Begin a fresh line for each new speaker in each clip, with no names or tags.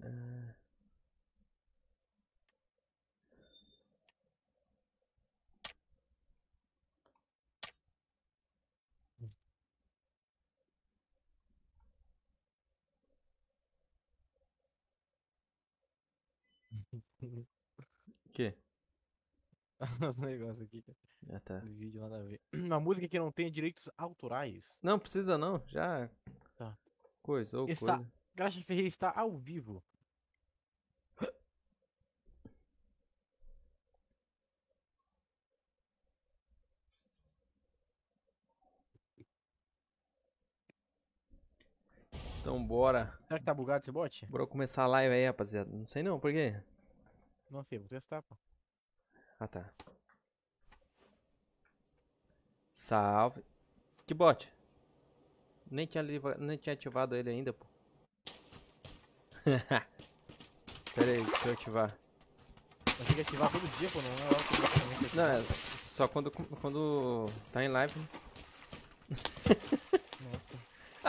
O quê?
Os negócios aqui.
Ah, tá.
Os vídeos nada a ver. Uma música que não tem direitos autorais.
Não precisa não, já
Tá.
coisou
Está.
coisa.
Graxa Ferreira está ao vivo.
Então bora.
Será que tá bugado esse bot?
Bora começar a live aí, rapaziada. Não sei não, por quê?
Não sei, vou testar, pô.
Ah, tá. Salve. Que bot? Nem tinha ativado ele ainda, pô. Pera aí, deixa eu ativar.
Mas tem que ativar todo dia, pô. Não é hora que eu vou
Não,
ativar.
é só quando tá em live.
Nossa.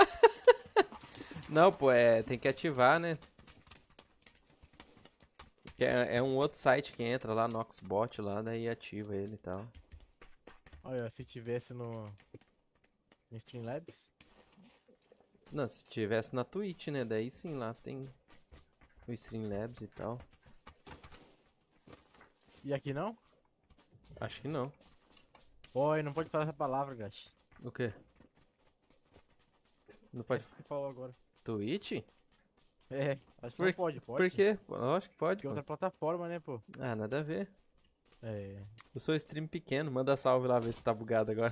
Não, pô, tem que ativar, né? Que é um outro site que entra lá, Noxbot lá, daí ativa ele e tal.
Olha, se tivesse no Streamlabs.
Não, se tivesse na Twitch, né? Daí sim, lá tem o Streamlabs e tal.
E aqui não?
Acho que não.
Oi, não pode falar essa palavra, Gash.
O quê? Não pode.
Essa que você falou agora.
Twitch?
É, acho que não
Por,
pode,
por
pode.
quê? Pô, lógico que pode,
Porque é
pô.
outra plataforma, né, pô?
Ah, nada a ver.
É.
Eu sou stream pequeno, manda salve lá ver se tá bugado agora.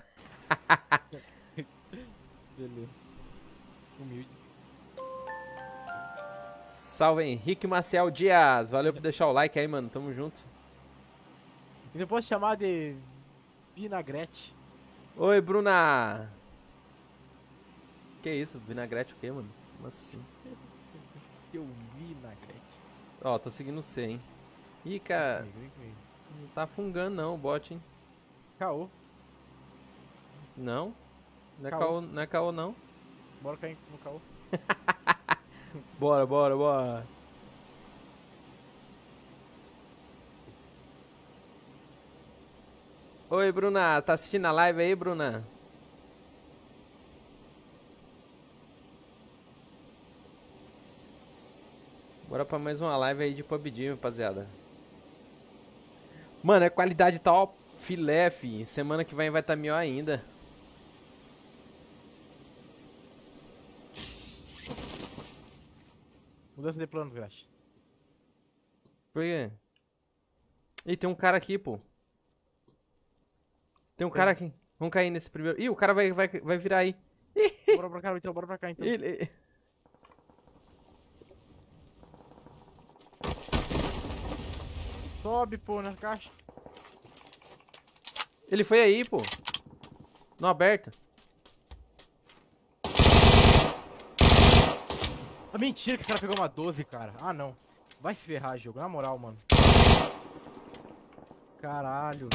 Beleza. Humilde.
Salve Henrique Maciel Dias, valeu por deixar o like aí, mano. Tamo junto.
E eu posso chamar de vinagrete.
Oi, Bruna. Que isso? Vinagrete o quê, mano? Como assim?
Eu vinagrete.
Ó, tô seguindo você, hein? Ih,
Vem
cara,
comigo, vem comigo.
não tá fungando não o bot, hein?
Caô.
Não? Não é
Caô.
caô, não é caô não.
Bora cair no caô.
Bora, bora, bora. Oi, Bruna. Tá assistindo a live aí, Bruna? Bora pra mais uma live aí de PUBG, rapaziada. Mano, a qualidade tá ó, filé, fi. Semana que vem vai tá melhor ainda.
Mudança de planos, Graxa.
Por quê? Ih, tem um cara aqui, pô. Tem um cara
Tem.
aqui. Vamos cair nesse primeiro. Ih, o cara vai virar aí.
Bora pra cá, então. Bora pra cá, então.
Ele,
Sobe, pô, na caixa.
ele foi aí, pô. No aberto.
Ah, mentira que esse cara pegou uma 12, cara. Ah, não. Vai se ferrar, jogo. Na moral, mano. Caralho.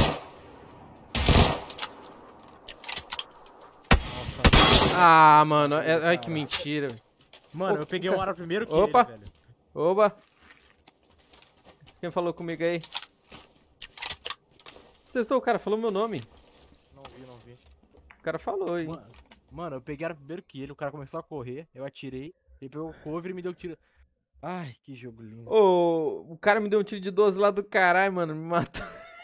Nossa.
Ah, mano. Ai, que
Cara.
mentira.
Mano,
Ô,
eu peguei
ca-
uma hora primeiro que
Opa.
ele, velho.
Oba. Quem falou comigo aí? Testou, o cara falou meu nome.
Não vi, não vi.
O cara falou, hein?
Mano, eu peguei a hora primeiro que ele. O cara começou a correr. Eu atirei. Ele pegou o cover e me deu tiro. Ai, que jogo lindo.
Ô, o cara me deu um tiro de 12 lá do caralho, mano. Me matou.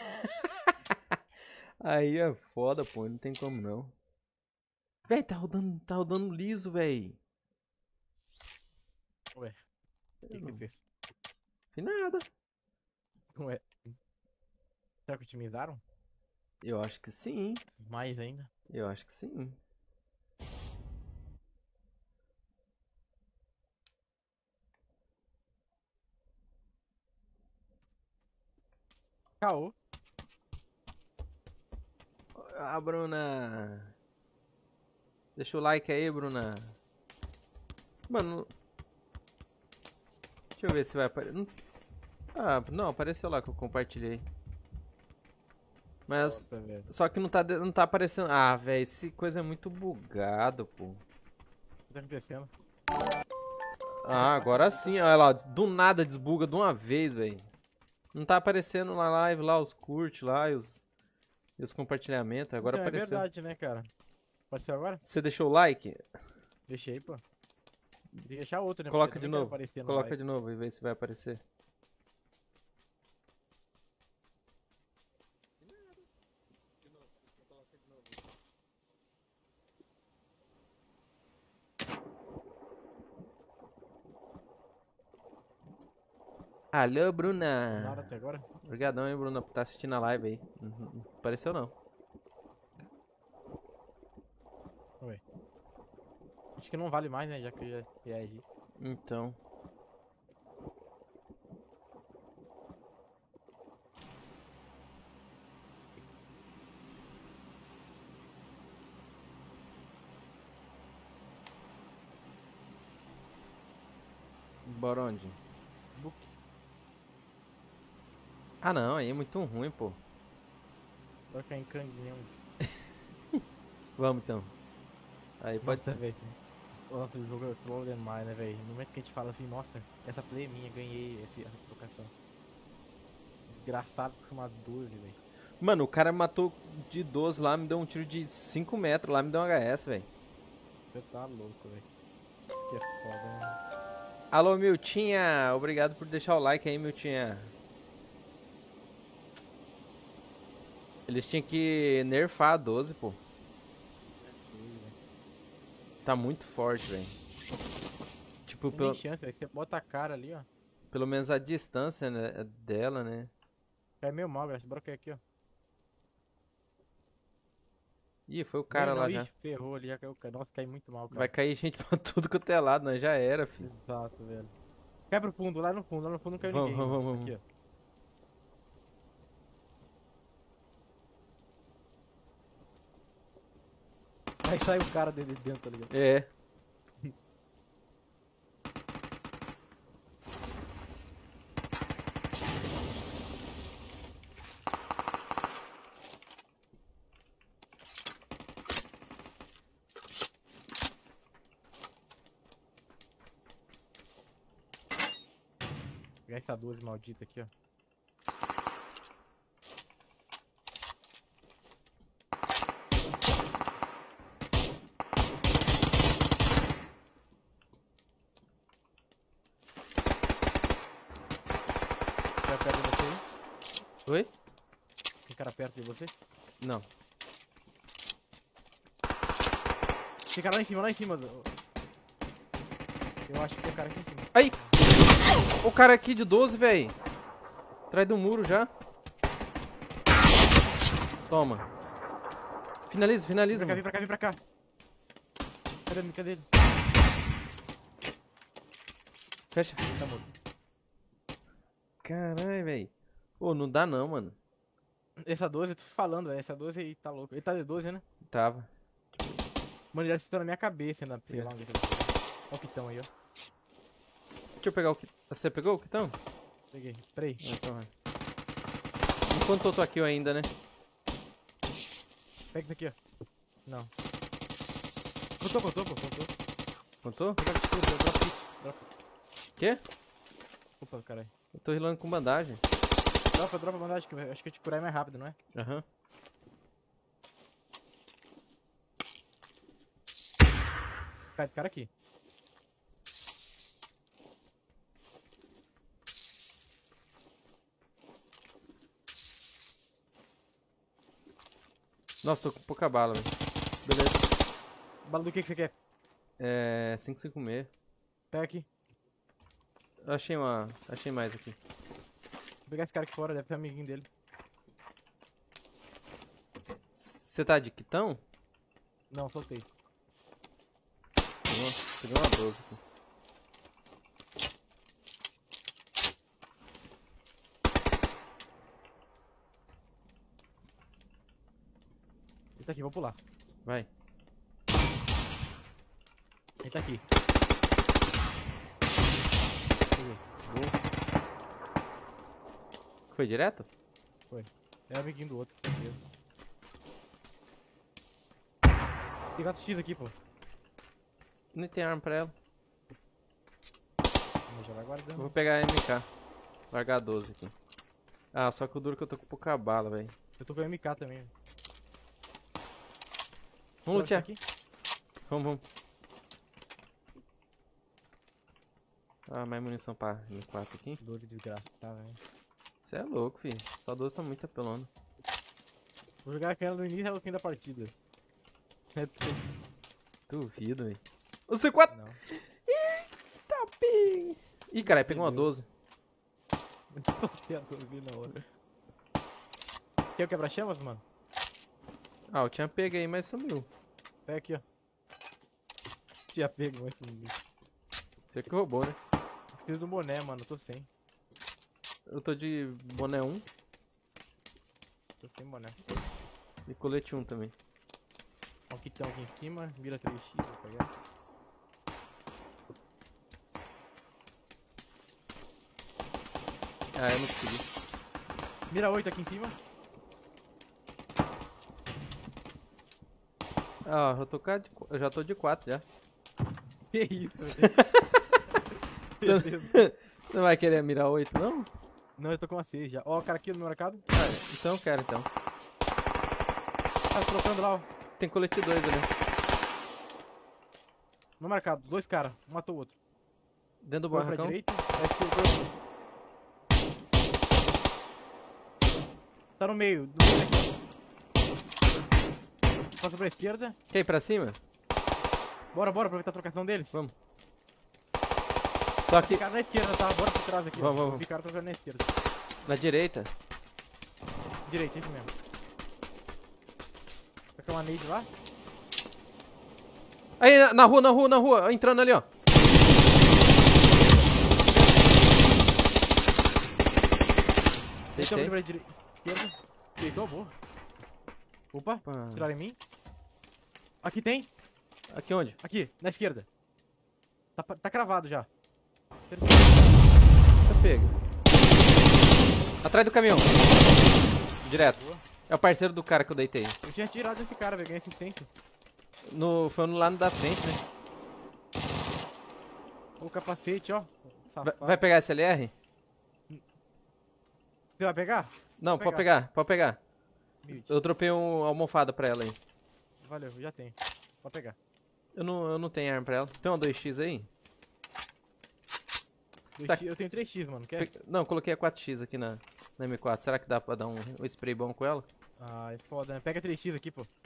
Aí é foda, pô. Não tem como não. Véi, tá rodando liso, véi.
Ué, o que você fez?
Fiz nada.
Ué, será que otimizaram?
Eu acho que sim.
Mais ainda?
Eu acho que sim.
Caô.
Ah, Bruna. Deixa o like aí, Bruna. Mano. Deixa eu ver se vai aparecer. Ah, não, apareceu lá que eu compartilhei. Mas.
Nossa, velho.
Só que não tá aparecendo. Ah, velho, esse coisa é muito bugado, pô.
O que tá acontecendo?
Ah, agora sim. Olha lá, do nada desbuga de uma vez, velho. Não tá aparecendo na live lá os curte lá e os compartilhamentos. Agora
Então, é
apareceu.
verdade, né, cara? Pode ser agora?
Você deixou o like?
Deixei, pô. Tem que deixar outro, né? Porque eu
Coloca de
também quero
novo.
aparecer na
Coloca
live.
de novo e vê se vai aparecer. Alô,
Nada
Bruna.
até agora.
Obrigadão, hein, Bruna, por estar assistindo a live aí. Não apareceu não.
Ué. Acho que não vale mais, né? Já que eu já reagi.
Então. Bora onde?
Book.
Ah não, aí é muito ruim, pô.
Bora cair em canguinho.
Vamos então. Aí pode
Nossa,
ser.
velho. Nossa, o jogo é troll demais, né, velho? No momento que a gente fala assim, nossa, essa play é minha, ganhei essa trocação. Desgraçado com uma 12, velho.
Mano, o cara matou de 12 lá, me deu um tiro de 5 metros lá, me deu um HS, velho.
Você tá louco, velho. Isso que é foda, né?
Alô, Miltinha. Obrigado por deixar o like aí, Miltinha. Eles tinham que nerfar a 12, pô. Tá muito forte, velho. Tipo,
Tem nem chance, velho. Você bota a cara ali, ó.
pelo menos a distância, né, dela, né?
Cai meio mal, graças. Bora cair aqui, ó.
Ih, foi o cara
Ganho
lá
não,
já.
ih, ferrou ali, já caiu. Nossa, cai muito mal,
Vai
cara.
cair gente pra tudo quanto é lado, nós já era, filho.
Exato, velho. Cai pro fundo, lá no fundo não caiu
Vamos,
ninguém,
vamos,
mano.
vamos.
Aqui, ó. Aí sai o cara dele dentro, tá ligado?
É.
Pegar essa 12 maldita aqui, ó. Cara perto de você aí?
Oi?
Tem cara perto de você?
Não.
Tem cara lá em cima. Eu acho que tem cara aqui em cima.
Aí! O cara aqui de 12, velho. Atrás do muro já. Toma. Finaliza, finaliza,
Vem
mano.
pra cá, vem pra cá, vem pra cá. Cadê ele? Cadê ele?
Fecha.
Ele tá morto.
Caralho, velho. Pô, não dá não, mano.
Essa 12, eu tô falando, velho. Essa 12 aí tá louco. Ele tá de 12, né?
Tava.
Mano, ele acertou na minha cabeça, ainda. Sei
É.
lá onde ele tá. Olha o quitão aí, ó.
Deixa eu pegar o kit. Você pegou o kitão?
Peguei. Peraí.
Então vai. Enquanto eu tô aqui eu ainda, né?
Pega isso aqui, ó. Não. Contou, pô. Contou.
Contou?
Pega o escudo, drop kit. Drop.
Quê?
Opa, caralho.
Eu tô rilando com bandagem.
Dropa a bandagem, que eu acho que eu te curar é mais rápido, não é?
Aham.
Cai esse cara aqui.
Nossa, tô com pouca bala, velho. Beleza.
Bala do que você quer?
É. 556.
Pega aqui.
Achei uma. Achei mais aqui.
Vou pegar esse cara aqui fora, deve ser amiguinho dele.
Você tá de quitão?
Não, soltei.
Peguei uma 12 aqui.
Ele tá aqui, vou pular.
Vai.
Ele tá aqui. Peguei.
Foi direto?
É amiguinho do outro, com certeza. Tem 4x aqui, pô.
Nem tem arma pra ela.
Já vai
Eu
guardando.
vou pegar a MK. Largar a 12 aqui. Ah, só que o duro é que eu tô com pouca bala, velho.
Eu tô com MK também.
Vamos
Droga,
lutear.
isso
Vamos. Ah, mais munição pra M4 aqui.
12 desgraça, tá, velho.
Você é louco, filho. Só 12 tá muito apelando.
Vou jogar aquela no início e no fim da partida. É
Duvido, velho. O C4!
Não.
Tá bem. Ih, caralho, pegou uma 12.
Eu vi na hora. Quer o quebra-chamas, mano?
Ah, eu tinha pego aí, mas sumiu.
Pega aqui, ó. Tinha pego, mas sumiu.
Você que roubou, né?
Preciso do boné, mano. Eu tô sem.
Eu tô de boné 1
Tô sem boné.
e colete 1 também.
Ó, o kitão aqui em cima. Vira 3x, vou pegar.
Ah, eu não consegui.
Mira 8 aqui em cima.
Ah, eu já tô de 4 já.
Que isso,
Você
meu Deus.
você não vai querer mirar 8, não?
Não, eu tô com uma 6 já. Ó, o cara aqui no meu mercado.
Ah, então eu quero, então.
Tá trocando lá, ó.
Tem colete 2 ali.
No mercado. 2 caras. Um matou o outro.
Dentro do
Foi pra
barracão.
direita. Foi. Tá no meio. Do meio aqui. Passa pra esquerda.
Quer ir pra cima?
Bora aproveitar a trocação deles.
Vamos. Só que
Tem cara na esquerda, tá? Bora por trás aqui.
Vamos,
ó.
vamos.
Eu vi cara trocando na esquerda.
na direita.
Direita, isso mesmo. Tá com uma nade lá?
Aí, na rua. Entrando ali, ó.
Deixa eu
Deitei.
livrar direita. Esquerda. Deitou, boa. Opa,
Opa.
tiraram em mim. Aqui tem.
Aqui onde?
Aqui, na esquerda. Tá cravado já.
Tá pego. Atrás do caminhão. Direto.
Boa.
É o parceiro do cara que eu deitei.
Eu tinha tirado esse cara, velho. Ganhei assistência.
Foi lá no da frente, né?
O capacete, ó. Safado.
Vai pegar SLR?
Você vai pegar?
Não,
Vou
pode pegar.
Mute.
Eu dropei uma almofada pra ela aí.
Valeu, já tem. Pode pegar.
Eu não tenho arma pra ela. Tem uma 2x aí? Tá.
Eu tenho 3x, mano. Quer?
Não, coloquei a 4x aqui na M4. Será que dá pra dar um spray bom com ela?
Ai, foda, né? Pega 3x aqui, pô.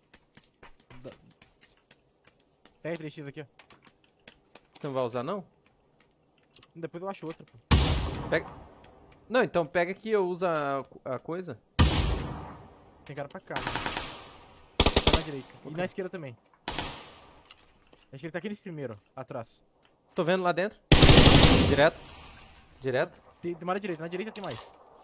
Pega 3x aqui, ó.
Você não vai usar, não?
Depois eu acho outra, pô.
Pega... Não, então pega aqui, eu uso a coisa.
Tem cara pra cá, mano. Tá na direita. E
Ok.
na esquerda também. Acho que ele tá aqui nesse primeiro, ó, atrás.
Tô vendo lá dentro. Direto.
Tem uma na direita. Na direita tem mais.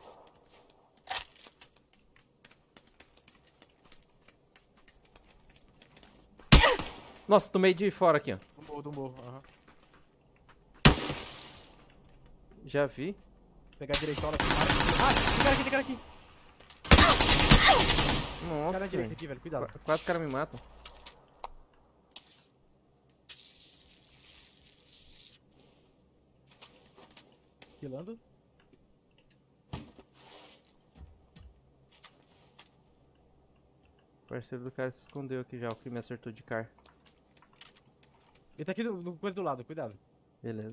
Nossa, tomei de fora aqui, ó.
Do morro, aham.
Já vi.
Pegar a direitola aqui. Ah, tem cara aqui.
Nossa,
Cara na direita
velho.
aqui, velho. Cuidado.
Quase os caras me matam.
Kilando.
O parceiro do cara se escondeu aqui já, o que me acertou de car.
Ele tá aqui no coisa do lado, cuidado.
Beleza.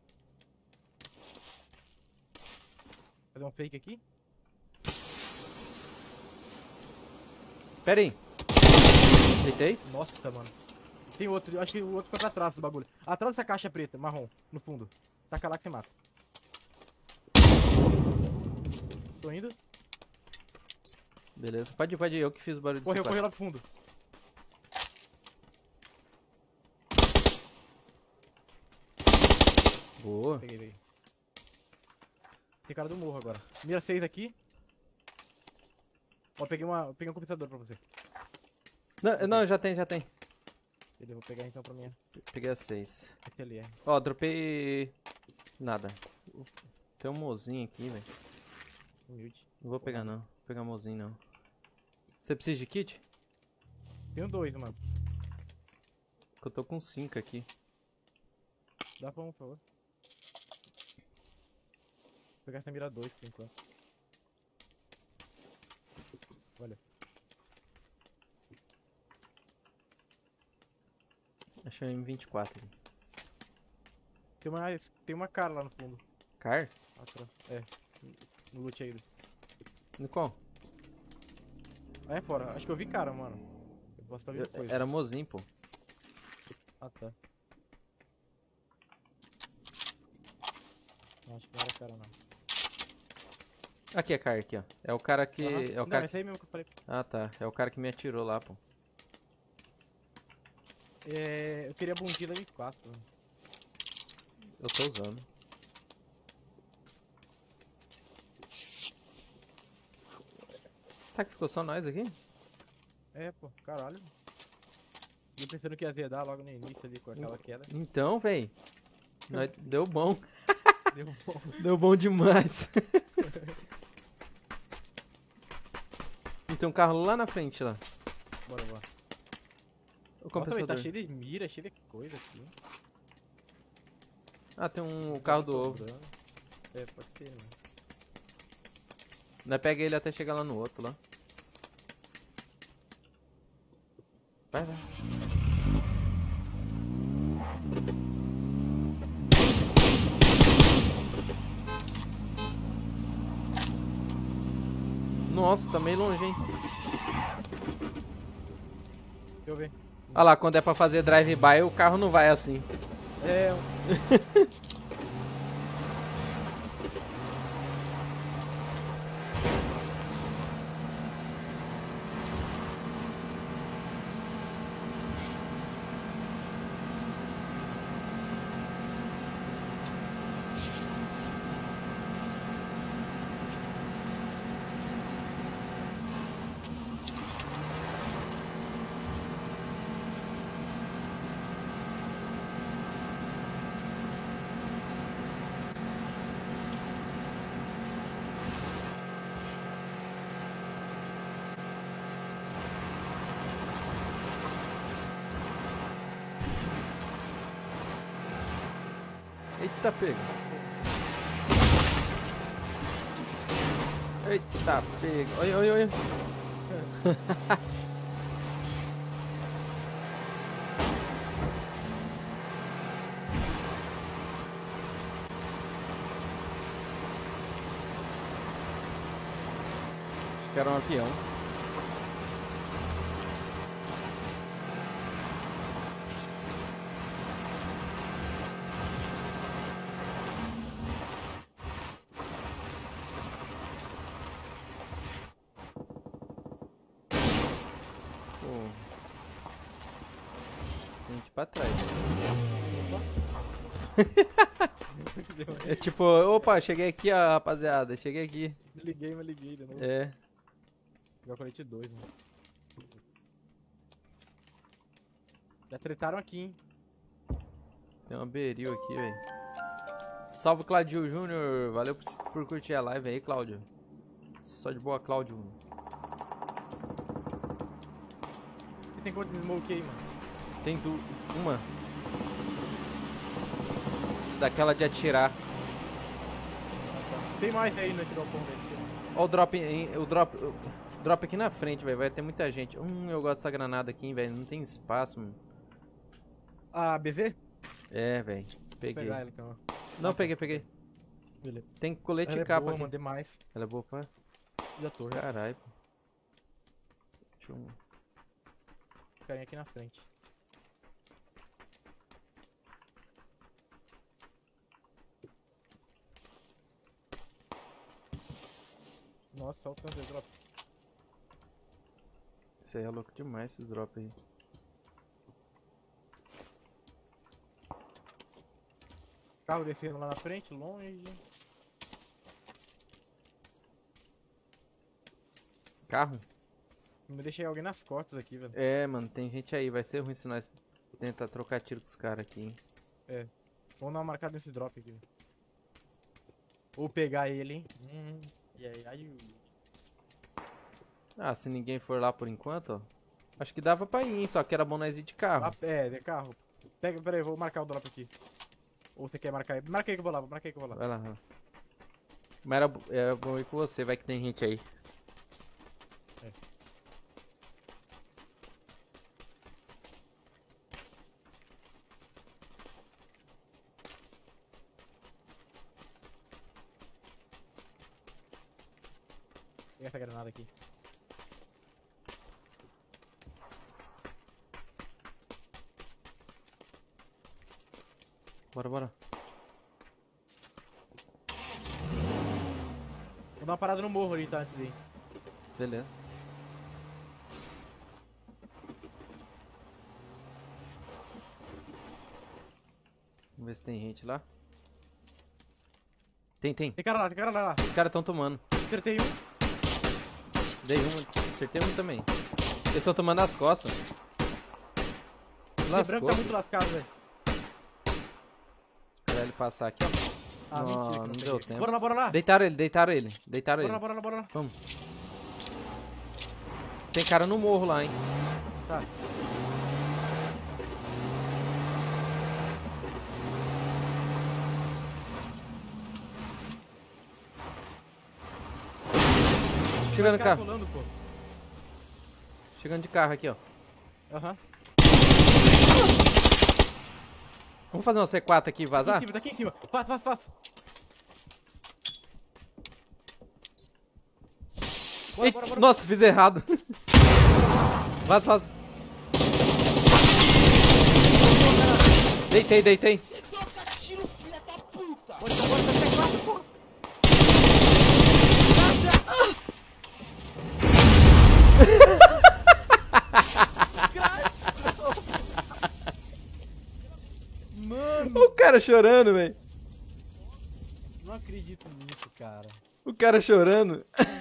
Fazer um fake aqui.
Pera aí. Deitei?
Nossa, mano. Tem outro, eu acho que o outro foi pra trás do bagulho. Atrás dessa caixa preta, marrom, no fundo. Taca lá que você mata. Tô indo.
Beleza. Pode ir, eu que fiz o barulho do
Correu
C4.
lá pro fundo.
Boa.
Peguei. Tem cara do morro agora. Mira 6 aqui. Ó, peguei um computador pra você.
Não, já tem.
Eu vou pegar então pra minha
Peguei a 6.
FLR.
Ó, dropei... Nada. Tem um mozinho aqui, velho.
Humilde.
Não vou pegar não. Vou pegar mozinho não. Você precisa de kit?
Tenho 2, mano.
Porque eu tô com 5 aqui.
Dá pra um, por favor. pegar essa mira 2 por enquanto. Olha.
Achei em 24 aqui.
Tem uma cara lá no fundo.
Car?
Atrás. É. No loot aí.
No qual?
Aí é fora. Acho que eu vi cara, mano. Eu posso estar vendo coisa.
Era mozinho, pô.
Ah, tá. Não, acho que não era cara, não.
Aqui é Car, aqui, ó. É o cara que...
Aham.
É o
Não,
cara...
esse aí mesmo que eu falei.
Ah, tá. É o cara que me atirou lá, pô.
É, eu queria bundida M4, mano.
Eu tô usando. Tá que ficou só nós aqui?
É, pô, caralho. Eu pensando que ia azedar logo no início ali com aquela queda.
Então, véi. Deu bom.
Deu bom.
Deu bom demais. E tem um carro lá na frente, lá.
Bora, bora.
O
Nossa,
compensador.
tá cheio de mira, cheio de coisa aqui.
Ah, tem um carro do ovo.
É, pode ser, mano.
Nós pega ele até chegar lá no outro, lá. Vai, vai. Nossa, tá meio longe, hein?
Deixa eu ver.
Olha lá, quando é pra fazer drive-by, o carro não vai assim.
É,
Eita, pega. Eita, pega. Olha, olha, olha. Quero um avião. Pô. Gente pra trás. É tipo, opa, cheguei aqui, ó, rapaziada. Cheguei aqui.
me liguei de novo.
É.
Pegar o colete 2, mano. Já tretaram aqui, hein?
Tem uma beril aqui, velho. Salve, Claudio Júnior. Valeu por curtir a live aí, Cláudio. Só de boa, Cláudio.
E tem quantos smoke aí, mano?
Tem uma. Daquela de atirar.
Tem mais aí nesse galpão desse aqui.
Ó o drop aqui na frente, velho. Vai ter muita gente. Eu gosto dessa granada aqui, velho. Não tem espaço, mano.
Ah, BZ?
É, velho.
Vou
Peguei.
pegar ela então.
Não, peguei.
Beleza.
Tem colete
Ela
e
é
capa
boa,
aqui.
mano, demais.
Ela é boa pra...
Já tô, já.
Caralho, pô. Deixa eu...
Carinha aqui na frente. Nossa, olha o tanto de drop.
Isso aí é louco demais, esses drop aí.
Carro descendo lá na frente, longe.
Carro?
Me deixei alguém nas costas aqui, velho.
É, mano, tem gente aí. Vai ser ruim se nós tentar trocar tiro com os caras aqui, hein.
Vamos dar uma marcada nesse drop aqui. Ou pegar ele, hein? E aí,
Ah, se ninguém for lá por enquanto, ó. Acho que dava pra ir, hein. Só que era bom nós ir de carro.
lá, de carro. Pega, pera aí, vou marcar o drop aqui. Ou você quer marcar aí? Marca aí que eu vou lá, marca aí que eu vou lá.
Vai lá, vai lá. Mas era bom ir com você, vai que tem gente aí.
É. Pega essa granada aqui.
Bora, bora.
Vou dar uma parada no morro ali, tá? Antes de ir.
Beleza. Vamos ver se tem gente lá. Tem.
Tem cara lá, tem cara lá.
Os caras estão tomando.
Acertei um.
Dei um, acertei um também. Eles estão tomando as costas.
Esse branco
Lascou.
tá muito lascado, velho.
Esperar ele passar aqui, ó.
Ah,
Não,
mentira que eu
não
peguei.
deu tempo.
Bora lá, bora lá.
Deitaram ele.
Bora lá, bora lá, bora lá.
Vamos. Tem cara no morro lá, hein.
Tá.
Chegando de
Cara
carro.
pulando, pô.
Chegando de carro aqui, ó.
Aham.
Vamos fazer uma C4 aqui e vazar?
Tá aqui em cima. Faz. Bora,
Ei,
bora.
nossa, fiz errado. Vaza. Deitei.
Troca tiro, filha da puta!
Bora, T4, pô. Mano,
O cara chorando, velho.
não acredito nisso, cara.
O cara chorando.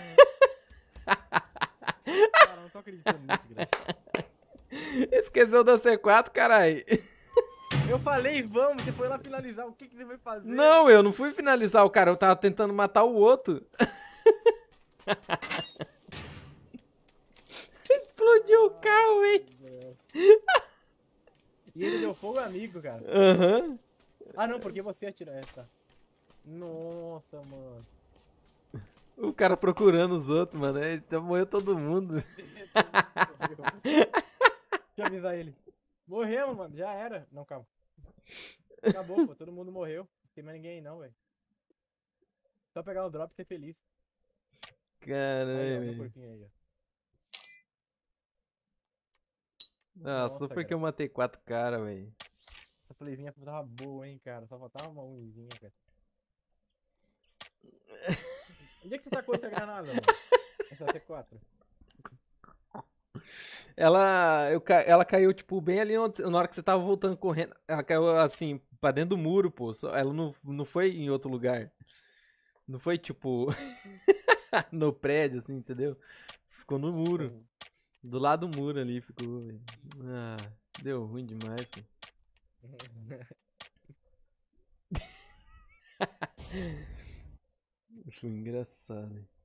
Cara, não tô acreditando nisso, Graça.
Esqueceu da C4, caralho.
Eu falei, vamos, você foi lá finalizar. O que você vai fazer?
Não, eu não fui finalizar o cara. Eu tava tentando matar o outro. Explodiu o carro, hein?
E ele deu fogo amigo, cara.
Aham.
Ah, não, porque você atirou essa. Nossa, mano.
O cara procurando os outros, mano. Então morreu todo mundo.
Deixa eu avisar ele. Morremos, mano. Já era. Não, calma. Acabou, pô. Todo mundo morreu. Não tem mais ninguém aí, não, velho. Só pegar o drop e ser feliz. Aí, ó,
Caralho,
meu
velho.
corpinho aí, ó.
Nossa, só
Nossa,
porque
cara.
eu matei 4 caras, velho.
Essa playzinha tava boa, hein, cara. Só faltava uma unzinha, cara. Onde é que você tacou essa granada, mano? Essa T4.
Ela caiu, tipo, bem ali onde, na hora que você tava voltando correndo. Ela caiu, assim, pra dentro do muro, pô. Ela não foi em outro lugar. Não foi, tipo, no prédio, assim, entendeu? Ficou no muro. Do lado do muro ali ficou, velho. Ah, deu ruim demais, pô. Acho engraçado, hein?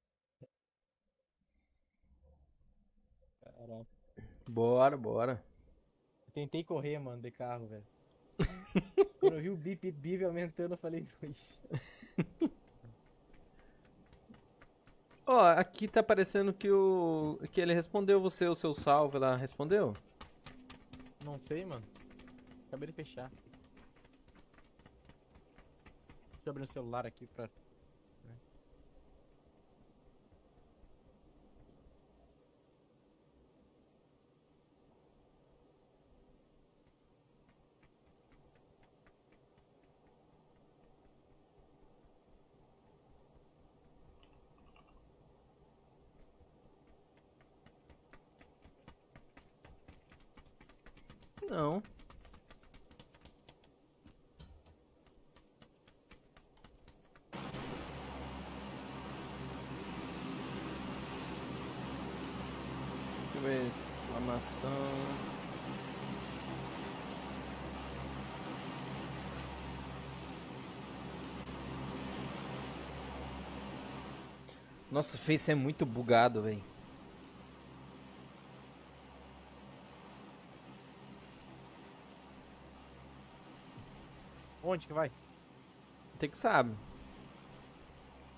Caraca.
Bora.
Eu tentei correr, mano, de carro, velho. Quando eu vi o bip aumentando, eu falei, ixi.
Ó, aqui tá parecendo que ele respondeu você, o seu salve lá. Respondeu?
Não sei, mano. Acabei de fechar. Deixa eu abrir o celular aqui pra...
Não. Deixa eu ver. Exclamação. Nossa, o Face é muito bugado, velho.
Onde que vai?
Tem que saber.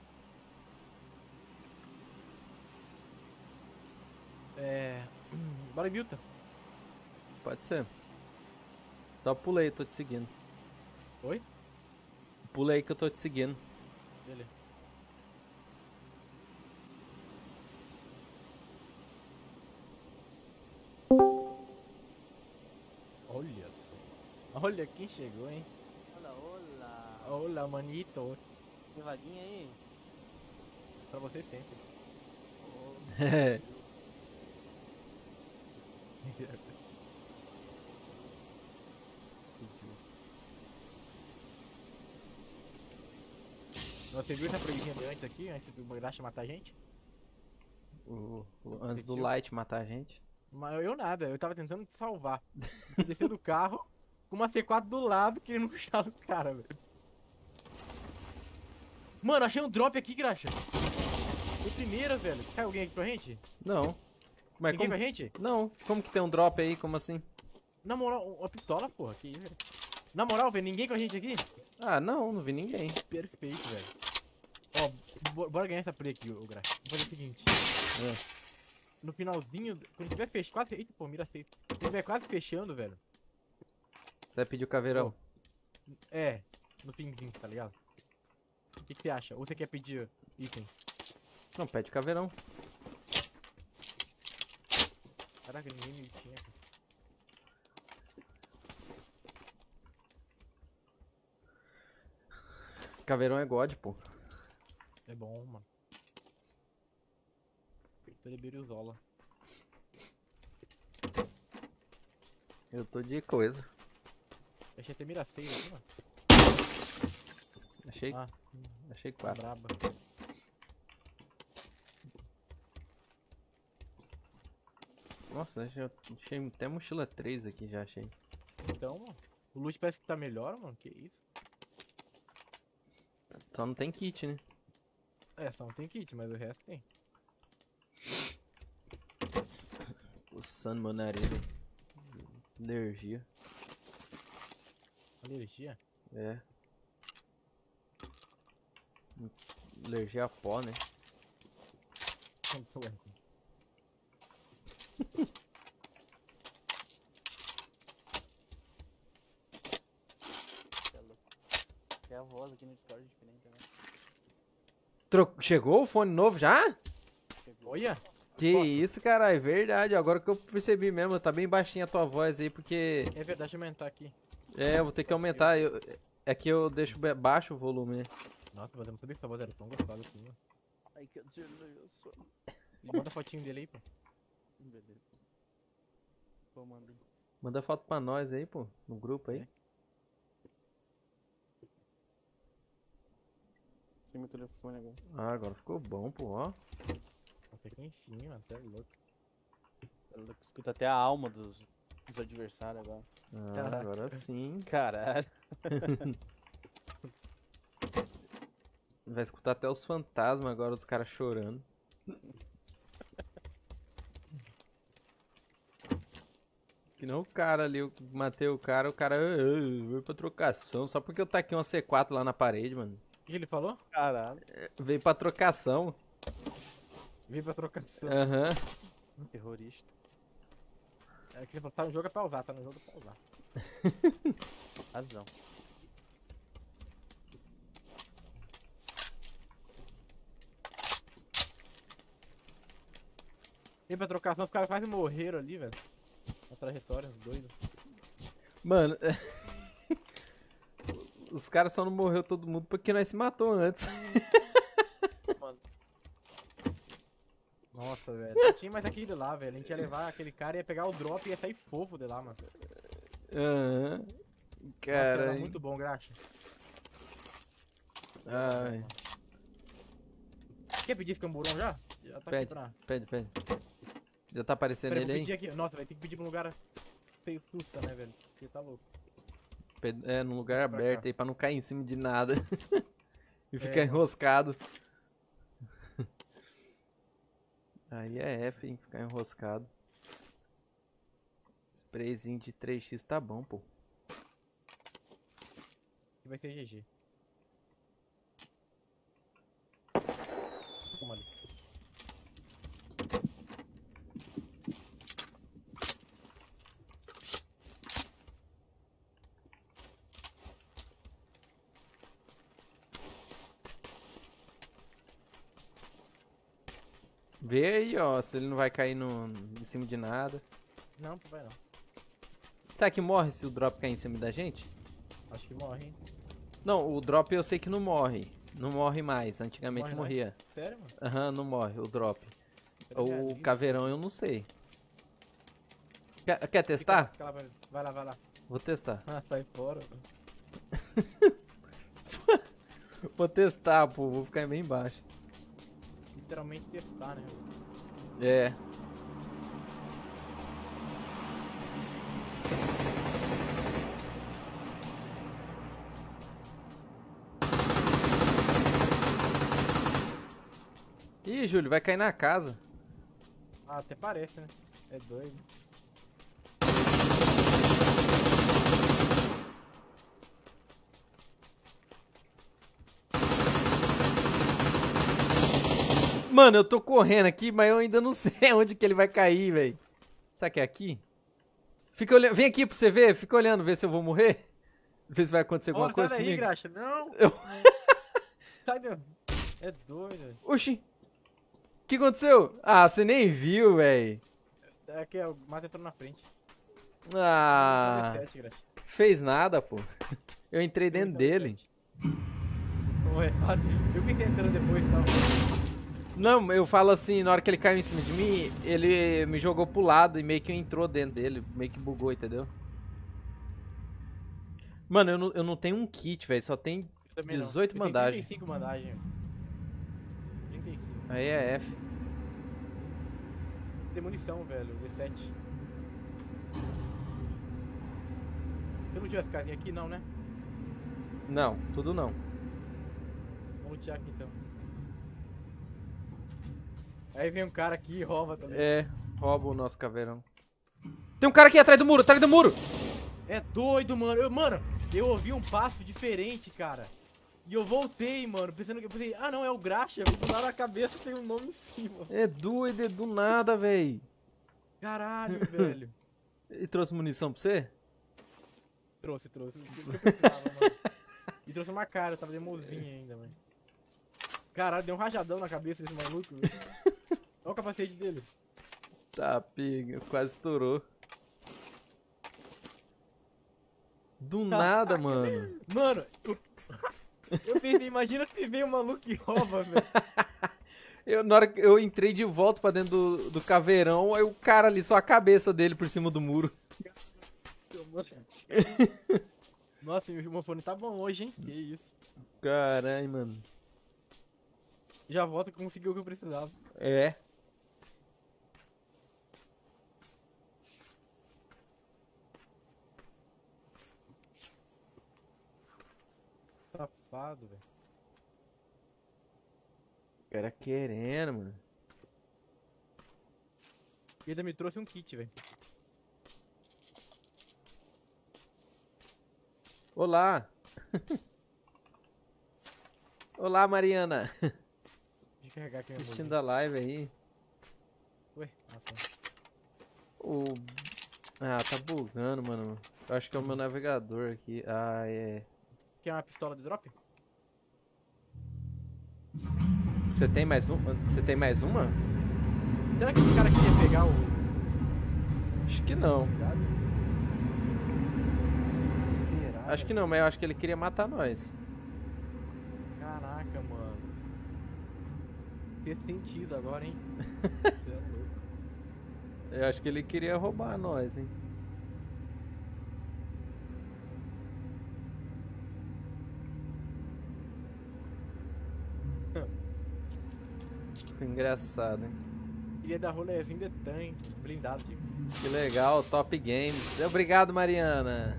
Bora em Bilta.
Pode ser. Só pula aí, tô te seguindo.
Oi?
Pula aí que eu tô te seguindo.
Beleza. Olha só. Olha quem chegou, hein?
Olá, olá.
Olá, manito.
Tem vaguinha aí?
Pra você sempre. Você viu essa proibidinha de antes aqui? Antes do Graxa matar a gente?
Antes do
Assistiu?
Light matar a gente.
Mas eu nada, eu tava tentando te salvar. Você desceu do carro com uma C4 do lado querendo puxar o cara, velho. Mano, achei um drop aqui, Graxa. De primeira, velho. Cai alguém aqui pra gente?
Não. Mas
Ninguém
como...
pra gente?
Não, como que tem um drop aí? Como assim?
Na moral, uma pistola, porra. Que isso, velho. Na moral, velho, ninguém com a gente aqui?
Ah, não vi ninguém.
Perfeito, velho. Ó, bora ganhar essa play aqui, ô Graxa. Vou fazer o seguinte. No finalzinho, quando tiver fechando, quase... Eita, pô, mira safe. Quando tiver quase fechando, velho.
Vai pedir o caveirão.
É, no finzinho, tá ligado? O que você acha? Ou você quer pedir itens?
Não, pede caveirão.
Caraca, ninguém me tinha.
Caveirão é God, pô.
É bom, mano. Zola.
Eu tô de coisa.
Achei até miraceiro aqui, mano.
Achei,
Ah,
achei
tá
4.
braba.
Nossa, achei até mochila 3 aqui, já achei.
Então, mano. O loot parece que tá melhor, mano. Que isso?
Só não tem kit, né?
É, só não tem kit, mas o resto tem.
Coçando meu nariz. Alergia.
Alergia?
É. Alergia a pó, né?
Ué.
Tem a voz aqui no Discord diferente, né?
Chegou o fone novo já?
Chegou.
Olha!
Que
Foto.
isso, cara, é verdade. Agora que eu percebi mesmo, tá bem baixinha a tua voz aí, porque...
É verdade, deixa eu aumentar aqui.
É, eu vou ter que aumentar. É que eu deixo baixo o volume, né?
Nossa, mas eu não sabia que essa voz era tão gostosa assim, mano.
Ai, que delícia.
Manda fotinho dele aí, pô.
Beleza. Pô, manda.
Manda foto pra nós aí, pô, no grupo aí.
É.
Tem meu telefone agora.
Ah, agora ficou bom, pô, ó.
Até que enfim, mano, até louco.
Ela escuta até a alma dos adversários agora.
Ah,
Caraca.
agora sim.
Caralho.
Vai escutar até os fantasmas agora, os caras chorando. Que não o cara ali, eu matei o cara veio pra trocação. Só porque eu taquei uma C4 lá na parede, mano.
O que ele falou?
Caralho.
Veio pra trocação.
Vim pra trocação.
Aham.
Terrorista.
É que ele falou, tá no jogo é pra usar, tá no jogo é pra usar.
Razão.
Vim pra trocação, os caras quase morreram ali, velho. Na trajetória, doido.
Mano, os caras só não morreu todo mundo porque nós se matou antes.
Mano,
Nossa, velho. Tinha mais aquele lá, velho. A gente ia levar aquele cara, ia pegar o drop e ia sair fofo de lá, mano.
Aham.
Nossa,
Cara.
era muito bom, Graxa.
Ai.
Quer pedir esse camburão já? Já tá
Pede.
aqui pra...
Pede. Já tá aparecendo
Pera, eu
ele
vou
aí?
pedir aqui. Nossa, vai ter que pedir pra um lugar feio susta, né, velho? Porque tá louco.
É, num lugar
Pra
aberto
cá.
aí pra não cair em cima de nada. E ficar
mano.
enroscado. Aí é F, hein? Ficar enroscado. Sprayzinho de 3x tá bom, pô.
E vai ser GG. Toma ali.
Vê aí, ó, se ele não vai cair em cima de nada.
Não, vai não.
Será que morre se o drop cair em cima da gente?
Acho que morre, hein?
Não, o drop eu sei que não morre. Não morre mais. Antigamente
Morre
morria.
Sério, mano?
Aham, não morre, o drop.
Tá
O
ligado?
caveirão eu não sei. Quer testar?
Fica lá, vai lá, vai lá.
Vou testar.
Ah, sai fora, mano.
Vou testar, pô. Vou ficar bem embaixo.
Literalmente testar, né?
É. Ih, Júlio, vai cair na casa.
Ah, até parece, né? É doido.
Mano, eu tô correndo aqui, mas eu ainda não sei onde que ele vai cair, velho. Será que é aqui? Fica olhando. Vem aqui pra você ver. Fica olhando, ver se eu vou morrer. Ver se vai acontecer alguma
Sai
coisa
daí,
comigo.
Graxa. Não!
Eu-
Sai daí. É doido.
Oxi. O que aconteceu? Ah, você nem viu, velho.
É que o mato entrou na frente.
Ah,
Reset, Graxa.
fez nada, pô. Eu entrei dentro
Então,
dele.
Ué, eu pensei entrando depois e tal.
Não, eu falo assim, na hora que ele caiu em cima de mim, ele me jogou pro lado e meio que entrou dentro dele, meio que bugou, entendeu? Mano, eu não tenho um kit, velho, só tem
Também não.
18
Eu tenho
bandagens.
35 bandagens. 35.
Aí é F.
Tem munição, velho. D7. Eu não tivesse casinha aqui, não, né?
Não, tudo não.
Vamos lutear aqui então. Aí vem um cara aqui e rouba também.
É, rouba o nosso caveirão. Tem um cara aqui atrás do muro, atrás do muro!
É doido, mano. Mano, eu ouvi um passo diferente, cara. E eu voltei, mano, pensando que eu pensei, ah não, é o Graxa, do lado da cabeça tem um nome em cima.
É doido, é do nada, velho.
Caralho, velho.
E trouxe munição pra você?
Trouxe. Eu precisava, mano. E trouxe uma cara, eu tava de mozinha ainda, mano. Caralho, deu um rajadão na cabeça desse maluco, velho. Olha o capacete dele.
Tá, pega, quase estourou. Do nada, mano.
Mano, eu pensei, imagina se vem um maluco e rouba, velho.
Na hora que eu entrei de volta pra dentro do caveirão, aí o cara ali, só a cabeça dele por cima do muro.
Nossa, meu fone tá bom hoje, hein? Que isso.
Caralho, mano.
Já volto que conseguiu o que eu precisava.
É.
Safado, velho.
O cara querendo, mano.
E ainda me trouxe um kit, velho.
Olá. Olá, Mariana.
Deixa eu carregar aqui minha
Assistindo a live aí.
Ué, tá.
O... Ah, tá bugando, mano. Eu acho que é o meu navegador aqui. Ah, é.
Quer uma pistola de drop?
Você tem mais uma? Você tem mais uma?
Será que esse cara queria pegar o...
Acho que não.
Será,
Acho que
velho?
não, mas eu acho que ele queria matar nós.
Caraca, mano. Fez sentido agora, hein? Você é louco.
Eu acho que ele queria roubar nós, hein. Ficou engraçado, hein.
Queria dar rolezinho de tanque, blindado, tipo.
Que legal, Top Games. Obrigado, Mariana.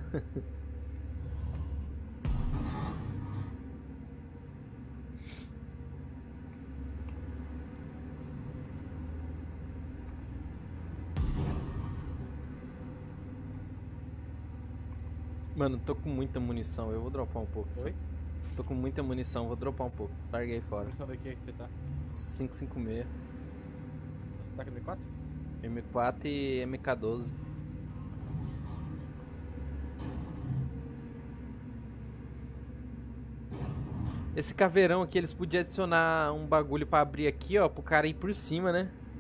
Mano, tô com muita munição, eu vou dropar um pouco.
Oi?
Tô com muita munição, vou dropar um pouco. Larguei fora.
Munição daqui é que você tá?
556,
Tá com M4?
M4 e MK12. Esse caveirão aqui, eles podiam adicionar um bagulho pra abrir aqui, ó, pro cara ir por cima, né?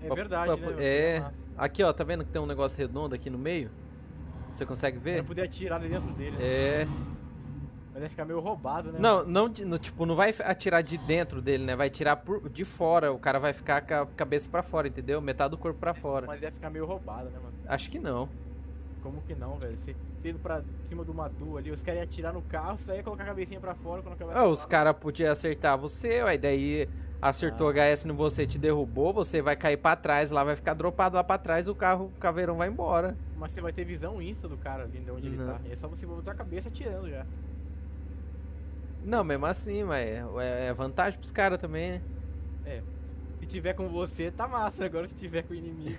É verdade, né?
É.
Massa.
Aqui, ó, tá vendo que tem um negócio redondo aqui no meio? Você consegue
Eu
ver?
não poder atirar ali dentro dele, né?
É.
Mas vai ficar meio roubado, né?
Não, não, tipo, não vai atirar de dentro dele, né? Vai tirar de fora. O cara vai ficar com a cabeça pra fora, entendeu? Metade do corpo pra fora.
Mas vai ficar meio roubado, né, mano?
Acho que não.
Como que não, velho? Você indo pra cima de uma duo ali, os caras iam atirar no carro, você ia colocar a cabecinha pra fora quando acabasse.
Ah, os caras podiam acertar você, ué, daí acertou HS no você, te derrubou, você vai cair pra trás lá, vai ficar dropado lá pra trás, o caveirão vai embora.
Mas você vai ter visão insta do cara ali de onde ele
Não.
tá. E é só você botar a cabeça atirando já.
Não, mesmo assim, mas é vantagem pros caras também, né?
Se tiver com você, tá massa. Agora se tiver com o inimigo.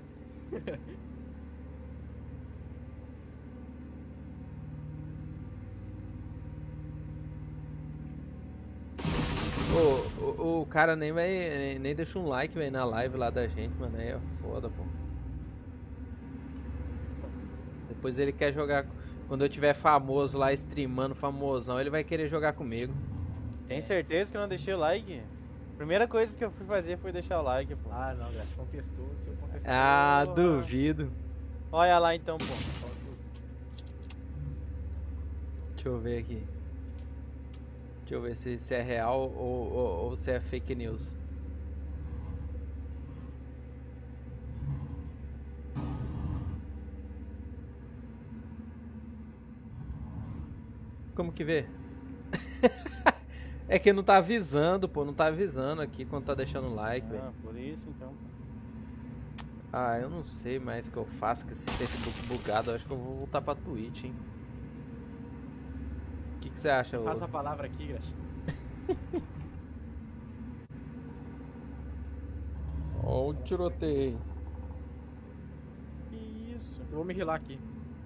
O cara nem deixa um like, velho, na live lá da gente, mano, aí é foda, pô. Depois ele quer jogar, quando eu tiver famoso lá, streamando, famosão, ele vai querer jogar comigo.
Tem certeza que eu não deixei o like? Primeira coisa que eu fui fazer foi deixar o like, pô.
Ah, não, velho. Contestou, seu contestou.
Ah, duvido.
Olha lá então, pô.
Deixa eu ver aqui. Deixa eu ver se é real ou se é fake news. Como que vê? É que não tá avisando, pô. Não tá avisando aqui quando tá deixando like, velho.
Ah, por isso então.
Ah, eu não sei mais o que eu faço com esse Facebook bugado. Eu acho que eu vou voltar pra Twitch, hein. O que você acha,
Fala essa palavra aqui, Graxa.
Ó o tiroteio.
Que isso?
Eu vou me rilar aqui.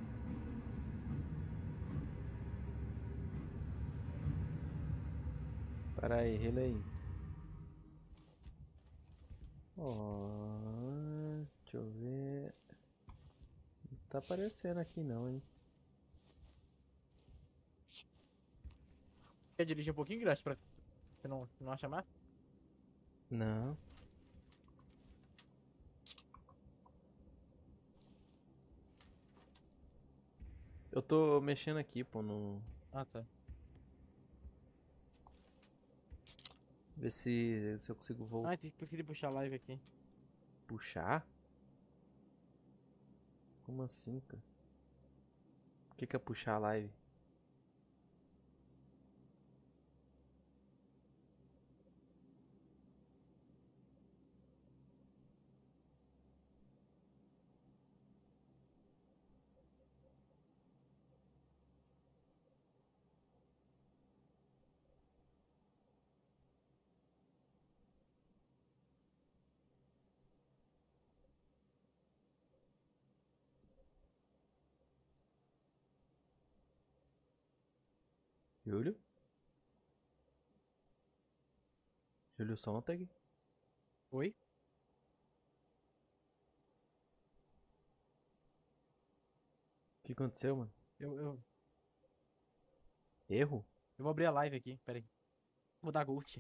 Pera aí, rila aí. Ó, deixa eu ver. Não tá aparecendo aqui não, hein.
Quer dirigir um pouquinho, Graxa, pra você não achar mais?
Não. Eu tô mexendo aqui, pô, no...
Ah, tá.
Ver se eu consigo
Ah, tem que conseguir puxar a live aqui.
puxar. Como assim, cara? O que é puxar a live? Júlio? Júlio Sontag?
Oi?
O que aconteceu, mano?
Eu
Erro?
vou abrir a live aqui, pera aí. Vou dar ghost.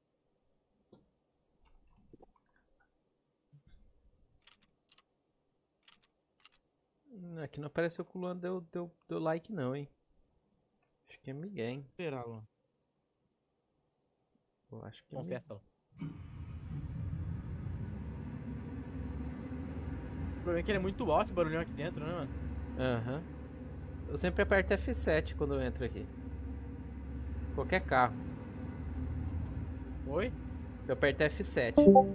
Aqui não apareceu que o Luan deu like não, hein. Acho que é Miguel, hein.
Esperar, Luan.
Eu acho que é
Confessa, Luan. O problema é que ele é muito alto esse barulhão aqui dentro, né, mano?
Aham. Eu sempre aperto F7 quando eu entro aqui. Qualquer carro.
Oi?
Eu aperto F7.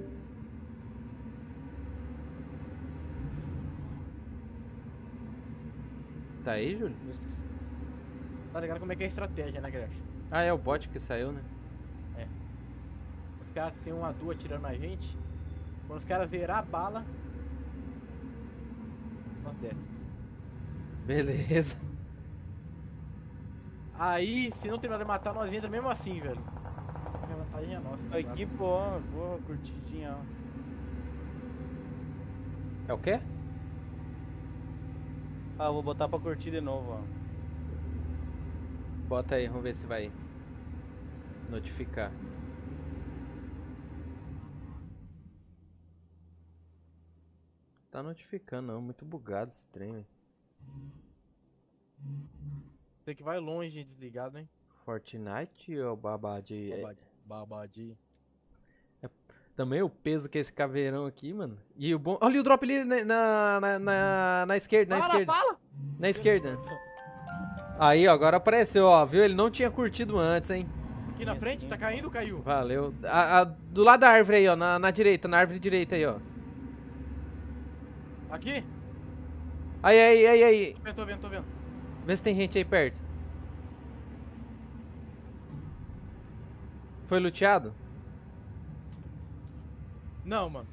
Tá aí, Júlio?
Tá ligado como é que é a estratégia, né, Graxa?
Ah, é o bot que saiu, né?
Os caras tem uma duas atirando na gente. Quando os caras zerar a bala, nós desce.
Beleza.
Aí, se não terminar de matar, nós entra mesmo assim, velho. A vantagem é nossa. né,
Aqui, boa curtidinha, ó.
É o quê?
Ah, eu vou botar pra curtir de novo, ó.
Bota aí, vamos ver se vai notificar. tá notificando, não. Muito bugado esse trem, velho.
Tem que vai longe desligado, hein?
Fortnite ou Babadi?
Babadi.
Também o peso que é esse caveirão aqui, mano. E o bom. Olha o drop ali na esquerda, na esquerda.
Fala!
Na esquerda. Aí, ó, agora apareceu, ó. Viu? Ele não tinha curtido antes, hein?
Aqui na frente, tá caindo ou caiu?
Valeu. Do lado da árvore aí, ó. Na direita, na árvore direita aí, ó.
Aqui?
Aí.
Tô vendo.
Vê se tem gente aí perto. Foi luteado?
Não, mano.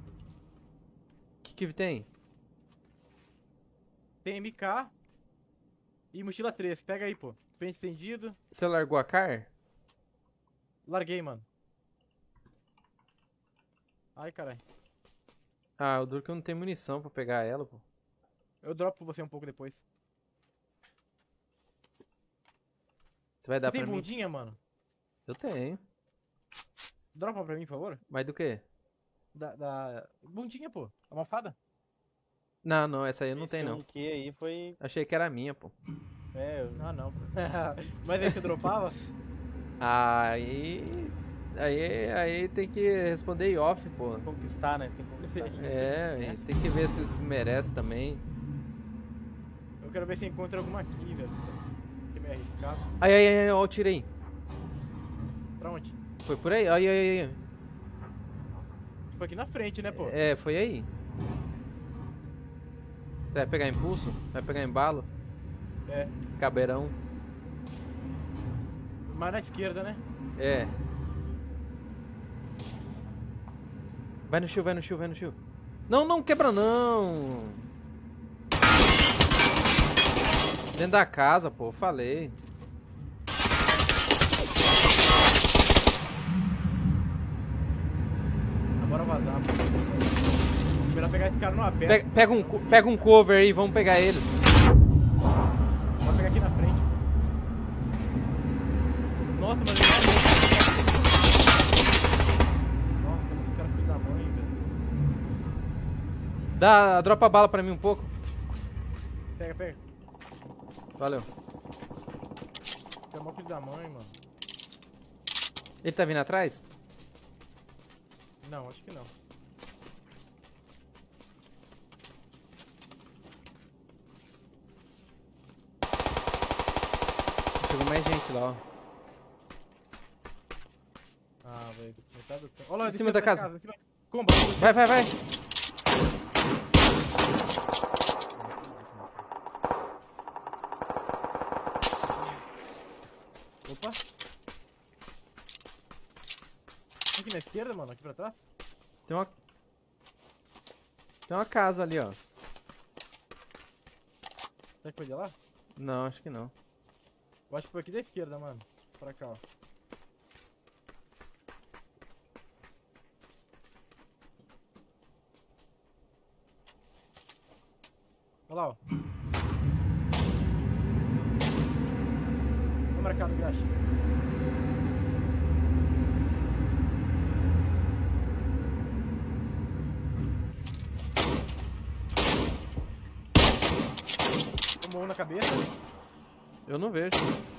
O que tem?
Tem MK e mochila 3. Pega aí, pô. Pente estendido.
Você largou a car?
Larguei, mano. Ai, caralho.
Ah, o duro que eu não tenho munição pra pegar ela, pô.
Eu dropo você um pouco depois.
Você vai dar
Tem
pra mim?
bundinha, mano?
Eu tenho.
Dropa pra mim, por favor.
Mas do quê?
Bundinha, pô. Almofada.
Não, essa aí eu não
Esse
tenho, não.
um que aí foi...
Achei que era minha, pô.
É,
Ah, não. Mas aí você dropava?
Aí tem que responder em off, pô.
conquistar, né? Tem que conquistar.
É, tem que ver se eles merecem também.
Eu quero ver se encontra alguma aqui, velho. Que é meio arriscado.
Aí, ó, eu tirei.
Pra onde?
Foi por aí? Aí.
Foi aqui na frente, né, pô?
É, foi aí. Você vai pegar impulso? Vai pegar embalo?
É.
Cabeirão?
Mais na esquerda, né?
É. Vai no shield. Não, quebra não. Dentro da casa, pô, falei.
Bora vazar, pô. Melhor pegar esse cara no aberto.
Pega um cover aí, vamos pegar eles.
Vou pegar aqui na frente. Nossa, mas ele Nossa, esse cara filho da mãe, velho.
Dropa a bala pra mim um pouco.
Pega.
Valeu.
Chamou filho da mãe, mano.
Ele tá vindo atrás?
Não, acho que não.
Chegou mais gente lá, ó.
Ah, velho. Metade do campo. Olha lá,
Em cima da casa.
Em cima... Comba.
Vai.
Opa. Aqui na esquerda, mano. Aqui pra trás.
Tem uma casa ali, ó.
Será que foi de lá?
Não, acho que não.
Eu acho que foi aqui da esquerda, mano. Pra cá, ó. Olha lá, ó. Tá marcado, Graxa. Tomou um na cabeça.
Eu não vejo.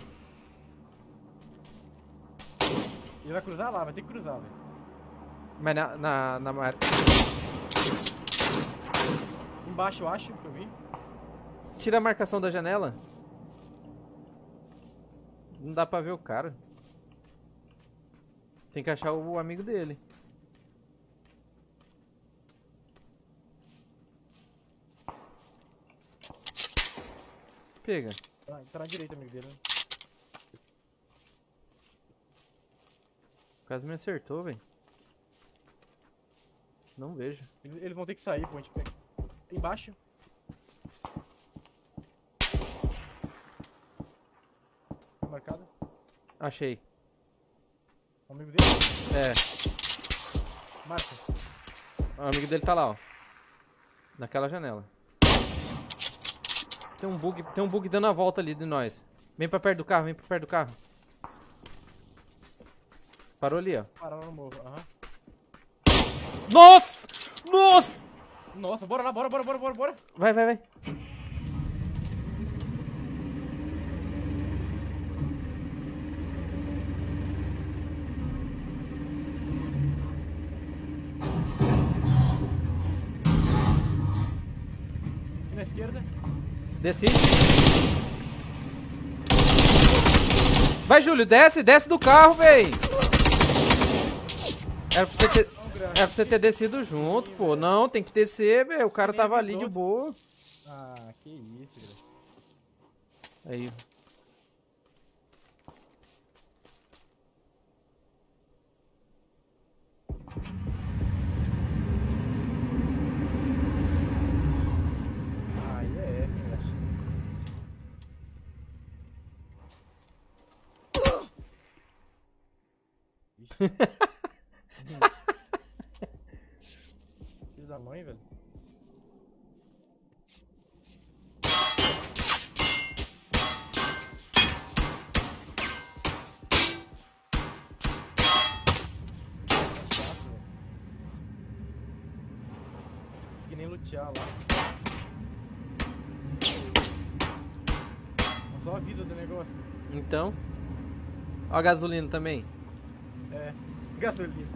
Ele vai cruzar lá, vai ter que cruzar, velho.
Mas na
Embaixo, eu acho, que eu vi.
Tira a marcação da janela. Não dá pra ver o cara. Tem que achar o amigo dele. Pega.
Tá na direita, amigo dele. Né?
Quase me acertou, velho. Não vejo.
Eles vão ter que sair, pô. A gente pega. Embaixo. Tá marcado.
Achei.
O amigo dele.
É.
Marca.
O amigo dele tá lá, ó. Naquela janela. Tem um bug dando a volta ali de nós. Vem pra perto do carro, Parou ali, ó.
Pararam no morro, aham.
Nossa!
Nossa, bora lá, bora.
Vai, vai, vai.
Aqui na esquerda.
Desci. Vai, Júlio, desce do carro, véi. Era pra você ter descido junto, pô. Não, tem que descer, velho. O cara tava ali de boa.
Ah, que isso, velho.
Aí.
Aí é, velho. Filho da mãe, velho. Que nem lutear lá. Só a vida do negócio.
Então. Ó a gasolina também.
É, gasolina.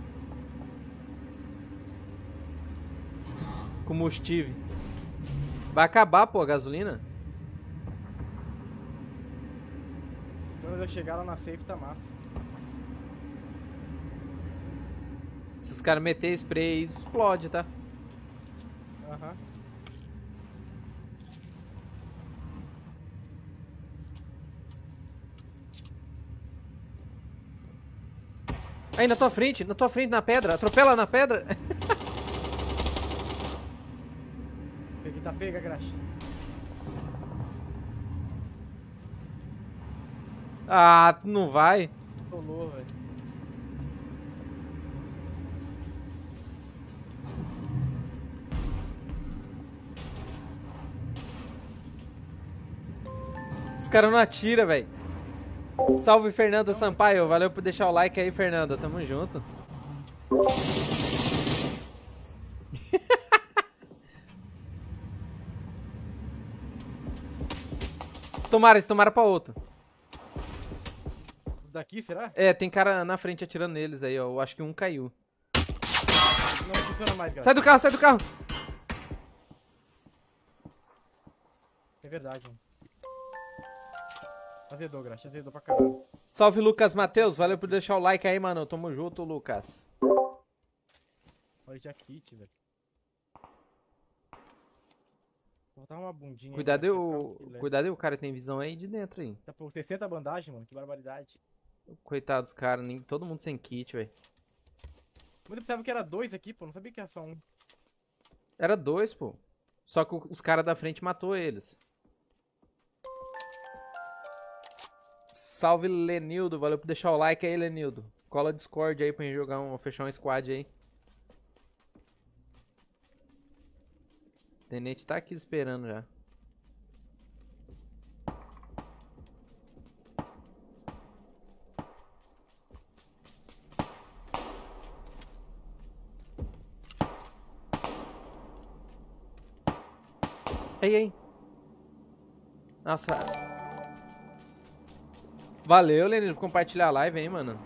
Combustível. Vai acabar, pô, a gasolina?
Quando eu chegar lá na safe tá massa.
Se os caras meterem spray, explode, tá?
Aham.
Aí, na tua frente, na pedra. Atropela na pedra.
Peguei, tá pega, graxa.
Ah, não vai.
Rolou, velho.
Os caras não atiram, velho. Salve, Fernanda Sampaio. Valeu por deixar o like aí, Fernanda. Tamo junto. Eles tomaram pra outro.
Daqui, será?
É, tem cara na frente atirando neles aí, ó. Eu acho que um caiu.
Não funciona mais, graxa.
Sai do carro, sai do carro.
É verdade, mano. Azedou, graxa. Azedou pra caralho.
Salve, Lucas Matheus. Valeu por deixar o like aí, mano. Tamo junto, Lucas.
Olha, já kit, velho. Vou botar uma bundinha.
Cuidado,
aí, graxa,
cuidado aí, o cara tem visão aí de dentro aí.
Tá por 60 bandagem, mano. Que barbaridade.
Coitado dos caras, nem todo mundo sem kit, velho.
Mas eu pensava que era 2 aqui, pô. Não sabia que era só 1.
Era 2, pô. Só que os caras da frente matou eles. Salve, Lenildo. Valeu por deixar o like aí, Lenildo. Cola Discord aí pra gente jogar fechar um squad aí. O Tenente tá aqui esperando já. Ei. Nossa. Valeu, Lenildo, por compartilhar a live aí, mano.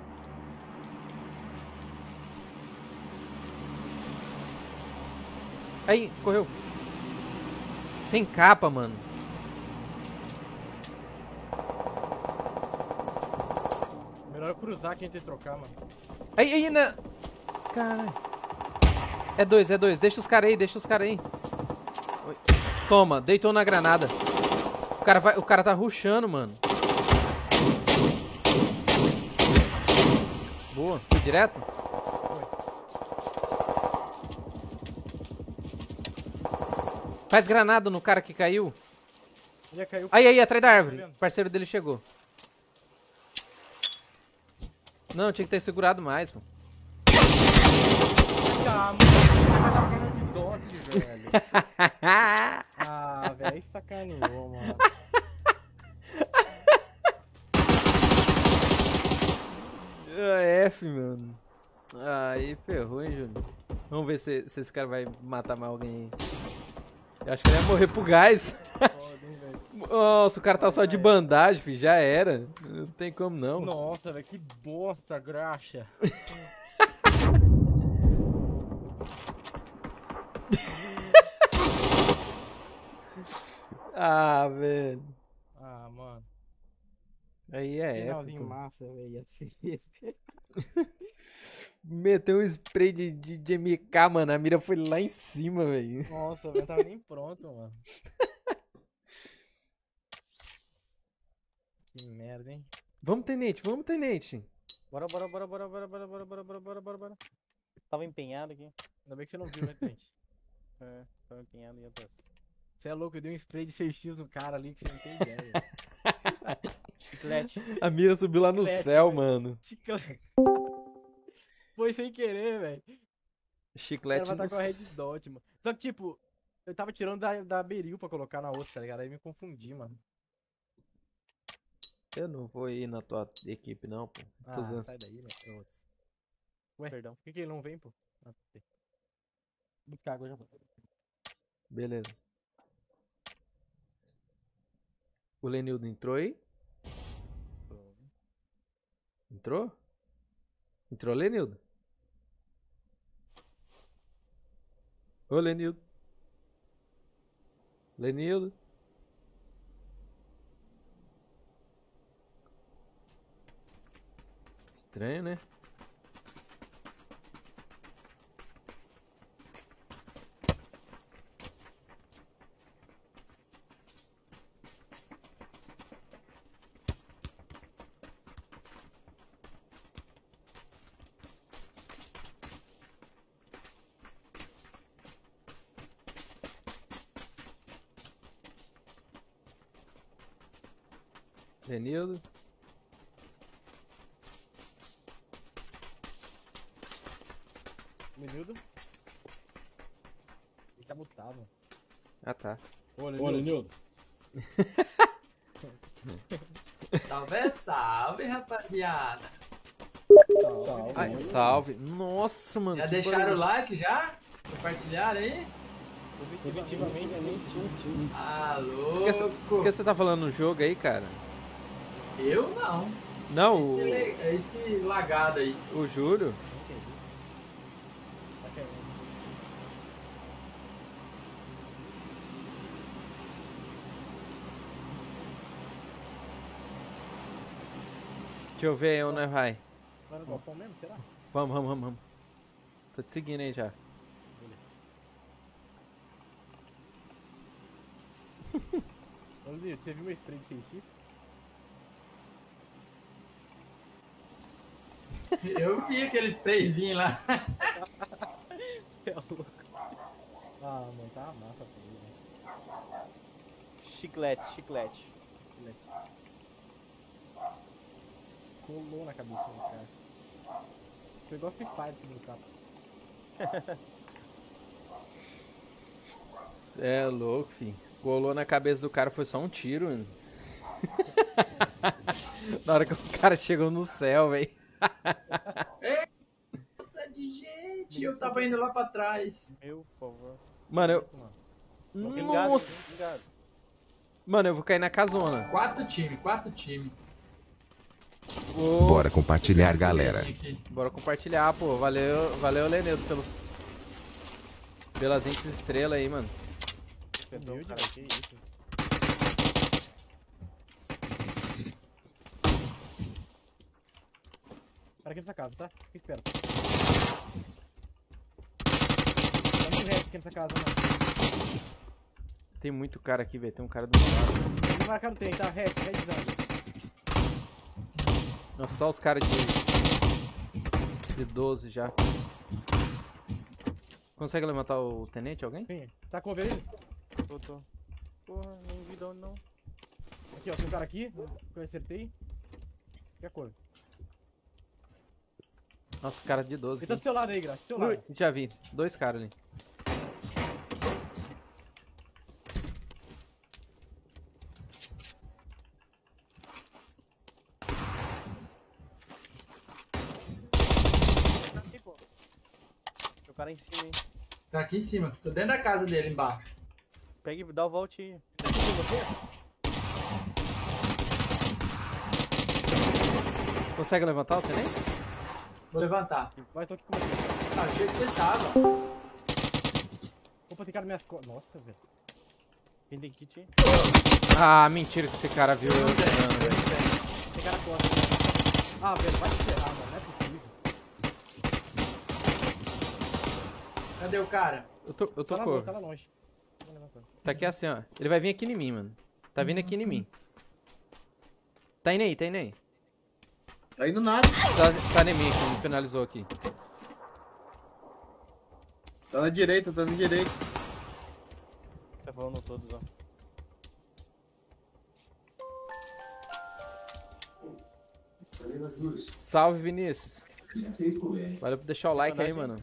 Aí, correu. Sem capa, mano.
Melhor eu cruzar que a gente trocar, mano.
Aí, na... Caralho. É dois. Deixa os caras aí, Oi. Toma, deitou na granada. O cara tá rushando, mano. Boa, foi direto?
Foi.
Faz granada no cara que caiu.
Ele já caiu.
Aí, atrás da árvore.
Tá vendo?
O parceiro dele chegou. Não, tinha que ter segurado mais, pô.
Ah, mano. Tá cara de dote, velho. Ah, velho. Aí sacaneou, mano.
F, mano. Aí ferrou, hein, Júlio. Vamos ver se esse cara vai matar mais alguém aí. Eu acho que ele ia morrer pro gás.
Foda, hein, velho.
Nossa, o cara tá só de bandagem, filho. Já era. Não tem como não.
Nossa, velho, que bosta, graxa.
Ah, velho.
Ah, mano.
Aí é
Finalzinho
épico.
massa, velho. Assim, esse.
Meteu um spray de MK, mano. A mira foi lá em cima, velho.
Nossa, velho, não tava nem pronto, mano. Que merda, hein?
Vamos, tenente, vamos, tenente.
Bora. Tava empenhado aqui.
Ainda bem que você não viu, né, Trent?
É, tava empenhado em outras.
Você é louco, eu dei um spray de 6x no cara ali que você não tem ideia.
Chiclete.
A mira subiu lá no
Chiclete,
céu,
velho.
mano.
Chiclete. Foi sem querer, velho.
Chiclete
Ela vai
no
estar com a Red
céu.
Dot, mano. Só que, tipo, eu tava tirando da Beril pra colocar na outra, tá ligado? Aí me confundi, mano.
Eu não vou ir na tua equipe, não, pô.
Ah,
Tô zoando.
sai daí, né? É outro. Ué,
Perdão.
por que ele não vem, pô? Ah, tem. Buscar água já vou.
Beleza. O Lenildo entrou aí? Entrou? Entrou, Lenildo? Ô, Lenildo. Lenildo. Estranho, né? Lenildo.
Lenildo? Ele tá mutado.
Ah, tá.
Ô, Lenildo.
Salve, salve, rapaziada.
Salve.
Ai, salve. Nossa, mano.
Já
que
deixaram o
barulho.
like já? Compartilharam aí?
Positivamente,
O que você-
Alô?
o que você tá falando no jogo aí, cara?
Eu não.
Não,
Esse lagado aí.
o Júlio.
Tá querendo.
Deixa eu ver aí onde nós vai.
Vai no galpão mesmo, será?
Vamos. Tô te seguindo aí já.
Ô, Lenildo, você viu meu spray de 6x?
Eu vi aquele sprayzinho lá.
É louco. Ah, mano, tá uma massa pra ele, velho.
Chiclete.
Colou na cabeça do cara. Foi igual Free Fire esse brincar.
Cê é louco, filho. Colou na cabeça do cara, foi só um tiro, mano. Na hora que o cara chegou no céu, velho.
Tá de gente, eu tava indo lá pra trás.
Meu favor.
Mano, eu.
Vingado,
Nossa! Mano, eu vou cair na casona.
4 times.
Ô,
Bora compartilhar, galera.
Aqui.
Bora compartilhar, pô. Valeu, Lenildo, pelas 20 estrelas aí, mano.
Perdão,
Humilde,
cara.
velho, que isso. Para aqui nessa casa, tá? Fica esperto. Tá muito reto aqui nessa casa, mano.
Tem muito cara aqui, velho. Tem um cara do meu lado.
Não marcar no trem, tá? Redzão.
Nossa, só os caras de 12 já. Consegue levantar o tenente, alguém?
Vem, tá com ele?
Tô. Porra, não vi de onde não.
Aqui, ó, tem um cara aqui, que eu acertei. Que a cor?
Nossa, cara de 12
Ele tá do
aqui.
seu lado aí, Graça, do seu lado.
Já vi. 2 caras ali.
Aqui, pô. cara em cima, hein.
Tá aqui em cima. Tô dentro da casa dele, embaixo.
Pega e dá o volte aí.
Consegue levantar o tenente?
Vou levantar.
Vai, tô aqui com você.
Ah, achei que você tava.
Opa, tem cara nas minhas costas. Nossa, velho.
Quem tem kit aí?
Ah, mentira que esse cara viu eu
Não tem,
entrando, velho.
não tem.
Tem cara costas. Ah, velho, vai esperar, mano. Não é possível.
Cadê o cara?
Eu tô
Tá lá,
com.
tá lá longe. Tá levantando.
Tá aqui assim, ó. Ele vai vir aqui em mim, mano. Tá vindo aqui em mim. Tá indo aí, tá indo aí.
Tá indo nada.
Tá em mim, que finalizou aqui.
Tá na direita, tá na direita.
Tá falando todos, ó.
Salve, Vinícius. Valeu por deixar o like aí, mano.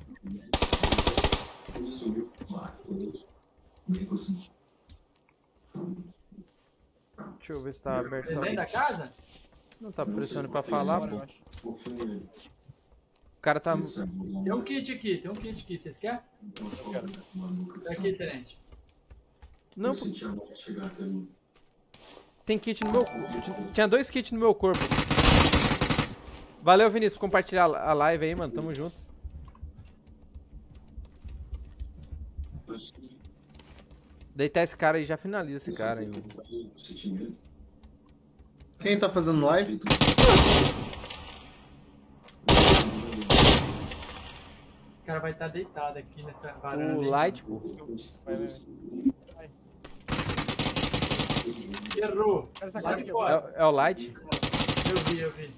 Deixa eu ver se tá aberto
Você
essa...
dentro da casa?
Não tá pressionando pra falar, pô. O cara tá...
Tem um kit aqui, Vocês querem? Tá aqui, tenente.
Não, pô. Tem kit no meu... Tinha 2 kits no meu corpo. Valeu, Vinícius, por compartilhar a live aí, mano. Tamo junto. Deitar esse cara aí, já finaliza esse cara aí, mano.
Quem tá fazendo live?
O cara vai estar deitado aqui nessa varanda.
O
aí.
Light, pô.
Errou.
Cara, tá
Lá
aqui,
de
ó.
fora.
É o Light.
Eu vi.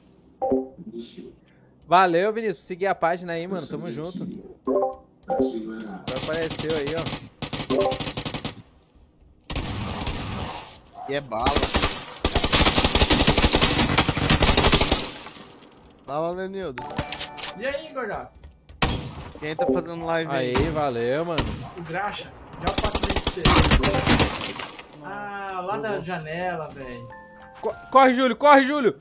Valeu, Vinícius, por seguir a página aí, mano. Tamo junto. Já apareceu aí, ó.
E é bala. Fala, Lenildo.
E aí, Gordão?
Quem tá fazendo live aí?
Aí, valeu, mano.
O Graxa. Já passo pra você. Ah, lá da janela, velho.
Corre, Júlio, corre, Júlio!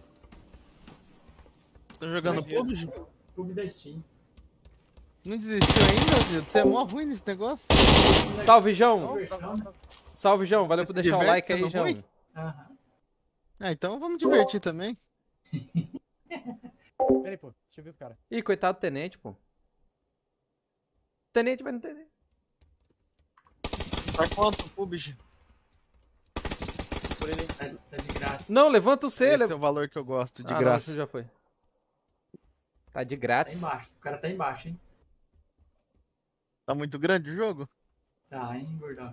Tá jogando PUBG?
Clube da Steam.
Não desistiu ainda, Lenildo? Você é mó ruim nesse negócio?
Salve, João.
Diversão, né?
Salve, João. Valeu por
Você
deixar o
diverte
like aí,
sendo
João.
ruim?
Aham.
Ah, então vamos divertir também.
Pera aí, pô. Deixa eu ver os caras.
Ih, coitado do tenente, pô. Tenente vai no tenente.
Tá quanto o PUBG?
Por ele.
Tá de graça.
Não, levanta o C.
Esse é o valor que eu gosto, de
Ah,
graça.
Não, já foi. Tá de
Tá
grátis.
embaixo. O cara tá embaixo, hein?
Tá muito grande o jogo?
Tá, hein, Gordão?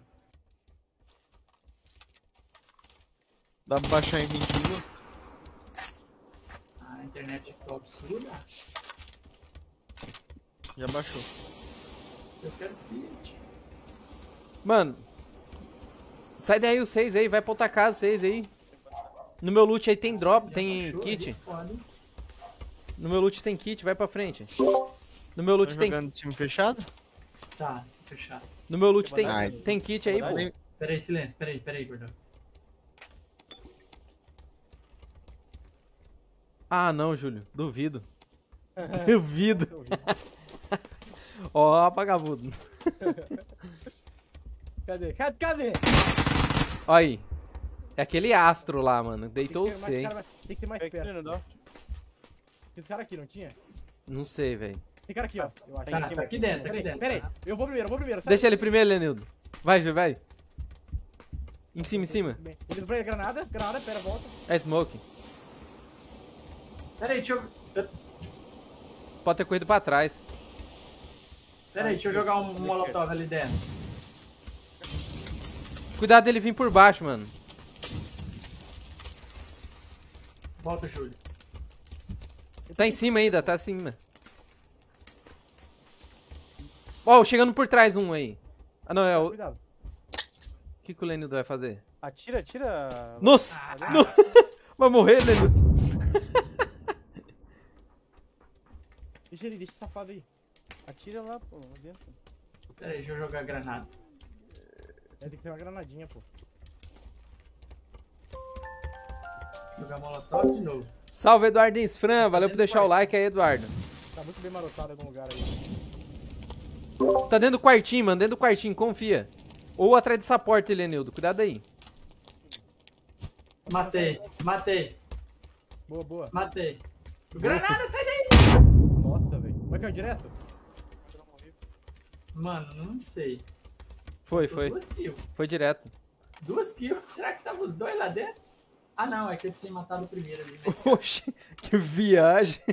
Dá pra baixar em 21?
A internet top sua.
Já baixou.
Eu quero kit.
Mano, sai daí os 6 aí, vai pra outra casa os 6 aí. No meu loot aí tem drop, tem
Baixou
kit.
ali, foda, hein?
No meu loot tem kit, vai pra frente. No meu loot
Tá
tem...
jogando time fechado?
Tá, fechado.
No meu loot tem,
Ai.
tem kit aí, pô.
Nem-
Pera aí, silêncio. Pera aí, Gordão.
Ah, não, Júlio. Duvido. Duvido. Ó, vagabundo.
Cadê? Cadê?
Ó aí. É aquele astro lá, mano. Deitou o
Tem que ter
C, hein?
mais cara- Tem que ter mais
Pega aqui,
perto.
não dá?
Tem cara aqui, não tinha?
Não sei, velho.
Tem cara aqui, ó. Eu acho.
Tá, tá aqui dentro, tá aqui dentro.
Pera aí. Eu vou primeiro, sai.
Deixa ele primeiro, Lenildo. Vai, Júlio, vai. Em cima, em cima.
Ele vai granada, pera, volta.
É smoke.
Pera aí, deixa eu...
Pode ter corrido pra trás.
Pera aí, deixa eu jogar um molotov ali dentro.
Cuidado dele vir por baixo, mano.
Volta, Júlio.
Tá em cima ainda, tá acima. Ó, chegando por trás um aí. Ah, não, é o...
Cuidado.
O que o Lenildo vai fazer?
Atira.
Nossa! No- Vai morrer, Lenildo.
Deixa esse safado aí.
Atira lá, pô, lá dentro.
Pera aí, deixa eu jogar granada.
Tem que ter uma granadinha, pô.
Jogar molotov de novo.
Salve, Eduardo Insfran. Valeu por deixar o like aí, Eduardo.
Tá muito bem marotado em algum lugar aí.
Tá dentro do quartinho, mano. Dentro do quartinho, confia. Ou atrás dessa porta, Elenildo. Cuidado aí.
Matei.
Boa, boa.
Matei. Granada, sai daí!
Nossa, velho. Como é que é o direto?
Mano, não sei.
Foi.
2 kills.
Foi direto.
2 kills? Será que tava os dois lá dentro? Ah, não. É que eu tinha matado o primeiro ali, né?
Oxi, que viagem.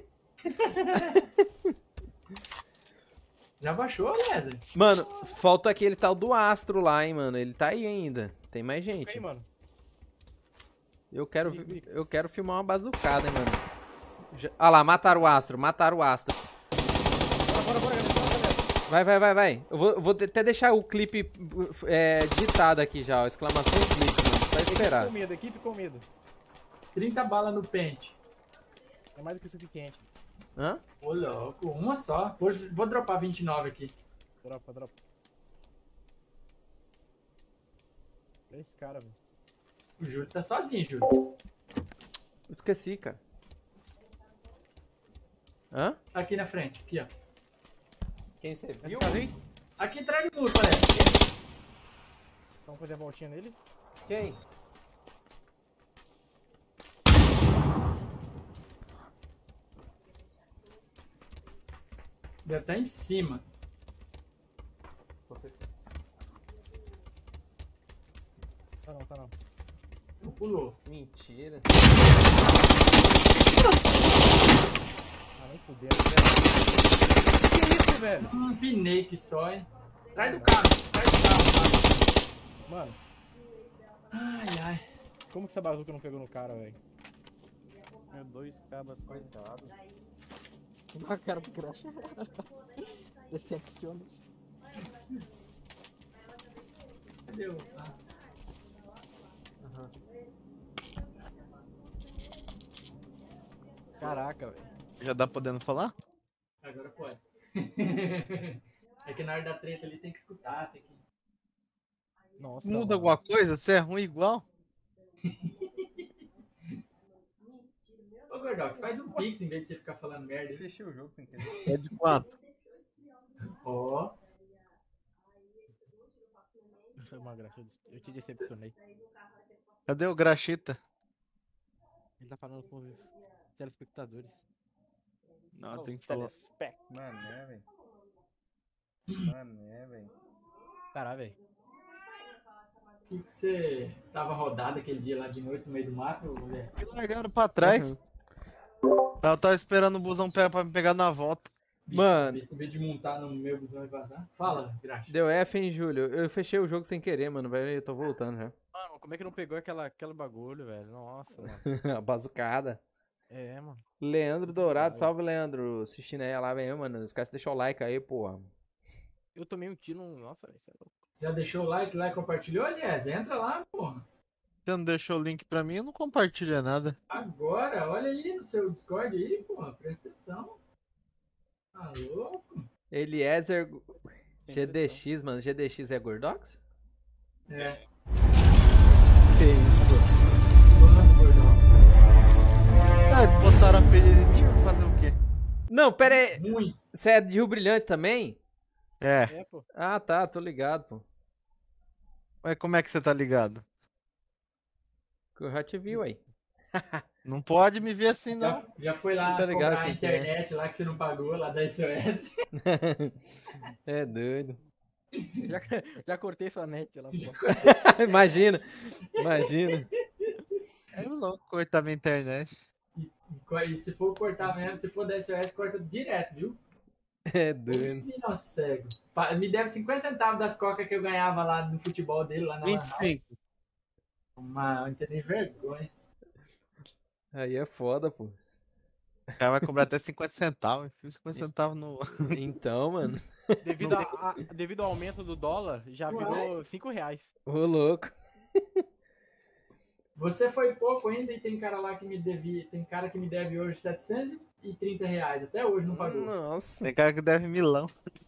Já baixou, Lézer?
Mano, falta aquele tal do Astro lá, hein, mano. Ele tá aí ainda. Tem mais gente.
Aí, mano.
Eu quero filmar uma bazucada, hein, mano. Ah lá, mataram o Astro.
Bora, galera.
Vai. Eu vou até deixar o clipe digitado aqui já, ó. Exclamação clipe, mano. Só esperar.
Equipe com medo.
30 balas no pente.
É mais do que o suficiente.
Hã?
Ô, louco. Uma só. Vou dropar 29 aqui.
Dropa. É esse cara, velho.
O Júlio tá sozinho, Júlio.
Eu esqueci, cara. Hã?
Aqui na frente. Aqui, ó.
Quem você
Esse cara aí?
Aqui atrás do muro, parece.
Vamos fazer a voltinha nele.
Quem?
Deve estar em cima.
Tá não.
Não pulou.
Mentira.
Ah, nem fudendo. Que isso, velho?
Pinei que só, hein? Atrás do carro.
Mano,
Ai.
como que essa bazuca não pegou no cara, velho?
Meu, 2 cabas, coitado.
A cara do Crash. Decepciona.
Cadê o...
Caraca, velho.
Já dá podendo falar?
Agora pode. É que na hora da treta ali tem que escutar, tem que...
Nossa.
Muda
mano.
alguma coisa? Você é ruim igual?
Ô, Gordox, faz um pix em vez de você ficar falando merda.
Fechei o jogo sem querer.
É de quanto?
Ó.
Foi uma graxa. Eu te decepcionei.
Cadê o Graxita?
Ele tá falando com os telespectadores.
Não, tem que falar.
Mané, velho.
Caralho, velho.
Que você tava rodado aquele dia lá de noite no meio do mato, mulher?
Me largaram pra trás. Eu tava esperando o busão pra me pegar na volta.
Mano.
Em vez de montar no meu busão e vazar. Fala, Graxa.
Deu F, hein, Júlio? Eu fechei o jogo sem querer, mano. Eu tô voltando já.
Mano, como é que não pegou aquele bagulho, velho? Nossa, mano.
A bazucada.
É, mano.
Leandro Dourado, salve, Leandro. Assistindo aí a live aí, mano. Não esquece de deixar o like aí, porra.
Eu tomei um tiro. Nossa, velho. Você é louco.
Já deixou o like lá e compartilhou, aliás? Entra lá, porra.
Você não deixou o link pra mim, eu não compartilho nada.
Agora, olha aí no seu Discord aí, porra. Presta atenção. Tá louco?
Eliezer GDX, mano. GDX é Gordox?
É.
Que isso, pô.
Mano, Gordox.
Ah, eles botaram a pequenininha pra fazer o quê?
Não, pera aí.
Ruim.
Você é de Rio Brilhante também?
É.
É, pô.
Ah, tá. Tô ligado, pô.
Mas como é que você tá ligado?
Que eu já te vi, aí.
Não pode me ver assim, não.
Já foi lá
Tá ligado
comprar a
quem que é.
internet lá que você não pagou, lá da SOS.
É doido.
Já cortei sua net lá, pô.
Imagina.
É louco cortar minha internet.
E se for cortar mesmo, se for da SOS, corta direto, viu?
É doido.
Menino cego. Me deve 50 centavos das cocas que eu ganhava lá no futebol dele, lá na Lan House.
25.
Não tem nem vergonha.
Aí é foda, pô.
O cara vai cobrar até 50 centavos. Enfio 50 centavos no.
Então, mano.
Devido ao aumento do dólar, já virou 5 reais.
Ô, louco.
Você foi pouco ainda e tem cara lá que me devia. Tem cara que me deve hoje R$730. Até hoje não pagou.
Nossa.
Tem cara que deve milão.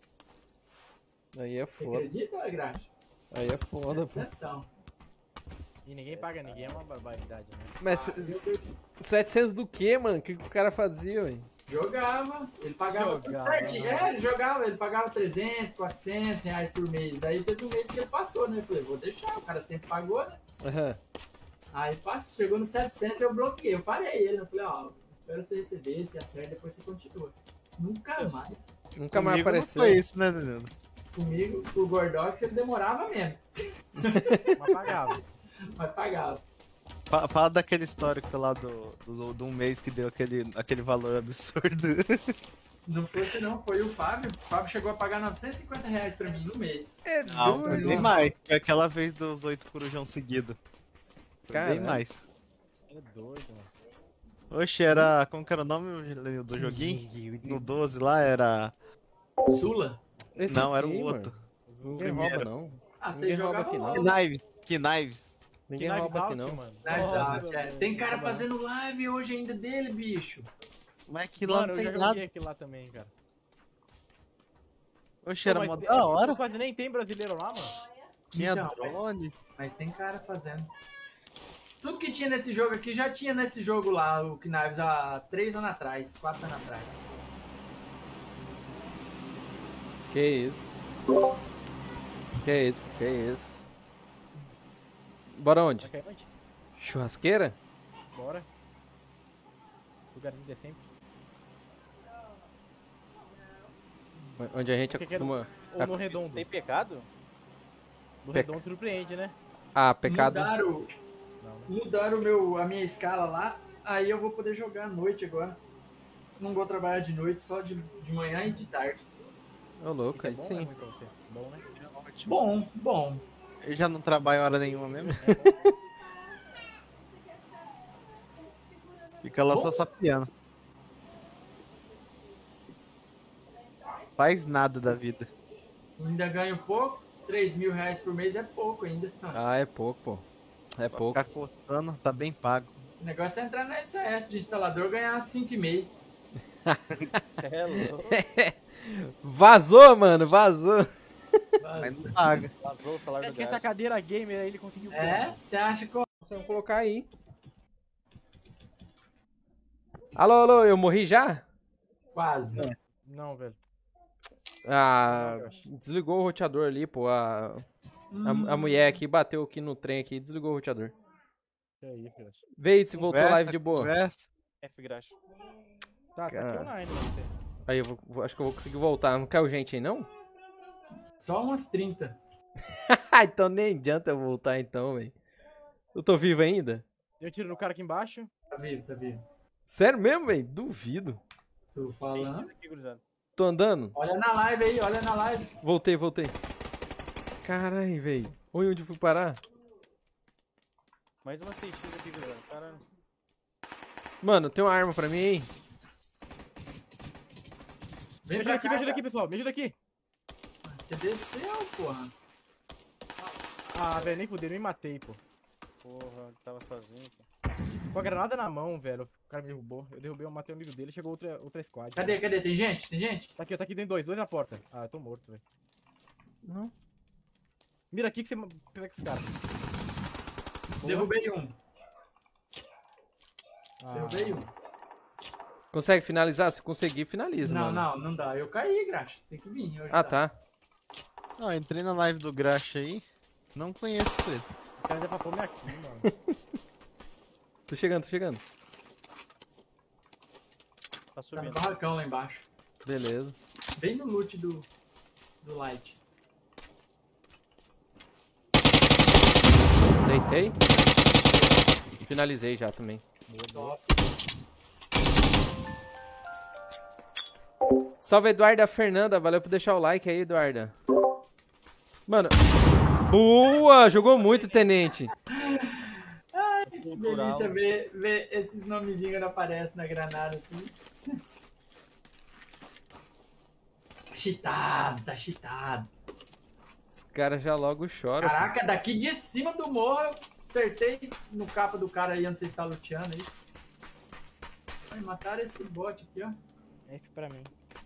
Aí é
Você
foda.
acredita, Graxa?
Aí é foda, pô.
Então.
E ninguém paga ninguém, é uma barbaridade, né?
Mas 700 do que, mano? O que o cara fazia, ué?
Jogava, ele pagava tudo
Jogava,
certinho.
né?
É, ele jogava, ele pagava 300, 400 reais por mês. Daí teve um mês que ele passou, né? Eu falei, vou deixar, o cara sempre pagou, né?
Aham.
Aí passou, chegou no 700, eu bloqueei, eu parei ele. Eu falei, ó, espera você receber, se acerta, depois você continua. Nunca mais.
Nunca mais
Comigo não
apareceu.
foi isso, né, Danilo?
Comigo, o Gordox, ele demorava mesmo,
Mas pagava.
mas pagava.
Fala daquele histórico lá do um mês que deu aquele valor absurdo.
Não foi você não, foi o Fábio. O Fábio chegou a pagar 950 reais pra mim no mês.
É
Não, foi
doido.
bem mais. Foi aquela vez dos 8 corujão seguido. Foi bem
Caralho.
mais.
É doido, mano.
Oxe, era. Como que era o nome Lenil, do joguinho? No 12 lá era.
Sula?
Esse
Não, era o
sim,
outro.
mano. Ninguém rouba,
Primeiro.
não.
Ah, você
Ninguém rouba
jogava
aqui, não.
LOL.
Que Knives.
Ninguém
Que
rouba aqui,
Knives
não.
Out, mano.
Knives
Nossa,
Out, é.
velho.
Tem cara
Rouba não.
fazendo live hoje ainda dele, bicho.
Mas que lá
Mano,
não
eu
tem
já
nada.
joguei aquilo lá também, cara.
Oxe, era
Pô,
mó
mas
da hora.
Quase nem tem brasileiro lá, mano.
Tinha
Então,
drone.
Mas tem cara fazendo. Tudo que tinha nesse jogo aqui, já tinha nesse jogo lá, o Knives, há 3 anos atrás, 4 anos atrás.
Que isso? Que isso? Bora onde?
Vai cair onde?
Churrasqueira?
Bora. Lugarzinho de sempre.
Onde a gente
Que que era?
acostuma...
Ou no redondo.
Tem pecado?
No
Peca-
redondo surpreende, né?
Ah, pecado.
Mudaram,
Não, né?
mudaram a minha escala lá, aí eu vou poder jogar à noite agora. Não vou trabalhar de noite, só de manhã e de tarde.
Ô, louco,
Isso é
aí
bom ou é
sim.
ruim pra você? Bom, né?
Bom, bom.
Eu já não trabalho hora nenhuma mesmo. Fica lá só sapiando. Faz nada da vida.
Ainda ganho pouco, 3 mil reais por mês é pouco ainda.
Ah, é pouco, pô. É pouco.
Ficar coçando, tá bem pago.
O negócio é entrar na SAS de instalador e ganhar 5,5.
É louco.
Vazou, mano, vazou.
Mas não paga.
Vazou o salário
É
do
que essa
gato.
cadeira gamer aí ele conseguiu.
É? Você acha que eu...
Vamos colocar aí. Alô, alô, eu morri já?
Quase.
Não, velho.
Ah, desligou o roteador ali, pô. A mulher aqui bateu aqui no trem aqui e desligou o roteador.
Que aí, filho.
Veio se voltou
Conversa,
live de boa.
conversa.
F graxa.
Tá, tá aqui
Cara.
online, né?
Aí eu acho que eu vou conseguir voltar. Não caiu gente aí, não?
Só umas 30.
Então nem adianta eu voltar então, velho. Eu tô vivo ainda?
Deu tiro no cara aqui embaixo.
Tá vivo, tá vivo.
Sério mesmo, velho? Duvido.
Tô
Tem
falando.
gente aqui, gurizada.
Tô andando?
Olha na live aí, olha na live.
Voltei. Caralho, velho. Olha onde eu fui parar.
Mais uma 6x aqui, gurizada. Caralho.
Mano, tem uma arma pra mim aí?
Vem
Me
pra
ajuda aqui,
cá,
me ajuda aqui, pessoal. Me ajuda aqui.
Você desceu, porra.
Ah, velho, nem fudeu, nem matei, pô.
Porra, ele tava sozinho. Pô.
Com a granada na mão, velho. O cara me derrubou. Eu derrubei, eu matei o amigo dele. Chegou outra squad.
Cadê? Tem gente? Tem gente?
Tá aqui, tem dois na porta. Ah, eu tô morto, velho.
Não.
Mira aqui que você pega esse cara. Boa.
Derrubei um.
Ah,
Derrubei um.
Consegue finalizar? Se conseguir, finaliza,
Não,
mano.
não dá. Eu caí, Graxa. Tem que vir. hoje
Ah, tá.
Ó, entrei na live do Graxa aí. Não conheço ele.
O cara já papou minha aqui, mano.
Tô chegando.
Tá
Tá no
subindo.
barracão lá embaixo.
Beleza.
Bem no loot do light.
Deitei. Finalizei já também.
Top.
Salve, Eduarda Fernanda. Valeu por deixar o like aí, Eduarda. Mano. Boa! Jogou muito, tenente.
Que delícia ver esses nomezinhos que aparecem na granada assim. Cheatado, tá cheatado.
Os caras já logo choram. filho.
Caraca, daqui de cima do morro eu acertei no capa do cara aí onde você está luteando aí. Ai, mataram esse bot aqui, ó.
F pra mim.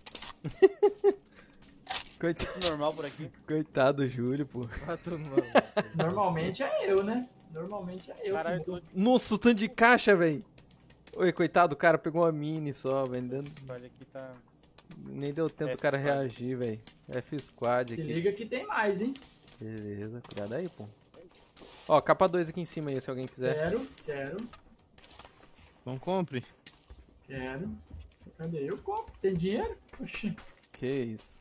Normal por aqui.
Coitado do Júlio, pô.
Ah, todo mundo.
Normalmente é eu, né? Normalmente é eu.
Caralho,
que
tô...
vou.
Nossa, o tanto de caixa, velho. Oi, coitado, o cara pegou uma mini só, velho.
Olha aqui tá.
Nem deu tempo do cara
F-Squad.
reagir, velho. F-Squad
Se
aqui.
liga que tem mais, hein?
Beleza, cuidado aí, pô. Ó, capa 2 aqui em cima aí, se alguém quiser.
Quero.
Não compre.
Cadê? Eu compro. Tem dinheiro? Oxi.
Que isso.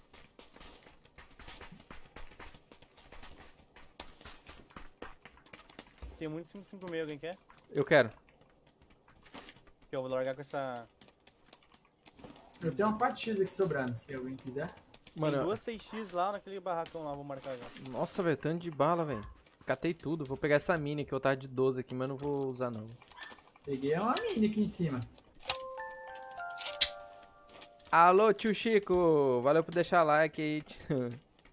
Tem muito 556, alguém quer?
Eu quero.
Que eu vou largar com essa.
Eu tenho uma 4x aqui sobrando, se alguém quiser.
Tem
Mano,
duas 6x lá naquele barracão lá, vou marcar já.
nossa, velho, tanto de bala, velho. Catei tudo. Vou pegar essa mini que eu tava de 12 aqui, mas não vou usar não.
Peguei uma mini aqui em cima.
Alô, tio Chico. Valeu por deixar like aí. Tio.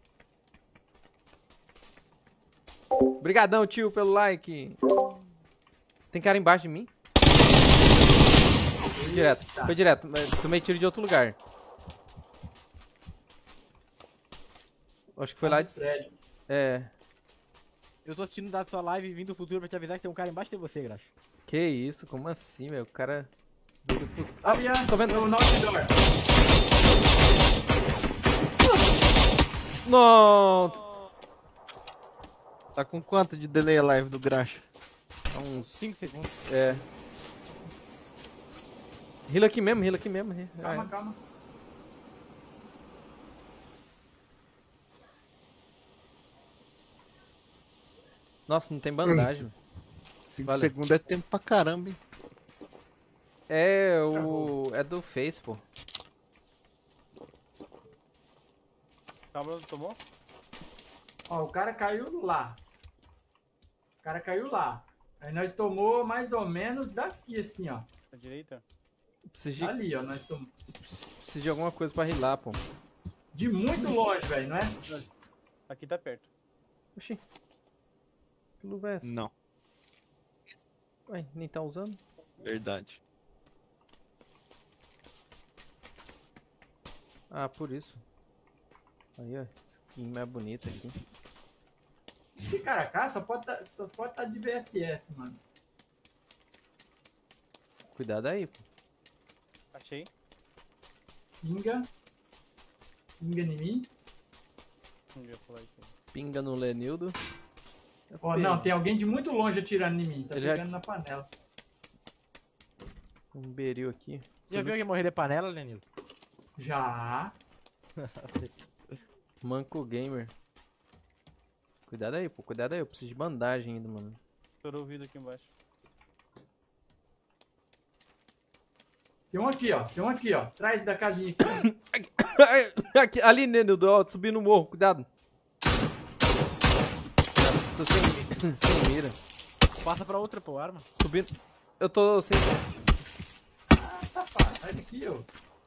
Obrigadão, tio, pelo like. Tem cara embaixo de mim? Direto.
Tá.
Foi direto. Tomei tiro de outro lugar. Acho que foi lá de...
Prédio.
É.
Eu tô assistindo da sua live e vim do futuro pra te avisar que tem um cara embaixo de você, Graxa.
Que isso? Como assim, velho? O cara...
Avião,
tô vendo.
no norte door.
Não!
Tá com quanto de delay a live do Graxa?
Uns...
5 segundos.
É. Rila aqui mesmo, rila aqui mesmo.
Calma, calma.
Nossa, não tem bandagem.
5
Valeu.
segundos é tempo pra caramba, hein?
É o... É do Face, pô.
Calma, tomou?
Ó, o cara caiu lá. Aí nós tomou mais ou menos daqui, assim, ó.
À direita?
Preciso de,
Ali, ó. Nós tomamos.
preciso de alguma coisa pra rilar, pô.
De muito longe, velho, não é?
Aqui tá perto.
Oxi. Que luva é essa?
Não,
Ué, nem tá usando?
verdade.
Ah, por isso. Aí, ó. Skin mais bonita aqui.
Esse cara cá só pode tá de VSS, mano.
Cuidado aí, pô.
Achei.
Pinga em mim.
Não ia falar isso aí.
Pinga no Lenildo.
Ó, não, tem alguém de muito longe atirando em mim. Tá
Ele já-
pegando na panela.
Um beril aqui.
Já viu alguém morrer de panela, Lenil?
Já.
Manco Gamer. Cuidado aí, pô. Cuidado aí. Eu preciso de bandagem ainda, mano.
Estourou o vidro aqui embaixo.
Tem um aqui, ó. Atrás da casinha aqui.
Aqui, ali, Lenildo. Ó, subi no morro. Cuidado. Tô sem mira.
Passa pra outra, pô, arma.
Subindo. Eu tô sem...
Ah, safado. Sai daqui, ó.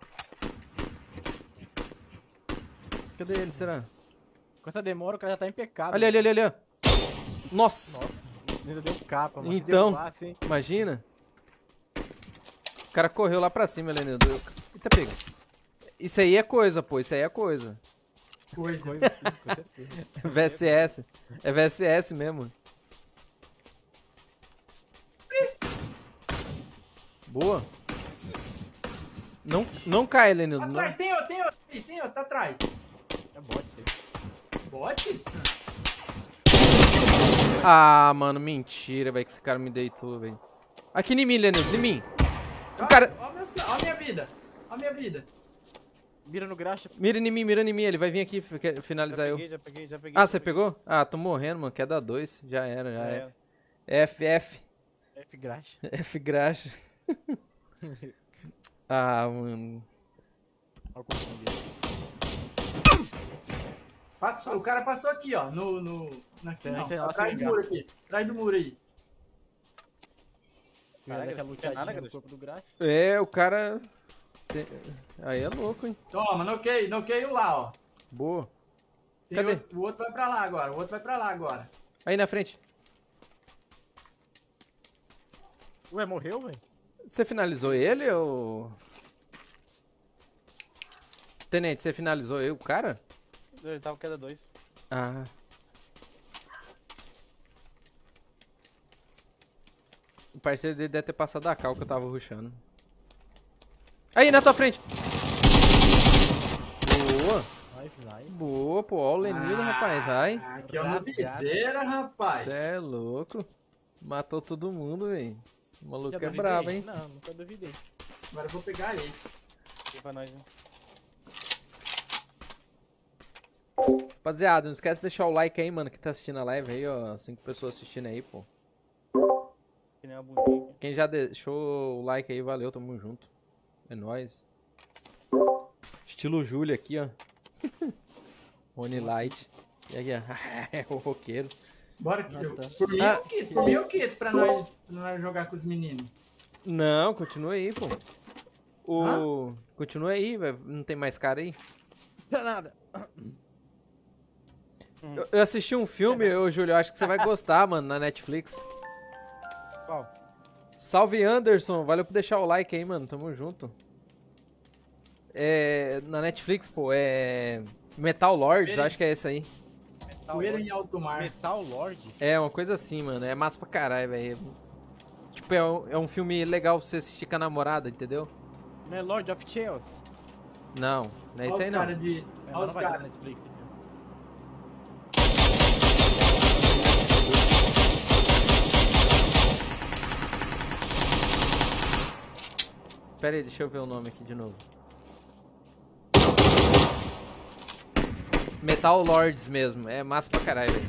Cadê ele, será?
Com essa demora, o cara já tá impecável.
Ali, ó. Nossa.
Ainda deu capa, mano. Se
Então.
deu passe, hein?
Imagina. O cara correu lá pra cima, Lenildo. Eita, pega. Isso aí é coisa, pô. Isso aí é coisa.
Coisa.
Coisa assim, com certeza.
VSS. É VSS mesmo. Boa. Não cai, Lenildo. Não.
Atrás, tem outro, tá atrás.
É bot isso aí.
Bote?
Ah, mano, mentira, velho, que esse cara me deitou, velho. Aqui em mim, Lenildo, em mim. O cara...
Ó a minha vida. Ó a minha vida.
Mira no graxa.
Mira em mim, ele vai vir aqui finalizar eu.
Já peguei.
Ah, você pegou? Ah, tô morrendo, mano, queda 2. Já era, já
Já
é.
era.
F.
F graxa.
F graxa. Ah, mano.
Olha o confundo dele.
O cara passou aqui, ó. Aqui,
Tem
não.
que ela
Atrás
se
do
ligar.
muro aqui. Atrás do muro aí.
Caraca,
Caraca,
aquela
não tinha nada,
lutadinha no
Graxa.
corpo do graxa.
É, o cara... Aí é louco, hein?
Toma, noqueio lá, ó.
Boa.
Tem
Cadê?
O outro vai pra lá agora.
Aí na frente.
Ué, morreu, velho?
Você finalizou ele ou... Tenente, você finalizou o cara?
Ele tava queda 2.
Ah. O parceiro dele deve ter passado a cal que eu tava rushando. Aí, na tua frente! Boa!
Nice.
Boa, pô. Ó o Lenildo, rapaz. Vai.
Aqui é uma viseira, rapaz.
Cê é louco. Matou todo mundo, velho. O maluco
Já
é
duvidei?
brabo, hein?
Não, nunca duvidei.
Agora eu vou pegar esse.
Aqui pra nós, né?
Rapaziada, não esquece de deixar o like aí, mano, que tá assistindo a live aí, ó. 5 pessoas assistindo aí, pô.
Que nem uma bundinha.
Quem já deixou o like aí, valeu, tamo junto. É nóis. Estilo Júlio aqui, ó. Rony Light. E aqui, ó. É o roqueiro.
Bora,
tá.
por mim é o quê? Por mim é o quê? Pra nós jogar com os meninos.
Não, continua aí, pô. Continua aí, velho. Não tem mais cara aí?
Não nada.
Eu assisti um filme, ô Júlio, eu acho que você vai gostar, mano, na Netflix.
Qual?
Salve Anderson, valeu por deixar o like aí, mano, tamo junto. É, na Netflix, pô, é Metal Lords, acho que é esse aí.
Poeira em alto mar.
Metal Lord?
É, uma coisa assim, mano, é massa pra caralho, velho. Tipo, é um filme legal pra você assistir com a namorada, entendeu?
Não é Lord of Chaos?
Não, não é isso aí não.
Olha
Não
os
vai ter na
caras.
Netflix. né?
Pera aí, deixa eu ver o nome aqui de novo. Metal Lords mesmo, é massa pra caralho, velho.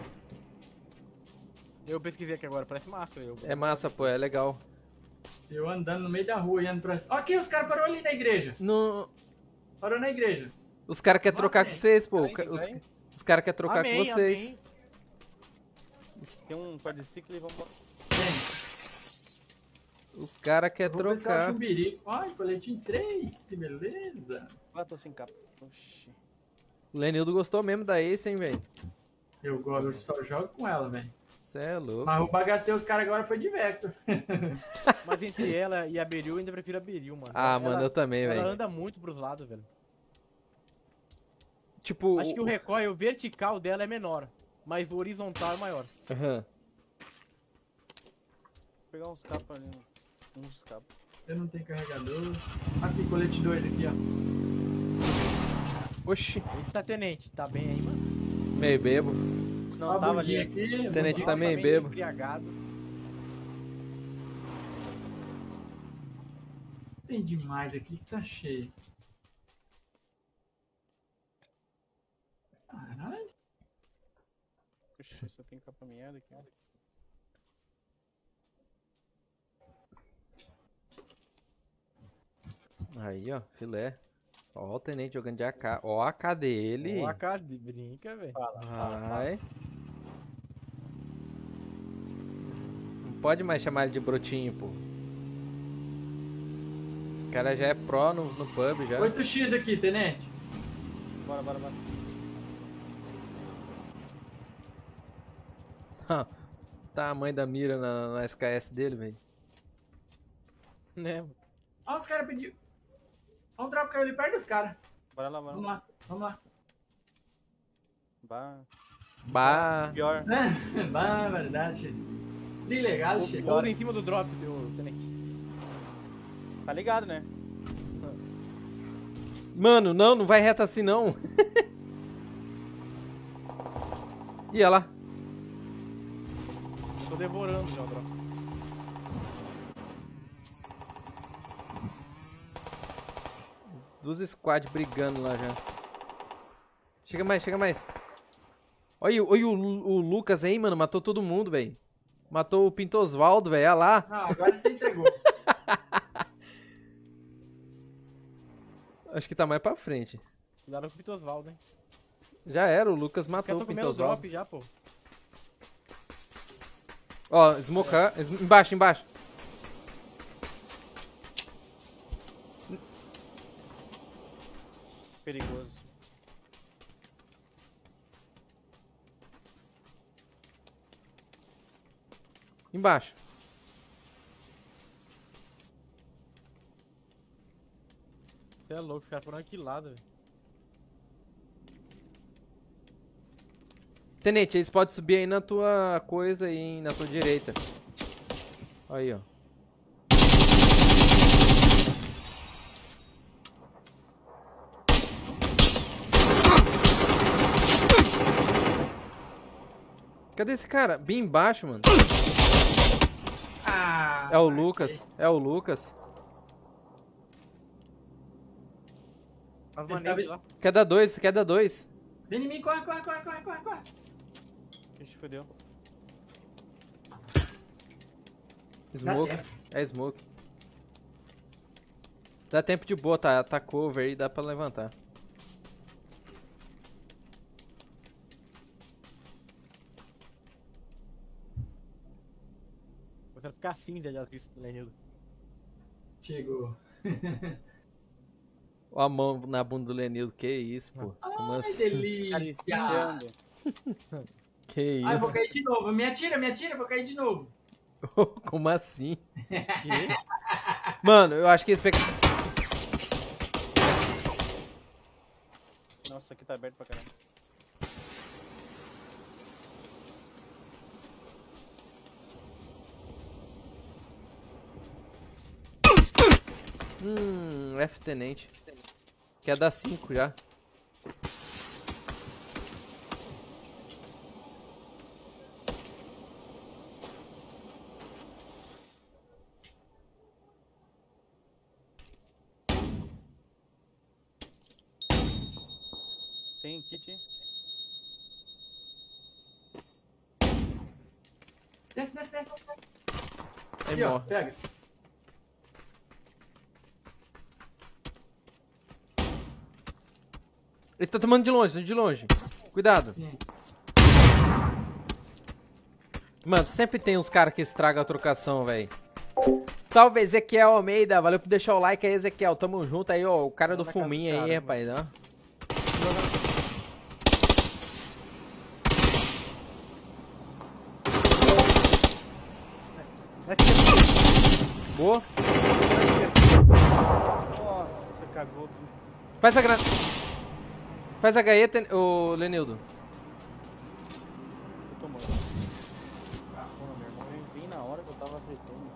Eu pesquisei aqui agora, parece massa.
É massa, pô, é legal.
Eu andando no meio da rua, indo pra... Ó, aqui, os caras pararam ali na igreja.
No...
Parou na igreja.
Os caras querem trocar com vocês, pô.
Amém, amém.
Os caras querem trocar
Amém,
com vocês.
amém.
Tem um quadriciclo e vamos embora.
Os caras querem
Vou pensar o
trocar.
chumbiri. Ai, coletinho 3, que beleza.
Ah, tô sem capa. Oxi.
O Lenildo gostou mesmo da Ace, hein, velho.
Eu gosto, eu só jogo com ela, velho.
Cê é louco.
Mas o bagaceiro, os caras agora foi de Vector.
Mas entre ela e a Beril, eu ainda prefiro a Beril, mano.
Ah,
Ela-
mano, eu também,
Ela
velho.
anda muito pros lados, velho.
Tipo...
Acho que o recoil vertical dela é menor, mas o horizontal é maior.
Aham.
Vou pegar uns capas ali. Uns capas.
Eu não tenho carregador. Aqui, colete 2 aqui, ó.
Oxi,
Eita, tenente, tá bem aí, mano?
meio bebo.
Não,
Ó a
tava
bundinha
ali.
aqui.
Tenente tá meio
Totalmente
bebo.
embriagado.
Tem demais aqui que tá cheio. Caralho.
Oxi, só tem capa merda aqui.
Aí, ó, filé. Ó o tenente jogando de AK. Ó a AK dele.
Ó, a cara de brinca, velho.
Vai. Não pode mais chamar ele de brotinho, pô. O cara já é pro no pub já.
8x aqui, tenente.
Bora, bora, bora.
Tamanho da mira na SKS dele, velho.
Né?
Ó, os caras pediram. Vamos drop caiu ali perto dos caras.
Bora lá, bora
Vamos
lá.
lá, vamos lá.
Bah.
Bah.
Pior.
Bah, verdade. Ilegal, che.
Pousa em cima do drop, teu tenente.
Tá ligado, né?
Mano, não vai reto assim não. Ih, olha lá.
Tô devorando já o drop.
Duas squad brigando lá já. Chega mais, chega mais. Olha o Lucas aí, mano. Matou todo mundo, velho. Matou o Pinto Osvaldo, velho. Olha lá.
Não, agora você entregou.
Acho que tá mais pra frente.
Cuidado com o Pito Osvaldo, hein?
Já era, o Lucas
Eu
matou
tô
o Pinto
comendo o
Osvaldo.
drop já, pô.
Ó, smocar. Embaixo, embaixo.
Perigoso.
Embaixo.
Você é louco, os caras foram aquilados, velho.
Tenente, eles podem subir aí na tua coisa aí, na tua direita. Aí, ó. Cadê esse cara? Bem embaixo, mano.
Ah,
É o
marquei.
Lucas. É o Lucas.
As
Ele
manetes
tava-
lá.
Queda 2, queda 2.
Vem em mim, corre, corre, corre, corre, corre, corre.
Ixi, fodeu.
Smoke.
tempo.
É smoke. Dá tempo de boa, tá cover aí, dá pra levantar.
Você vai ficar cinza de vista do Lenildo.
Chegou.
Ó a mão na bunda do Lenildo, que isso, pô. Como
Ai,
assim?
delícia.
Acariciando.
Que
Ai, vou
isso?
cair de novo. Me atira, vou cair de novo.
Como assim? Mano, eu acho que esse PK...
Nossa, aqui tá aberto pra caramba.
F-tenente. Quer dar 5 já.
Tem kit?
Desce, desce, desce.
Aí
Aqui, ó,
morre.
pega.
Ele tá tomando de longe, de longe. Cuidado.
Sim.
Mano, sempre tem uns caras que estragam a trocação, velho. Salve, Ezequiel Almeida. Valeu por deixar o like aí, Ezequiel. Tamo junto aí, ó. O cara do
Manda casa do
fuminho aí,
cara,
rapaz. Ó. Boa.
Nossa, cagou.
Faz a granada. Faz a gaeta, ô Lenildo.
Eu tô morto. Mano, meu irmão veio bem na hora que eu tava apertando.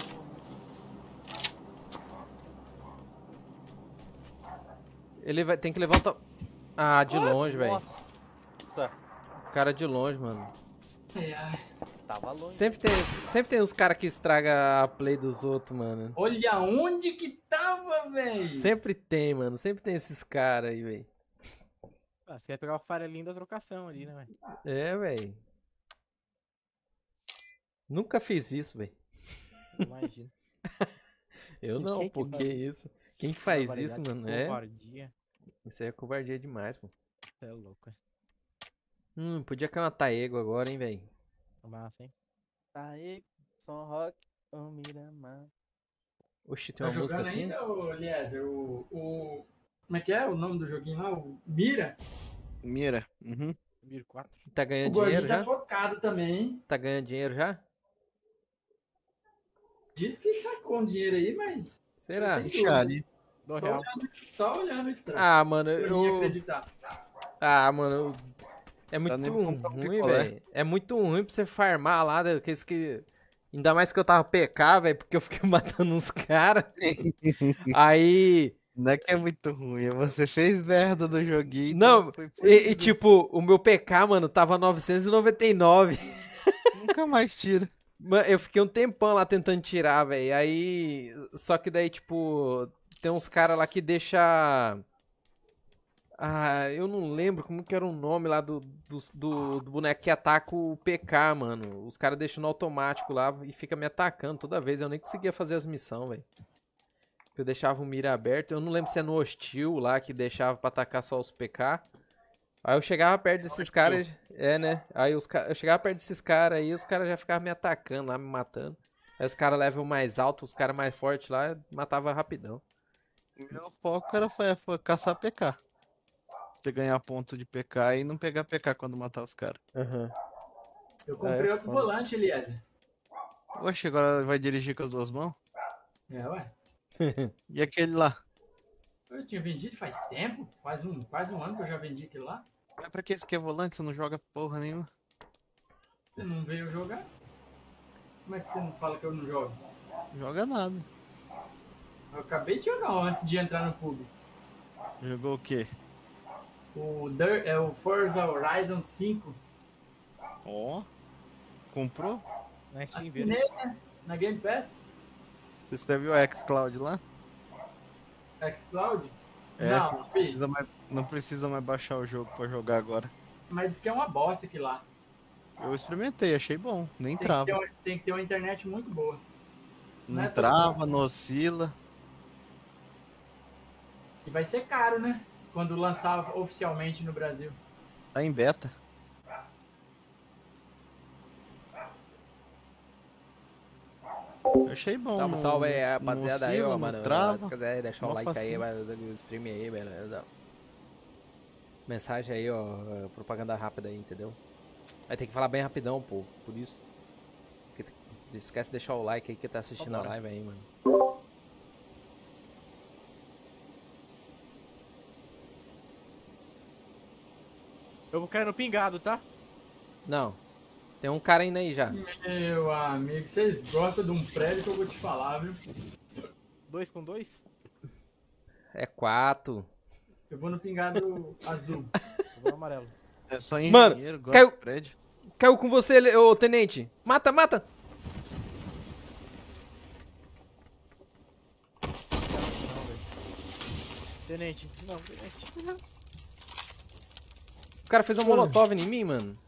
Ele vai, tem que levantar. Ah, de longe, velho.
Nossa.
Cara de longe, mano.
Ai, ai.
Tava longe.
Sempre tem uns caras que estragam a play dos outros, mano.
Olha onde que tava, velho.
Sempre tem, mano. Sempre tem esses caras aí, velho.
Ah, você vai pegar o farelinho da trocação ali, né, velho?
É, velho. Nunca fiz isso, velho.
Imagina.
Eu
E
não,
quem que
por que
faz
isso? Quem que faz isso,
Barbaridade,
mano? É?
covardia.
Isso aí é covardia demais, pô.
Você é louco, é.
Podia cair uma Taego agora, hein, velho.
Massa, hein?
Aí, som rock, o Miramar.
Oxi, tem
Tá
uma música
jogando
assim?
ainda, ô Eliezer? Como é que é o nome do joguinho lá? O Mira?
Mira. Uhum.
Mir 4.
Tá
O
ganhando
gordinho
dinheiro
tá
já?
focado também, hein?
Tá ganhando dinheiro já?
Diz que sacou um dinheiro aí, mas...
Será?
Tem
Xari.
Do
Só
real.
só olhando o estranho.
Ah, mano,
Pra mim
eu...
acreditar.
Ah, mano, é muito
nem pra comprar um
ruim,
picolé.
velho. É muito ruim pra você farmar lá, que... Ainda mais que eu tava PK, velho, porque eu fiquei matando uns caras. Aí...
Não é que é muito ruim, você fez merda no joguinho.
Não,
então foi
e
proibido.
tipo, o meu PK, mano, tava 999.
Nunca mais tira.
Mano, eu fiquei um tempão lá tentando tirar, velho. Aí. Só que daí, tipo. Tem uns caras lá que deixa. Ah, eu não lembro como que era o nome lá do boneco que ataca o PK, mano. Os caras deixam no automático lá e fica me atacando toda vez. Eu nem conseguia fazer as missões, velho. Eu deixava o mira aberto. Eu não lembro se é no hostil lá que deixava pra atacar só os PK. Aí eu chegava perto desses caras. É, né? Aí eu chegava perto desses caras aí, os caras já ficavam me atacando lá, me matando. Aí os caras levam mais alto, os caras mais fortes lá, matava rapidão.
O meu foco foi caçar PK. Você ganhar ponto de PK e não pegar PK quando matar os caras.
Aham.
Eu comprei
É,
outro
foda.
volante, Eliezer.
Oxe, agora vai dirigir com as duas mãos?
É, ué.
E aquele lá?
Eu tinha vendido faz tempo. Quase um ano que eu já vendi aquilo lá.
Mas pra que esse que é volante? Você não joga porra nenhuma.
Você não veio jogar? Como é que você não fala que eu não jogo?
Joga nada.
Eu acabei de jogar antes de entrar no pub.
Jogou o quê?
É o Forza Horizon 5.
Ó. Comprou?
Na Steam
Assinei,
verde.
né? Na Game Pass.
Você viu o xCloud lá?
xCloud.
É,
Não,
filho,
vi.
não precisa mais baixar o jogo pra jogar agora.
Mas diz que é uma bosta aqui lá.
Eu experimentei, achei bom. Nem
Tem que, ter
trava.
uma, tem que ter uma internet muito boa. Não é
Não
todo
trava,
mundo.
não oscila.
E vai ser caro, né? Quando lançar oficialmente no Brasil.
Tá em beta. Eu achei bom.
Salve,
não-
salve aí,
não
rapaziada aí,
oscila,
ó,
não
mano.
trava.
Se quiser deixar o
Mó
like aí,
facinho.
vai do stream aí, beleza. Mensagem aí, ó, propaganda rápida aí, entendeu? Vai ter que falar bem rapidão, pô, por isso. Não esquece de deixar o like aí que tá assistindo a
Vambora.
live aí, mano.
Eu vou cair no pingado, tá?
Não, tem um cara indo aí já.
Meu amigo, vocês gostam de um prédio que eu vou te falar, viu?
2 com 2?
É 4.
Eu vou no pingado azul.
Eu vou no amarelo.
É só
Mano,
engenheiro, gosta
caiu-
de prédio.
Caiu com você, ô tenente. Mata, mata.
Não, velho. Tenente. Não, tenente.
O cara fez um molotov em mim, mano.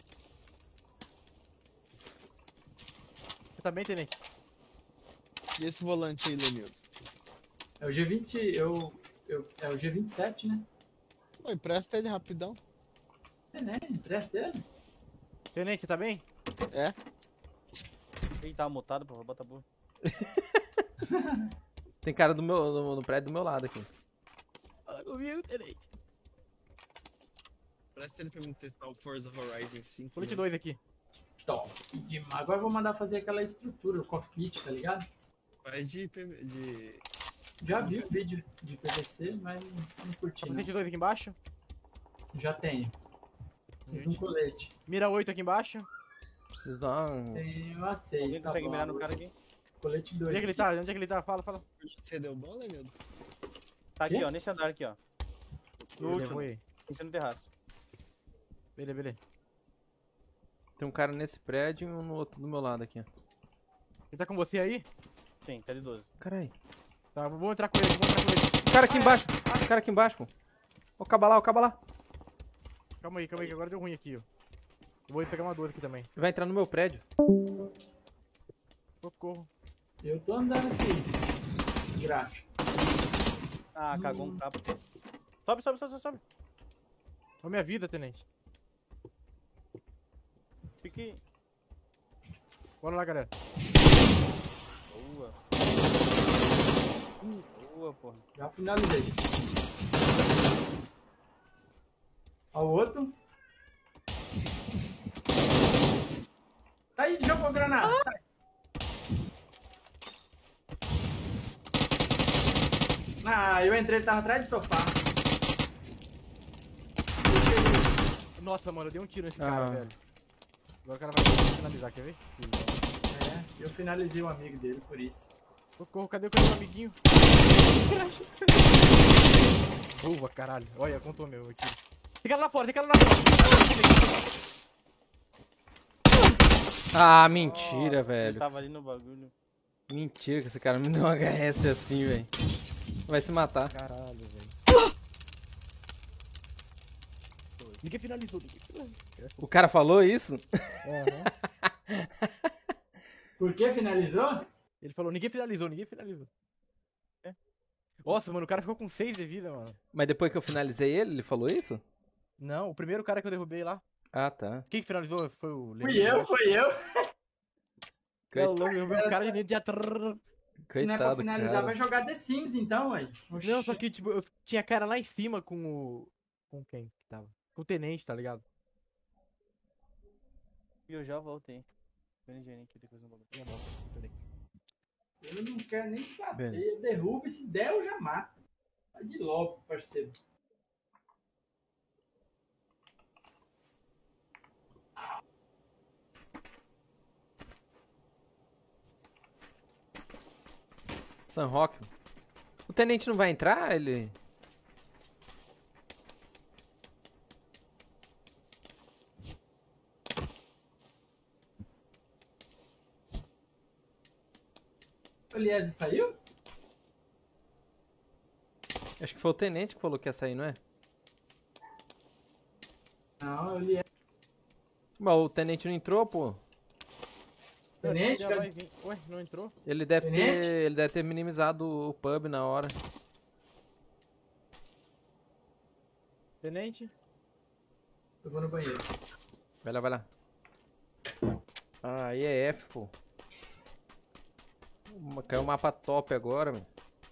Você tá bem, tenente?
E esse volante aí, Lenildo?
É o G20, é o G27, né?
Pô, empresta ele rapidão.
É, né? Empresta ele.
Tenente, você tá bem?
É.
Ele tava mutado, pô, bota a boa.
Tem cara no prédio do meu lado aqui.
Fala comigo, tenente.
Presta ele pra mim testar o Forza Horizon 5.
Colete 2 aqui.
Top demais. Agora eu vou mandar fazer aquela estrutura, o cockpit, tá ligado?
Faz de...
Já vi o vídeo de PVC, mas não curti não.
Capacete 2 aqui embaixo.
Já tenho. Preciso de um colete.
Mira 8 aqui embaixo.
Preciso dar um...
Tenho a 6,
Alguém
tá
consegue
bom.
mirar no cara aqui?
Colete 2.
Onde é que ele tá? Onde é que ele tá? Fala, fala.
Você deu bom, Lenildo?
Tá aqui,
Quê?
ó, nesse andar aqui, ó. No
Eu
último,
vou aí.
em cima do terraço.
Beleza, beleza.
Tem um cara nesse prédio e um no outro do meu lado aqui, ó.
Ele tá com você aí?
Sim, tá de 12.
Caralho.
Tá, vou entrar com ele, vou entrar com ele.
O cara aqui embaixo. O cara aqui embaixo, pô. Ó o caba lá, o caba lá.
Calma aí, que agora deu ruim aqui, ó. Eu vou ir pegar uma dor aqui também.
Ele vai entrar no meu prédio.
Socorro.
Eu tô andando aqui. Graxa.
Ah, cagou um cabo. Sobe, sobe, sobe, sobe.
Olha minha vida, tenente.
Fique.
Bora lá, galera.
Boa. Boa, porra.
Já finalizei. Ó o outro. Aí, jogou granada. Sai. Ah, eu entrei, ele tava atrás do sofá.
Nossa, mano, eu dei um tiro nesse
Ah.
cara, velho. Agora o cara vai finalizar, quer ver?
É, eu finalizei o amigo dele por isso.
Socorro, cadê o meu amiguinho? Boa, caralho. Olha, contou meu tiro. Tem cara lá fora, tem cara lá fora.
Ah, mentira,
Nossa,
velho.
Ele tava ali no bagulho.
Mentira que esse cara me deu um HS assim, velho. Vai se matar.
Caralho, velho. Ninguém finalizou, ninguém finalizou.
O cara falou isso?
Aham.
Por que finalizou?
Ele falou, ninguém finalizou, ninguém finalizou. É. Nossa, mano, o cara ficou com 6 de vida, mano.
Mas depois que eu finalizei ele falou isso?
Não, o primeiro cara que eu derrubei lá.
Ah, tá.
Quem que finalizou foi o Leandro.
Fui eu.
É louco, eu derrubei um cara de dentro de atrás.
Se não é pra
Coitado,
finalizar,
cara.
vai jogar The Sims então, ué.
Não, só que, tipo, eu tinha cara lá em cima com o... Com quem que tava? Com o tenente, tá ligado?
E eu já voltei. Tô engenheiro aqui depois no bagulho.
Eu não quero nem saber.
Bem.
Eu derrubo e se der eu já mato. Vai de logo, parceiro.
San Roque. O tenente não vai entrar? Ele...
O Eliezer saiu?
Acho que foi o tenente que falou que ia sair, não é?
Não, o Eliezer.
Mas o tenente não entrou, pô.
Tenente?
Já vai vir. Ué, não entrou?
Ele deve
Tenente?
ter minimizado o pub na hora.
Tenente?
Eu vou no banheiro.
Vai lá, vai lá. Ah, aí é F, pô. Caiu um mapa top agora, mano.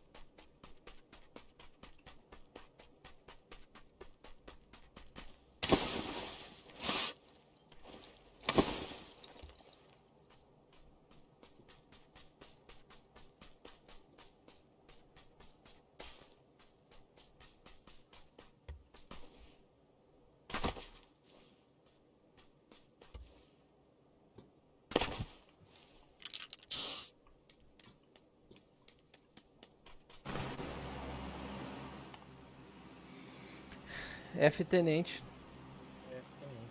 F tenente.
É, tenente.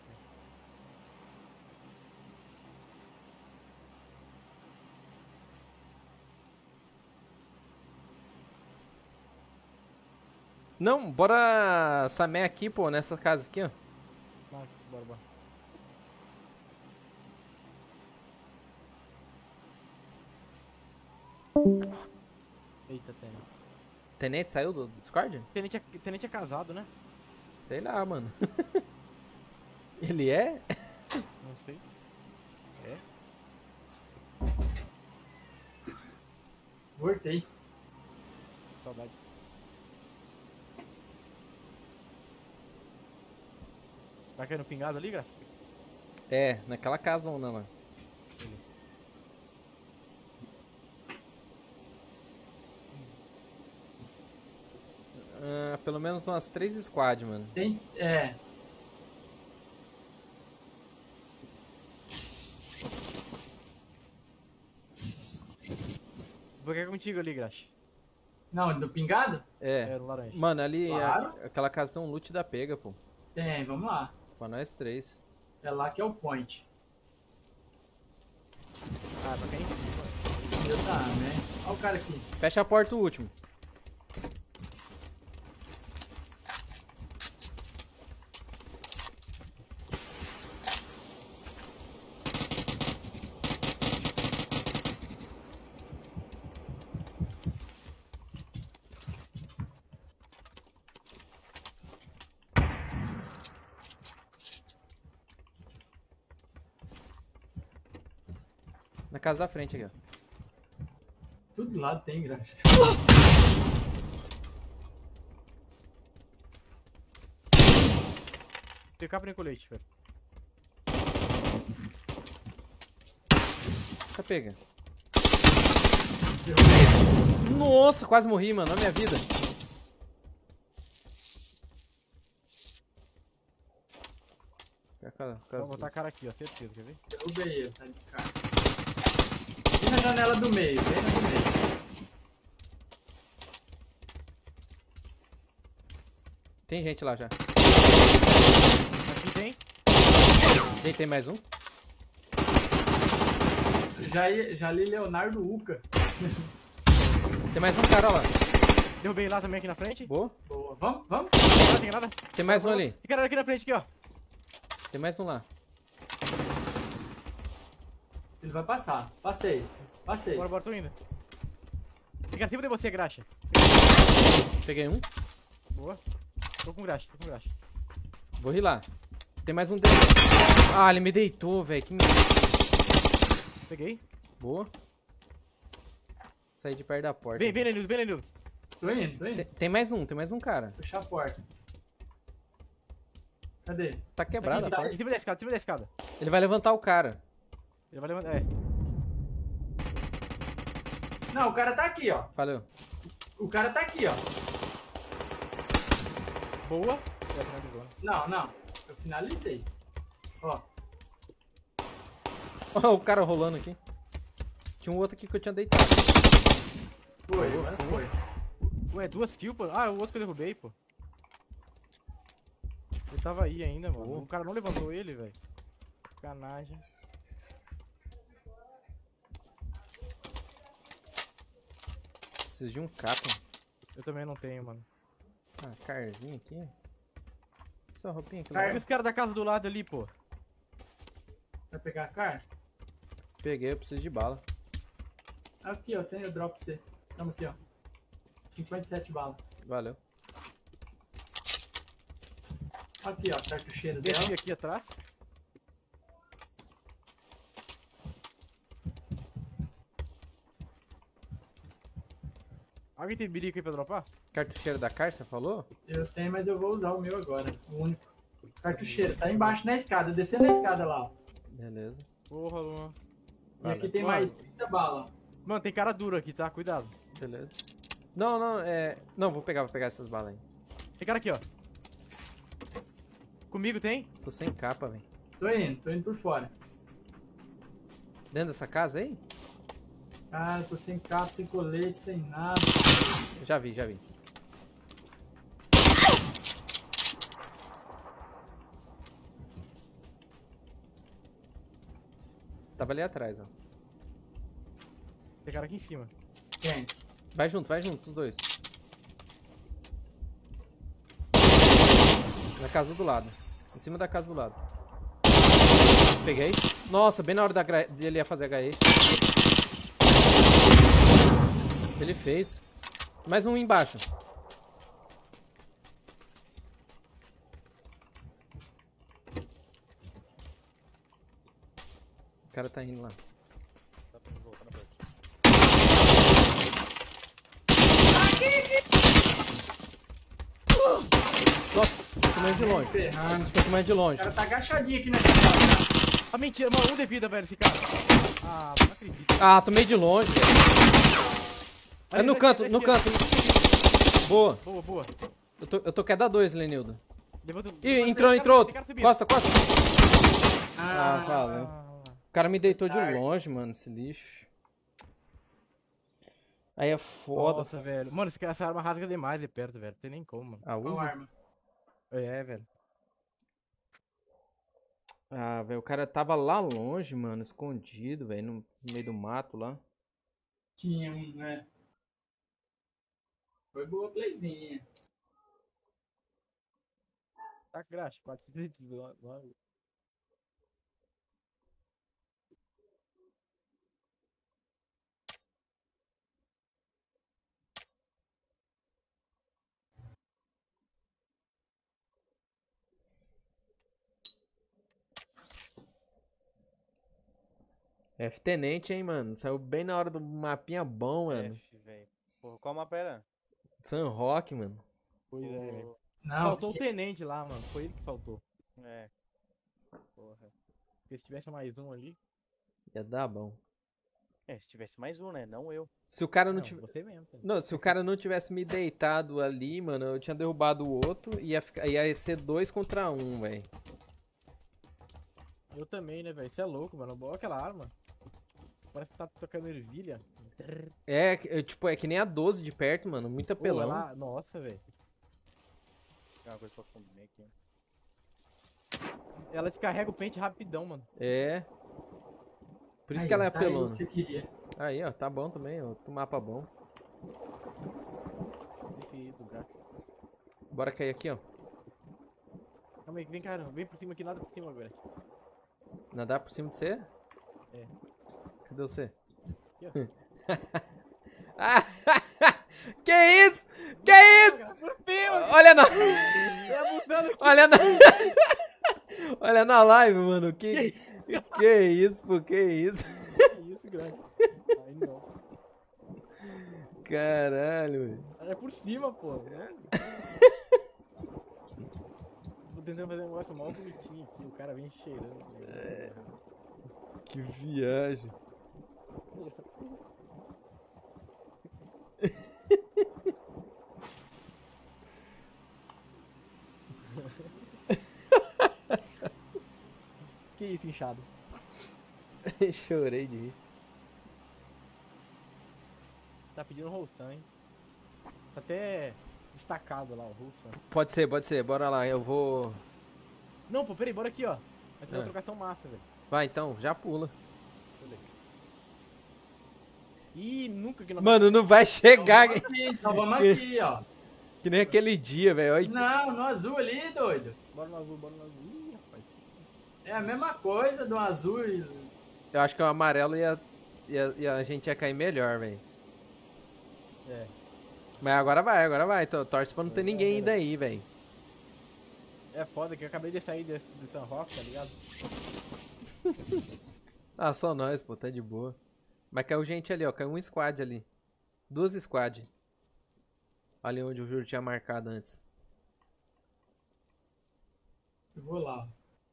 Não, bora Samé aqui, pô, nessa casa aqui, ó.
Vai, bora, bora. Eita, tenente.
Tenente saiu do Discord?
Tenente é casado, né?
Sei lá, mano. Ele é?
Não sei. É?
Voltei.
Saudades. Tá querendo pingado ali, Gra?
É, naquela casa ou não, lá. Ah, pelo menos umas 3 squad, mano.
Tem. É.
Vou ficar contigo ali, Grax.
Não, do pingado?
É.
É, no laranja.
Mano, ali,
Claro.
aquela casa tem um loot da pega, pô.
Tem, vamos lá.
Pra nós 3.
É lá que é o point.
Ah, pra quem em cima.
Já tá, né? Olha o cara aqui.
Fecha a porta o último. Na casa da frente aqui, ó.
Tudo do lado tem graxa.
Tem capa nem colete, velho.
Fica pega.
Derrubei.
Nossa, quase morri, mano. Na minha vida.
Vou botar a cara aqui, ó. Certeza, quer ver?
Derrubei ele, tá de cara. E na janela do meio, bem na do meio.
Tem gente lá já.
Aqui tem.
Tem mais um?
Já li Leonardo Uca.
Tem mais um cara, ó lá.
Derrubei lá também aqui na frente.
Boa.
Boa. Vamos, vamos.
Não tem nada.
Tem mais um ali.
Tem cara aqui na frente, aqui, ó.
Tem mais um lá.
Ele vai passar. Passei. Passei.
Bora, bora, tô indo. Tem cara em cima de você, Graxa.
Peguei um.
Boa. Tô com Graxa, tô com Graxa.
Vou rir lá. Tem mais um dentro. Ah, ele me deitou, velho. Que merda.
Peguei.
Boa. Saí de perto da porta.
Vem, Lenildo, vem, Lenildo.
Tô indo, tô indo.
Tem mais um, cara.
Fechar a porta. Cadê?
Tá quebrada a
Tá.
porta.
Em cima da escada, em cima da escada.
Ele vai levantar o cara.
Ele vai levantar. É.
Não, o cara tá aqui, ó.
Valeu.
O cara tá aqui, ó.
Boa. Já finalizou, né?
Não, não. Eu finalizei. Ó.
Ó, o cara rolando aqui. Tinha um outro aqui que eu tinha deitado.
Foi, agora foi.
Ué, 2 kills, pô. Ah, o outro que eu derrubei, pô. Ele tava aí ainda, mano. O cara não levantou ele, velho. Sacanagem.
Preciso de um capa.
Eu também não tenho, mano.
Ah, carzinho aqui. Só roupinha aqui.
Car-
E os caras da casa do lado ali, pô.
Vai pegar a carne?
Peguei, eu preciso de bala.
Aqui, ó, tem o drop pra você. Tamo aqui, ó. 57 balas.
Valeu.
Aqui, ó, cartucheiro dela.
Desci aqui atrás. Alguém tem birico aí pra dropar?
Cartucheiro da Car, você falou?
Eu tenho, mas eu vou usar o meu agora. O único. Cartucheiro, tá embaixo na escada, descendo a escada lá, ó.
Beleza.
Porra, Luan.
E aqui tem
Mano.
mais 30 balas.
Mano, tem cara duro aqui, tá? Cuidado.
Beleza. Não, não, Não, vou pegar essas balas aí.
Tem cara aqui, ó. Comigo tem?
Tô sem capa, velho.
Tô indo por fora.
Dentro dessa casa aí?
Cara, tô sem capa, sem colete, sem nada.
Já vi, já vi. Tava ali atrás, ó.
Tem cara aqui em cima.
Quem?
Vai junto, os dois. Na casa do lado. Em cima da casa do lado. Peguei. Nossa, bem na hora dele ia fazer HE. Ele fez. Mais um embaixo. O cara tá indo lá. Nossa, tô mais de longe.
Ferrando.
Tô mais de longe.
O cara tá agachadinho aqui nessa casa.
Ah, mentira, mano, 1 de vida, velho, esse cara. Ah, não acredito.
Ah, tô meio de longe, velho. É no canto, no canto. Boa.
Boa, boa.
Eu tô queda 2, Lenildo.
Levanta.
Ih, entrou outro. Costa. Ah,
Ah,
valeu. O cara me deitou de longe, mano, esse lixo. Aí é foda.
Nossa, velho. Mano, essa arma rasga demais de perto, velho. Não tem nem como, mano.
Ah,
qual
usa?
arma?
É, velho.
Ah, velho, o cara tava lá longe, mano, escondido, velho, no meio do mato lá.
Tinha um, né? Foi boa playzinha.
Tá graxa, 419.
F-Tenente, hein, mano. Saiu bem na hora do mapinha bom, mano.
F, velho. Porra, qual mapa era?
San Roque, mano.
Pois é, velho.
Não,
Faltou o tenente lá, mano. Foi ele que faltou.
É. Porra.
Porque se tivesse mais um ali.
Ia dar bom.
É, se tivesse mais um, né? Não eu.
Se o cara não
Não,
tivesse...
você mesmo. Tá?
Não, se o cara não tivesse me deitado ali, mano, eu tinha derrubado o outro e ia ser 2 contra 1, velho.
Eu também, né, velho? Você é louco, mano. Boa aquela arma. Parece que tá tocando ervilha.
Tipo, é que nem a 12 de perto, mano. Muito
Pô,
apelão.
ela... Nossa, velho.
Tem uma coisa pra comer aqui.
Ela descarrega o pente rapidão, mano.
É. Por isso
aí,
que ela é
tá aí o
apelona.
que você queria.
Aí, ó, tá bom também, ó. Outro mapa bom.
Defeito, gato.
Bora cair aqui, ó.
Calma aí, vem, cara. Vem por cima aqui, nada por cima agora.
Nadar por cima de você?
É.
Cadê você?
Aqui, ó.
Ah, que isso? Que isso? Olha na... Olha na... Olha na live, mano. Que isso, pô? Que isso?
Isso, grande. Aí não.
Caralho, velho.
É por cima, pô. Tô tentando fazer um negócio mal bonitinho aqui. O cara vem cheirando.
Que viagem.
Que isso, inchado?
Chorei de rir.
Tá pedindo Roussan, hein? Tá até destacado lá o Roussan.
Pode ser, bora lá, eu vou...
Não, pô, peraí, bora aqui, ó. Vai ter uma
Ah.
trocação massa, velho.
Vai então, já pula.
Ih, nunca que não
Mano, não vai chegar
Então vamos aqui, ó.
que nem aquele dia, velho. Olha.
Não, no azul ali, doido.
Bora no azul, bora no azul. Ih, rapaz.
É a mesma coisa do azul e...
Eu acho que o amarelo e a gente ia cair melhor, velho.
É.
Mas agora vai. Torce pra não ter ninguém ainda aí, velho.
É foda que eu acabei de sair desse San Roque, tá ligado?
Ah, só nós, pô, tá de boa. Mas caiu gente ali, ó. Caiu um squad ali. 2 squad. Ali onde o Júlio tinha marcado antes.
Eu vou lá.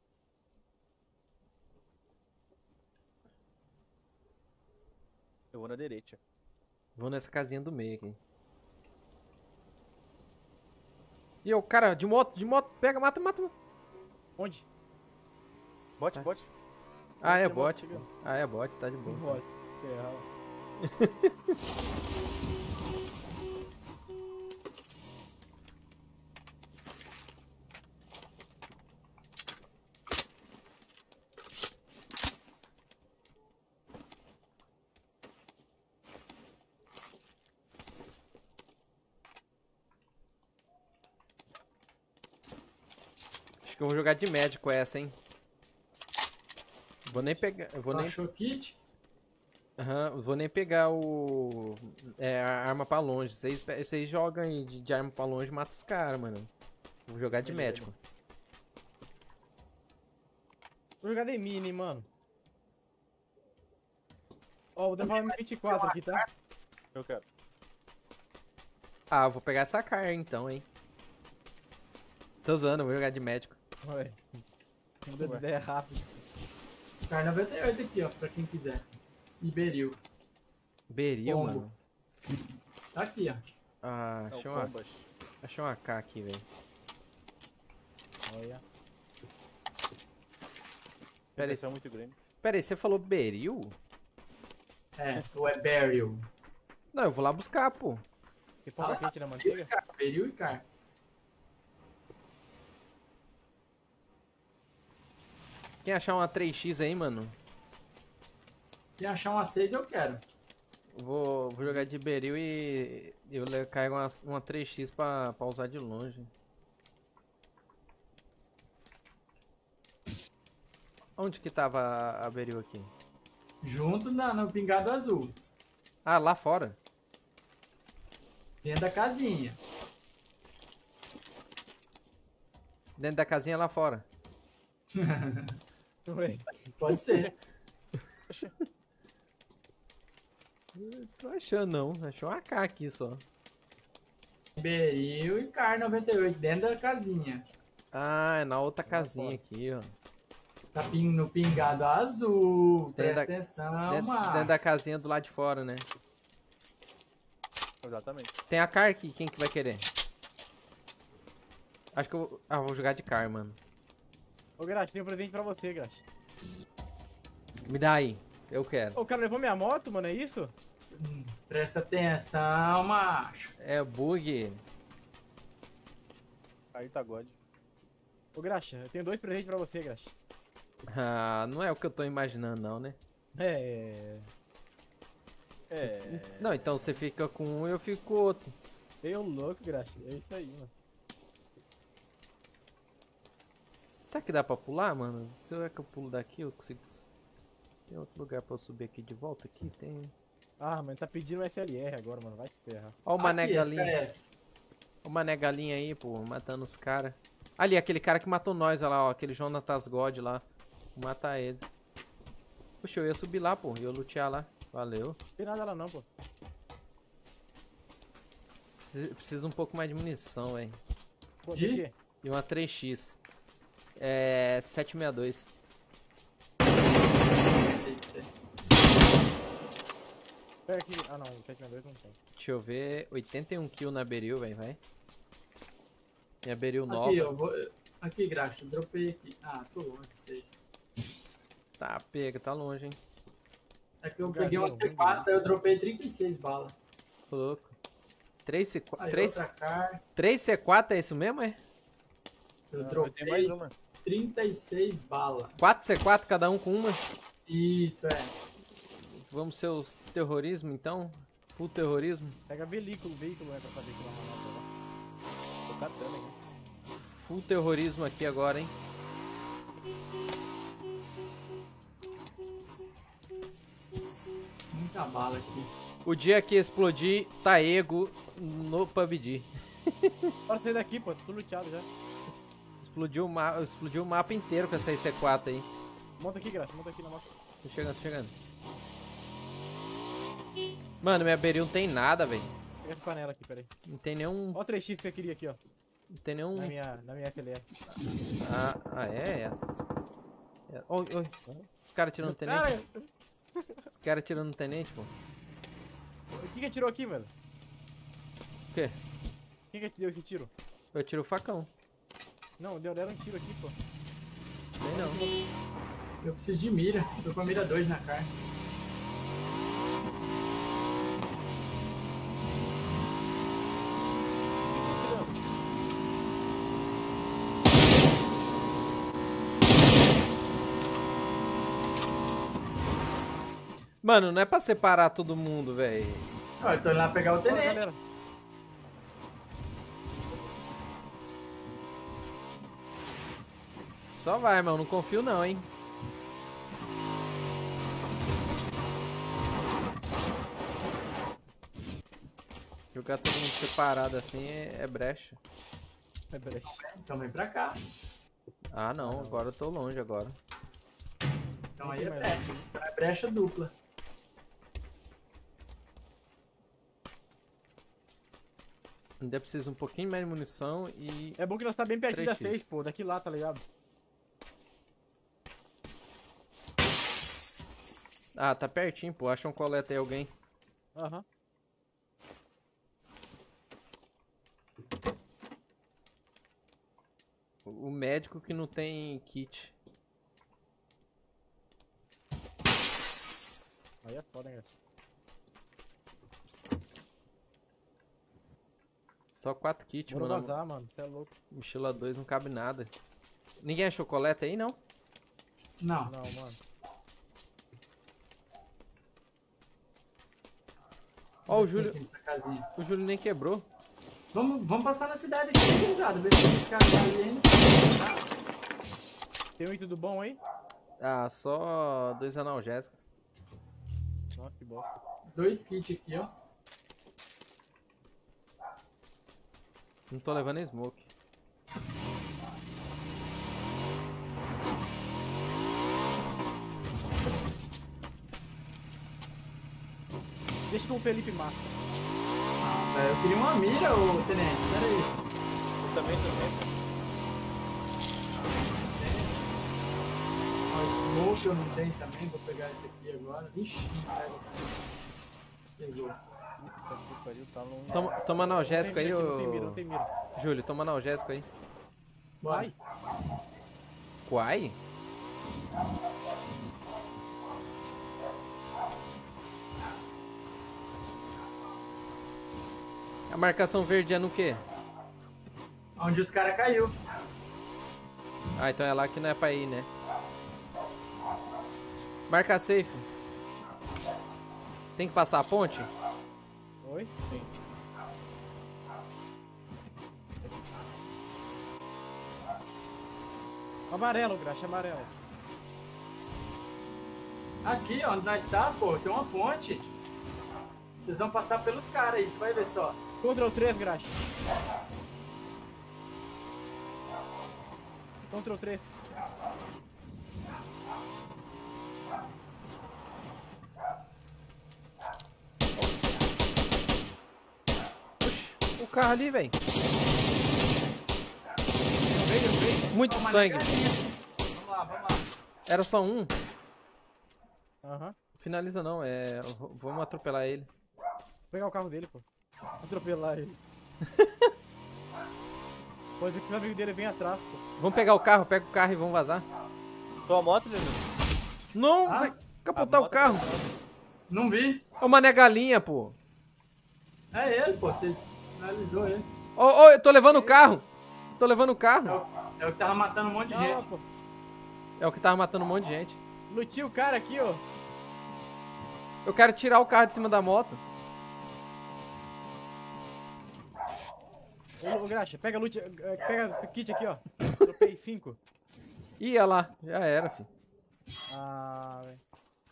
Eu vou na direita.
Vou nessa casinha do meio aqui. E eu, cara, de moto, pega, mata.
Onde?
Bote, bote.
Ah, é
Tem moto
bot.
chegando.
Ah, é bot, tá de boa.
Bot. Ferrado.
Acho que eu vou jogar de médico essa, hein. Vou nem pegar. Eu vou nem.
Achou kit?
Aham, vou nem pegar o. A arma pra longe. Vocês jogam aí de arma pra longe e matam os caras, mano. Vou jogar de
Beleza.
médico.
Vou jogar de mini, mano. Ó, vou levar uma M24 aqui, tá?
Eu quero.
Ah, eu vou pegar essa cara então, hein. Tô zoando, vou jogar de médico.
Ué. Muda de ideia rápido.
Car 98 aqui, ó, pra quem quiser. Iberil.
Beril,
Combo.
mano.
Tá aqui, ó.
Ah,
É o
achei uma,
Combas.
achei uma AK aqui, velho.
Olha.
Pera aí,
Pressão muito grande.
pera aí, você falou Beril?
É, ou é Beryl.
Não, eu vou lá buscar, pô.
Tem pouca quente na manteiga?
Beryl e Car.
Quem achar uma 3x aí, mano?
Se achar uma 6, eu quero.
Vou jogar de Beril e eu carrego uma 3x pra usar de longe. Onde que tava a Beril aqui?
Junto no pingado azul.
Ah, lá fora.
Dentro da casinha.
Dentro da casinha lá fora.
Ué.
Pode ser.
Tô achando não, achei uma AK aqui só.
Beryl e Car 98, dentro da casinha.
Ah, é na outra casinha aqui, ó.
Tá no pingado azul. Presta
Dentro
atenção,
Dentro
mano.
da casinha do lado de fora, né?
Exatamente.
Tem a car aqui, quem que vai querer? Acho que eu vou jogar de car, mano.
Ô, Graxa, tem um presente pra você, Graxa.
Me dá aí, eu quero.
Ô, o cara levou minha moto, mano, é isso?
Presta atenção, macho.
É bug.
Aí tá God.
Ô, Graxa, eu tenho 2 presentes pra você, Graxa.
Ah, não é o que eu tô imaginando não, né?
É.
É.
Não, então você fica com um e eu fico com o outro.
Eu louco, Graxa. É isso aí, mano.
Será que dá pra pular, mano? Será que eu pulo daqui, eu consigo... Tem outro lugar pra eu subir aqui de volta? Aqui tem...
Ah, mas tá pedindo SLR agora, mano. Vai se ferrar.
Ó o Mané
Aqui, essa
Galinha.
é essa.
Ó o Mané Galinha aí, pô, matando os caras. Ali, aquele cara que matou nós, olha lá, ó. Aquele Jonatas God lá. Vou matar ele. Puxa, eu ia subir lá, pô. Eu lutear lá. Valeu.
Não tem nada lá não, pô.
Preciso um pouco mais de munição, velho.
Pô,
De?
tem o quê?
E uma 3x. É... 762.
Pega aqui. Ah, não. O 762 não tem.
Deixa eu ver. 81 kills na Beril, velho, vai. Minha Beril nova.
Aqui, ó. Aqui, Graxa, dropei aqui. Ah, tô longe de vocês.
Tá, pega, tá longe, hein.
É que eu
Galinha,
peguei uma
vem
C4, eu dropei 36 balas.
Ô, louco. 3
Aí outra car.
C4 é isso mesmo, é?
Eu
Eu tenho mais
dropei
uma.
36 balas.
4 C4, cada um com uma?
Isso, é.
Vamos ser os terrorismo, então? Full terrorismo?
Pega veículo, pra fazer aquela manobra lá. Tô catando aqui.
Full terrorismo aqui agora, hein?
Muita bala aqui.
O dia que explodir Taego no PUBG.
Bora sair daqui, pô. Tô luteado já.
Explodiu o mapa inteiro com essa IC4 aí.
Monta aqui, Graça. Monta aqui na moto.
Tô chegando. Mano, minha beril não tem nada, velho.
Pega essa panela aqui, peraí.
Não tem nenhum...
Ó o 3x que eu queria aqui, ó.
Não tem nenhum...
Na minha FLR.
É essa. Oi. Os caras tirando tenente.
Cara,
Os caras tirando tenente, pô.
o que atirou aqui, velho?
O quê?
Quem que deu esse tiro?
Eu tiro o facão.
Não, deram um tiro aqui, pô.
Nem não.
Eu preciso de mira. Tô com a mira 2 na car.
Mano, não é pra separar todo mundo, velho.
Ó, eu tô indo lá pegar o
Ó,
tenente.
galera.
Só vai, irmão. Não confio não, hein. Jogar todo mundo separado assim é brecha.
É, peraí.
Então vem pra cá.
Ah, não. Agora eu tô longe agora.
Então aí é brecha. Então é brecha dupla.
Ainda precisa um pouquinho mais de munição e...
É bom que nós tá bem pertinho da
3x.
6, pô. Daqui lá, tá ligado?
Ah, tá pertinho, pô. Acha um coleta aí alguém.
Aham.
O médico que não tem kit.
Aí é foda, hein, cara.
Só 4 kits,
Bora
mano.
vazar, mano. Você é louco.
Mochila 2 não cabe nada. Ninguém achou coleta aí, não?
Não.
Não, mano.
Ó, o
Tem
Júlio.
aqui nessa casinha.
O Júlio nem quebrou.
Vamos passar na cidade aqui, cruzado. Ver se esse cara tá ali ainda.
Tem um tudo bom aí?
Ah, só 2 analgésicos.
Nossa, que bosta.
2 kits aqui, ó.
Não tô levando nem smoke.
Deixa com o Felipe mata.
Eu queria uma mira, ô tenente. Pera aí.
Eu também tô sempre.
Ó, smoke eu não tenho também. Vou pegar esse aqui agora. Ixi, não pega. Pegou.
Puta que pariu, tá longe.
Toma analgésico aí,
Não tem mira,
ô.
não tem mira.
Júlio, toma analgésico aí.
Bora.
Vai.
Quai? A marcação verde é no quê?
Onde os caras caiu.
Ah, então é lá que não é pra ir, né? Marca safe. Tem que passar a ponte?
Oi? Sim. Amarelo, Graxa, amarelo.
Aqui, ó, onde nós tá, pô, tem uma ponte. Vocês vão passar pelos caras aí, você vai ver só.
Ctrl 3, Graxa. Ctrl 3.
O carro ali, velho. Muito
Toma,
sangue.
negalinha. Vamos lá.
Era só um.
Aham.
Finaliza não, vamos atropelar ele.
Vou pegar o carro dele, pô. Atropelar ele. Pode ver que o amigo dele vem atrás, pô.
Vamos pegar o carro, pega o carro e vamos vazar.
Tua moto, Jesus?
Não,
Ah,
vai capotar o carro.
Não vi.
É uma galinha, pô.
É ele, pô. Vocês finalizou ele.
Ô, eu tô levando o carro. Tô levando o carro.
É o que tava matando um monte de
Calma,
gente.
pô.
É o que tava matando um monte de gente.
Lutinha o cara aqui, ó.
Eu quero tirar o carro de cima da moto.
Ô, Graxa, pega loot, pega kit aqui, ó. Dropei 5.
Ih, olha lá. Já era, filho.
Ah, velho.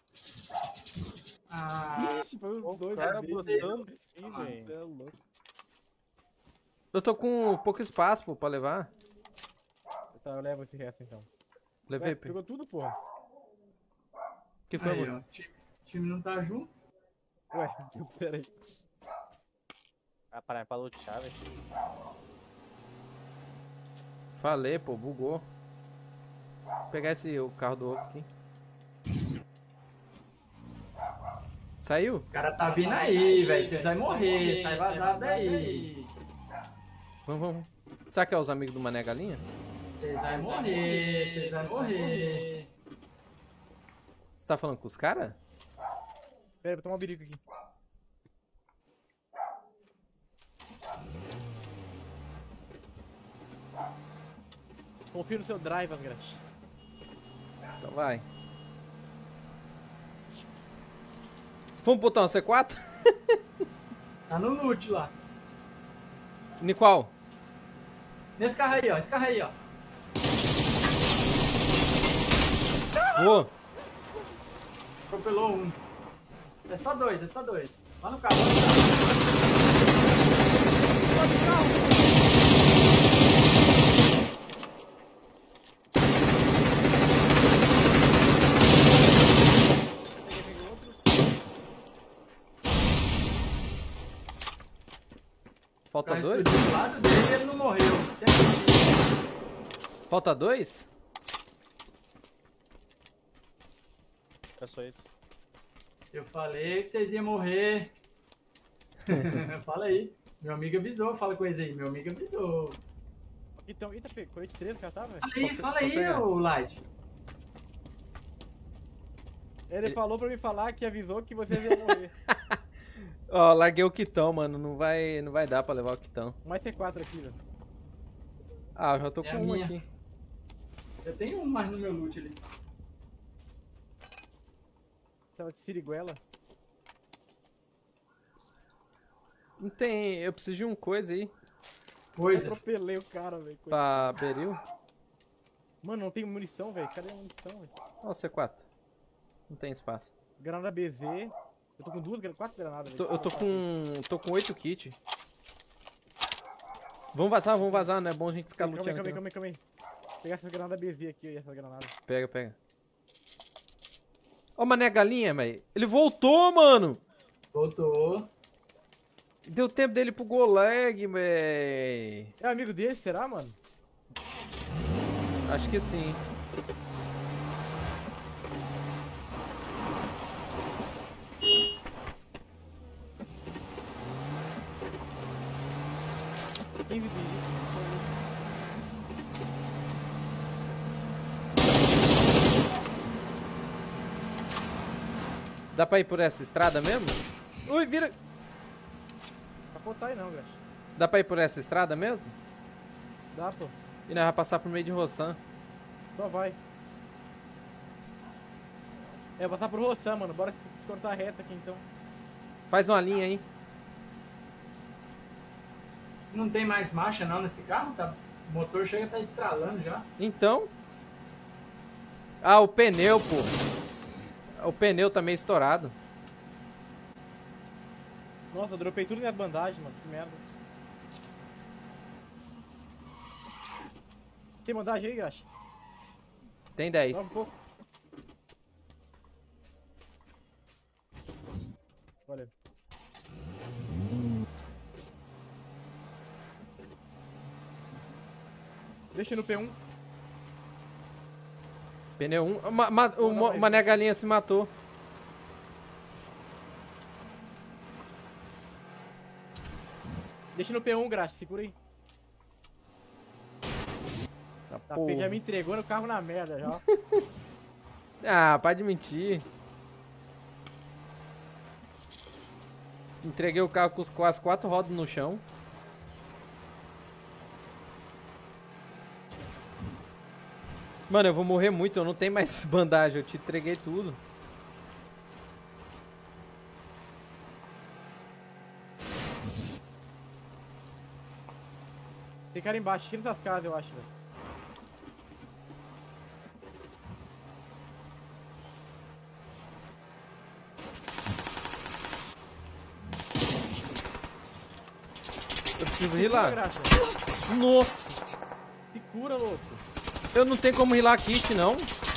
Ah,
Ixi, foi
O
os dois.
cara
ali.
botando assim, velho.
É louco.
Eu tô com pouco espaço, pô, pra levar.
Tá, eu levo esse resto então.
Levei,
Ué,
pô.
pegou tudo, porra.
Que foi,
aí,
mano?
ó. O time não tá junto.
Ué, peraí.
Ah, pra lutear, velho.
Falei, pô, bugou. Vou pegar o carro do outro aqui. Saiu?
O cara tá vindo aí, velho. Vocês vão morrer. Sai vazado aí.
Vamos. Será que é os amigos do Mané Galinha?
Vocês vão morrer. Vocês vão morrer.
Você tá falando com os caras?
Pera aí, vou tomar um birico aqui. Confio no seu drive, Asgrax.
Então vai. Vamos botar um C4?
Tá no loot lá.
Em qual?
Nesse carro aí, ó. Esse carro aí, ó.
Vou.
Atropelou um. É só dois, é só dois. Lá no carro, lá no carro.
Falta
Carro
dois?
explodiu do lado dele e ele não morreu. Sempre.
Falta dois?
É só isso.
Eu falei que vocês iam morrer. Fala aí. Meu amigo avisou, fala com eles aí. Meu amigo avisou.
Então, eita, colete 13 que tá, velho.
Fala aí,
pegar.
ô Light.
Ele falou pra me falar que avisou que vocês iam morrer.
Ó, larguei o quitão, mano. Não vai dar pra levar o quitão.
Mais C4 aqui, velho.
Ah, eu já tô
É
com
a
um
minha.
aqui.
Eu tenho um mais no meu loot ali.
Tava de siriguela.
Não tem. Eu preciso de um coisa aí.
Coisa.
Atropelei o cara, velho.
Pra Beril.
Mano, não tem munição, velho. Cadê a munição, velho?
Ó, C4. Não tem espaço.
Granada BZ. Eu tô com 4 granadas, velho.
Eu tô com 8 kits. Vamos vazar, não é bom a gente ficar lutando.
Calma aí. Pegar essa granada BZ aqui, essa granada.
Pega. Ó, Mané Galinha, velho. Ele voltou, mano.
Voltou.
Deu tempo dele pro Golag, véi.
É amigo dele, será, mano?
Acho que sim.
Quem vive isso?
Dá pra ir por essa estrada mesmo? Ui, vira.
Capotar aí não, Graxa.
Dá pra ir por essa estrada mesmo?
Dá, pô.
E nós vamos passar por meio de Roçan.
Só vai. É, vou passar pro Roçan, mano. Bora cortar a reta aqui, então.
Faz uma linha aí.
Não tem mais marcha não nesse carro? Tá? O motor chega a tá estralando já.
Então. Ah, o pneu, pô. O pneu tá meio estourado.
Nossa, eu dropei tudo minhas bandagens, mano. Que merda. Tem bandagem aí, Graxa?
Tem
Dá um
10.
pouco. Valeu. Deixa no P1.
Pneu 1. O Mané Galinha se matou.
Deixa no P1, Graxa. Segura aí. Tá,
Porra.
já me entregou no carro na merda já.
Ah, para de mentir. Entreguei o carro com as 4 rodas no chão. Mano, eu vou morrer muito, eu não tenho mais bandagem, eu te entreguei tudo.
Tem cara embaixo, aqui nessas casas, eu acho, velho.
Eu preciso rilar.
Graxa.
Nossa!
Se cura, louco.
Eu não tenho como rilar kit, não.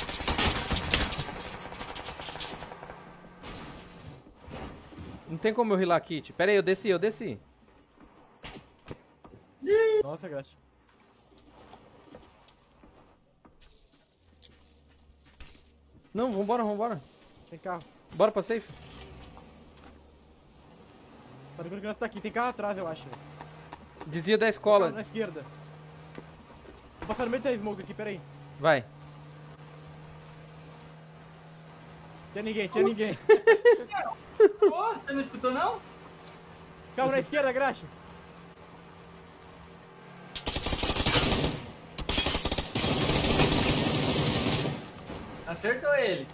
Não tem como eu rilar kit. Pera aí, eu desci.
Nossa, Graxa.
Não, vambora.
Tem carro.
Bora pra safe.
Tá vendo que nós tá aqui. Tem carro atrás, eu acho.
Desvia da
Carro
escola.
na esquerda. Vou passar no meio dessa smoke aqui, peraí.
Vai.
Tinha ninguém.
Pô, você não escutou, não?
Carro na esquerda, Graxa.
Acertou ele.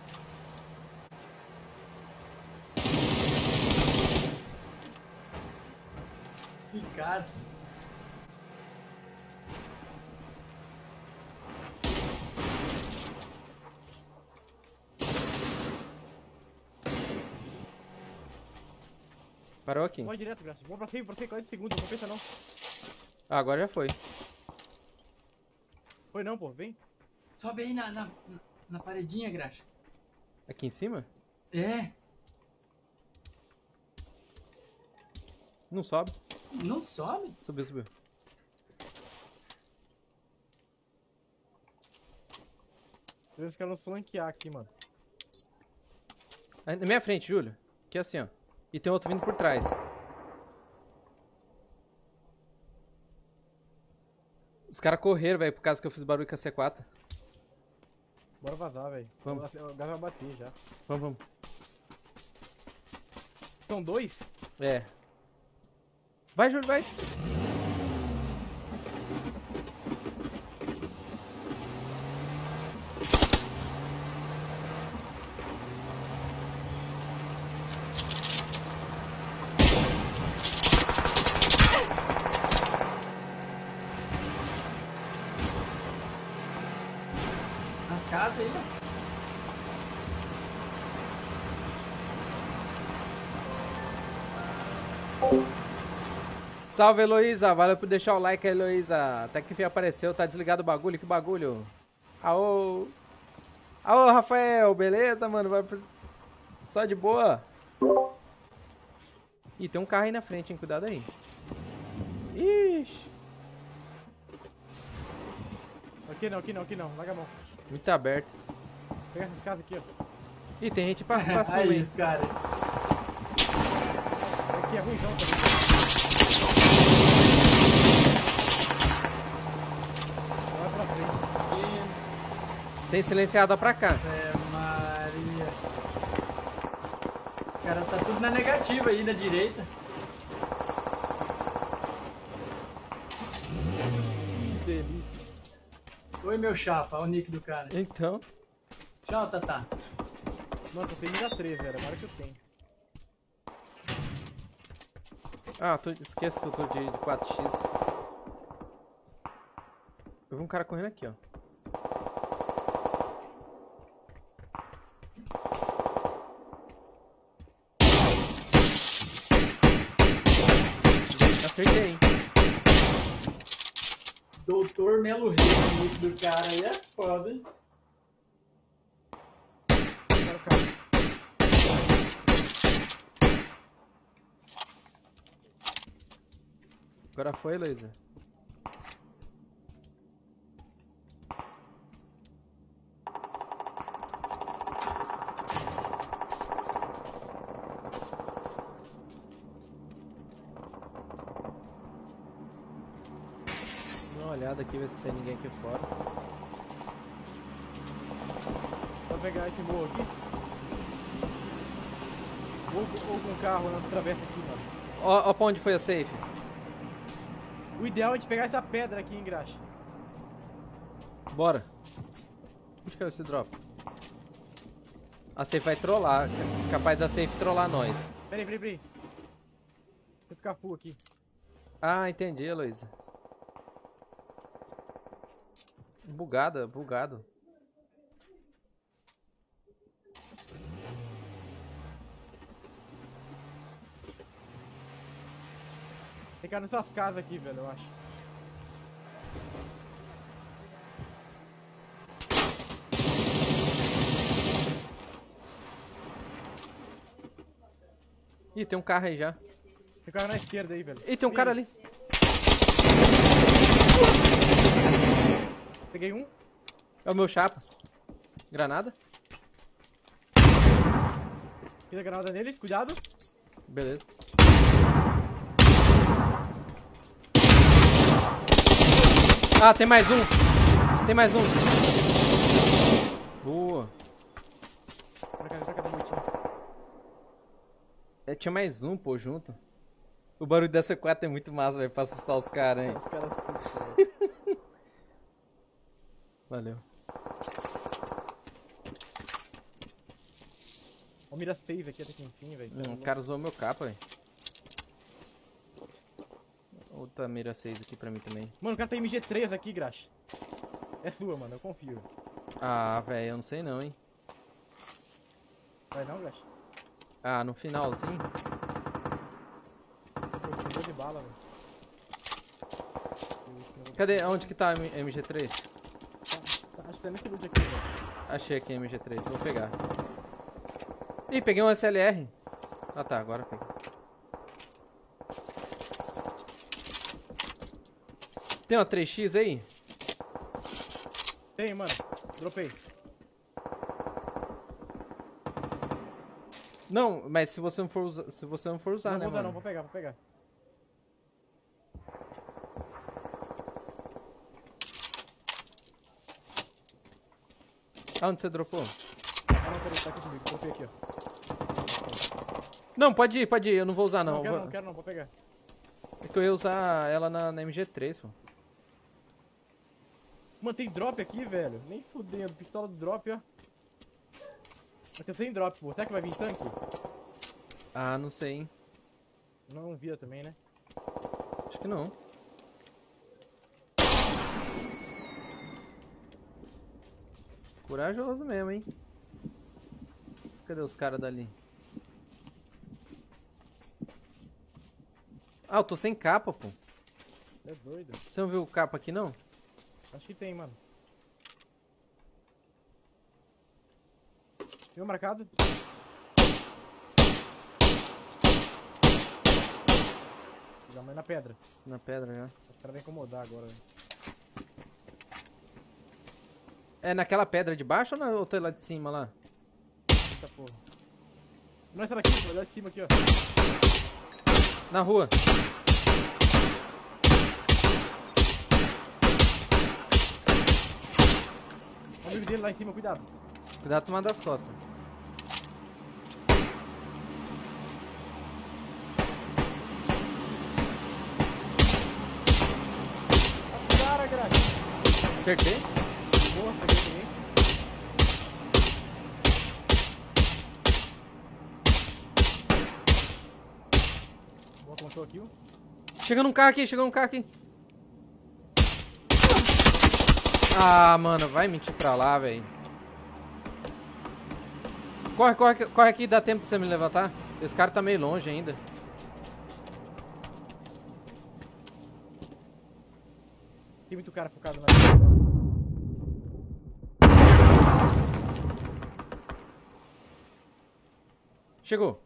Que cara.
Parou aqui.
Vai direto, Graxa. Vamos pra safe, 40 segundos, não pensa não.
Ah, agora já foi.
Foi não, pô, vem.
Sobe aí na paredinha, Graxa.
Aqui em cima?
É,
Não sobe.
não sobe.
Subiu.
Eles querem nos flanquear aqui, mano.
Na minha frente, Júlio. Aqui assim, ó. E tem outro vindo por trás. Os caras correram, velho, por causa que eu fiz barulho com a C4.
Bora vazar, velho.
Vamos.
O gás vai bater já.
Vamos.
São 2?
É. Vai, Júlio, vai.
Nas casas aí, ó.
Salve, Heloísa. Valeu por deixar o like, Heloísa. Até que enfim apareceu. Tá desligado o bagulho. Que bagulho? Aô. Aô, Rafael. Beleza, mano? Vai por... Só de boa. Ih, tem um carro aí na frente, hein? Cuidado aí. Ixi.
Aqui não. Larga a mão.
Muito aberto.
Pega essas casas aqui, ó.
Ih, tem gente pra cima,
Aí,
hein?
os caras.
Aqui é ruimzão também. Vai pra frente.
Tem silenciada pra cá.
É, Maria. O cara tá tudo na negativa aí, na direita.
Que delícia.
Oi, meu chapa. Olha o nick do cara.
Então.
Tchau, Tatá.
Nossa, eu tenho mira 13, velho. Agora que eu tenho.
Ah, esquece que eu tô de 4x. Eu vi um cara correndo aqui, ó. Acertei, hein?
Doutor Melo Rei, o nick do cara aí é foda, hein?
Cara.
Agora foi, Heloísa. Dá uma olhada aqui, ver se tem ninguém aqui fora.
Vou pegar esse morro aqui. Ou com o carro nas travessas aqui, mano.
Ó pra onde foi a safe.
O ideal é a gente pegar essa pedra aqui, hein, Graxa.
Bora. Onde caiu esse drop? A safe vai trollar. Capaz da safe trollar nós.
Peraí. Deixa eu ficar full aqui.
Ah, entendi, Heloísa. Bugado.
Tem cara nessas casas aqui, velho, eu acho.
Ih, tem um carro aí já.
Tem cara na esquerda aí, velho.
Ih, tem um cara ali.
Peguei um.
É o meu chapa. Granada.
Fiz a granada neles, cuidado.
Beleza. Ah, tem mais um. Boa.
Pra cá da moitinha.
É, tinha mais um, pô, junto. O barulho dessa 4 é muito massa, velho, pra assustar os caras, hein.
Os caras assustam, velho.
Valeu.
Ó, mira 6 aqui até que enfim, velho.
O cara usou meu capa, velho. Outra mira 6 aqui pra mim também.
Mano, o cara tem MG3 aqui, Graxa. É sua, mano, eu confio.
Ah, velho, eu não sei não, hein.
Vai não, Graxa?
Ah, no finalzinho.
Pô, tem 12 bala, velho.
Cadê? Onde que tá a MG3?
Acho que tá nesse loot aqui, velho.
Achei aqui a MG3, vou pegar. Ih, peguei um SLR. Ah tá, agora peguei. Tem uma 3x aí?
Tem, mano. Dropei.
Não, mas se você não for usar,
Não,
né,
vou usar,
mano?
não, vou pegar.
Aonde você dropou?
Ah, não, peraí, tá aqui comigo. Dropei aqui, ó.
Não, pode ir, eu não vou usar não.
Não quero não, vou pegar.
É que eu ia usar ela na MG3, pô.
Mano, tem drop aqui, velho. Nem fudendo. Pistola do drop, ó. Aqui eu tenho drop, pô. Será que vai vir tanque?
Ah, não sei, hein.
Não via também, né?
Acho que não. Corajoso mesmo, hein. Cadê os caras dali? Ah, eu tô sem capa, pô.
É doido.
Você não viu o capa aqui, não?
Acho que tem, mano. Viu marcado? Já mais na pedra.
Na pedra, já.
Os caras vão incomodar agora, velho.
É naquela pedra de baixo ou na outra lá de cima, lá?
Eita porra. Não é essa daqui, pô. Olha de cima aqui, ó.
Na rua.
O amigo dele lá em cima, cuidado.
Cuidado de tomar das costas.
Cara, graça.
Acertei?
Boa, peguei. Boa, contou aqui.
Chegando um carro aqui. Ah, mano, vai mentir pra lá, velho. Corre aqui, dá tempo pra você me levantar. Esse cara tá meio longe ainda.
Tem muito cara focado na...
Chegou.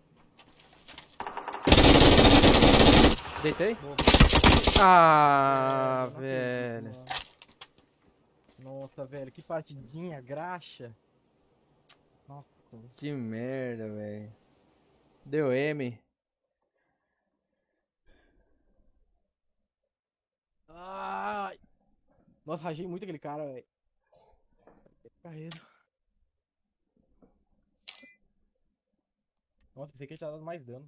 Deitei? Ah,
Não
velho.
acredito, mano. Nossa, velho, que partidinha, graxa. Nossa.
Que merda, velho. Deu M.
Ai. Nossa, rajei muito aquele cara, velho. Carreiro. Nossa, pensei que ele tinha dado mais dano.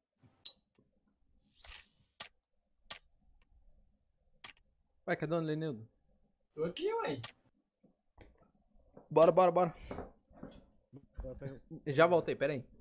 Vai, cadê o Lenildo?
Tô aqui, ué.
Bora.
Eu pego-
Já voltei, pera aí.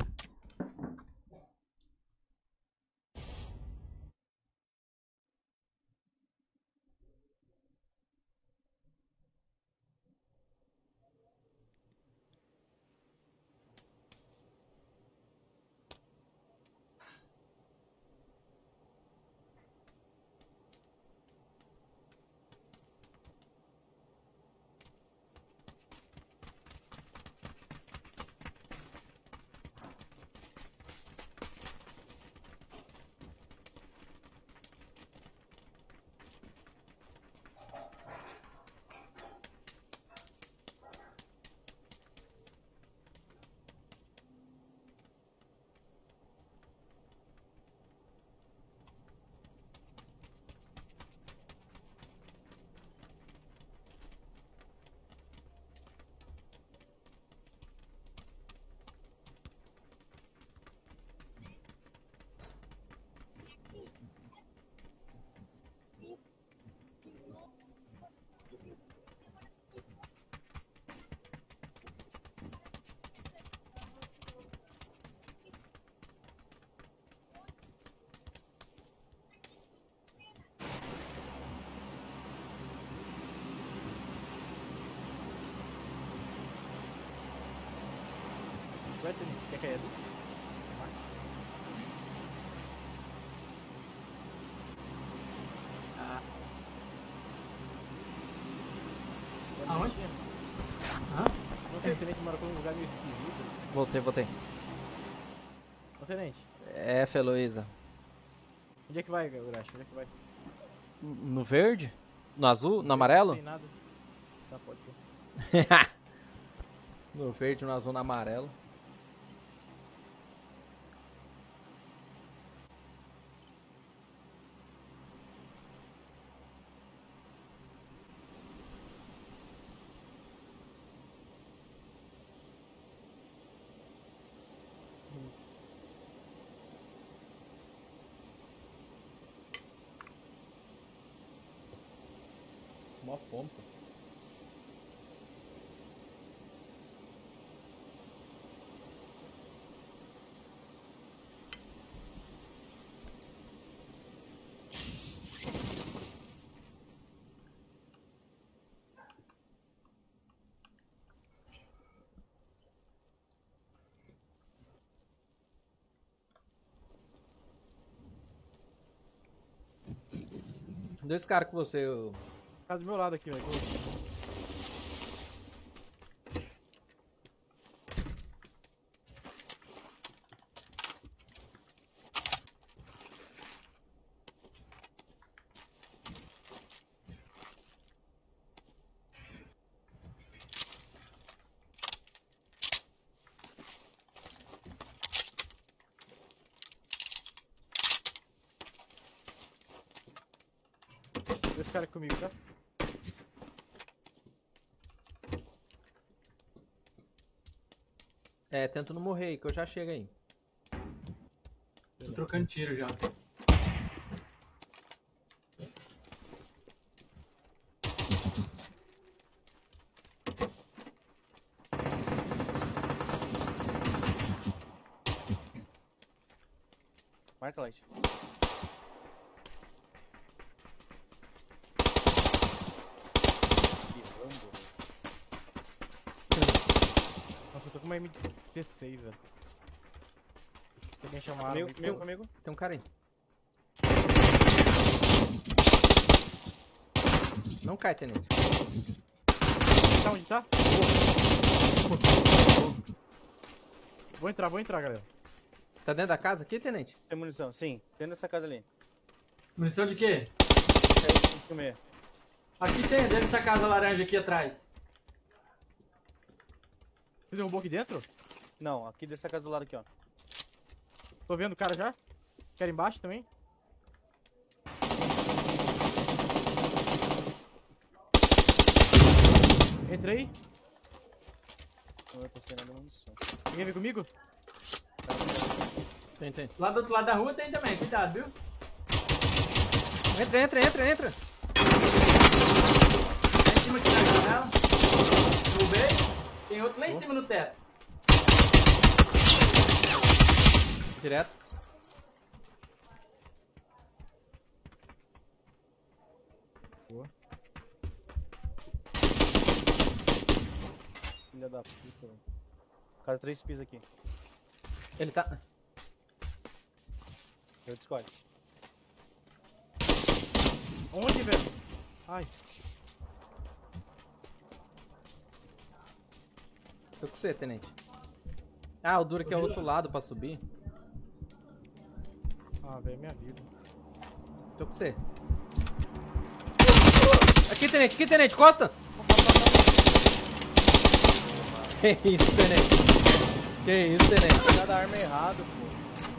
Vai, Tenente, quer cair ali?
Aonde? Hã?
Não sei, o Tenente marcou um lugar meio esquisito.
Voltei.
Ô, Tenente,
É, Heloísa.
onde é que vai, Urashi? Onde é que vai?
No verde? No azul? No amarelo?
Não tem nada. Tá, pode ser.
No verde, no azul, no amarelo. Mó fome, pô. Dois caras com você, ô.
Tá do meu lado aqui, velho. Esse cara aqui comigo, tá?
É, tenta não morrer aí, que eu já chego aí.
Tô trocando tiro já.
Marca, Light. Que rambo, velho.
Nossa, eu tô com uma M16, velho. Tem alguém chamar
Comigo.
Tem um cara aí. Não cai, tenente.
Tá onde tá? Vou entrar, galera.
Tá dentro da casa aqui, tenente?
Tem munição? Sim, dentro dessa casa ali.
Munição de quê?
Quer isso comer?
Aqui tem, dentro dessa casa laranja aqui atrás.
Você derrubou aqui dentro?
Não, aqui dessa casa do lado aqui, ó.
Tô vendo o cara já. Quer embaixo também? Entrei.
Não vai conseguir nada de munição.
Ninguém vem comigo?
Tem.
Lá do outro lado da rua tem também, cuidado, viu?
Entra.
Lá em cima aqui na janela. Derrubei. Tem outro lá em cima no teto.
Direto.
Filha da puta, velho. Casa 3 pisos aqui.
Ele tá...
Eu Discord.
Onde, velho? Ai.
Tô com você, tenente. Ah, o duro aqui é o outro lado pra subir.
Ah, velho, minha vida.
Tô com você. Aqui, tenente, costa! Que isso, tenente?
Pegar da arma errado, pô.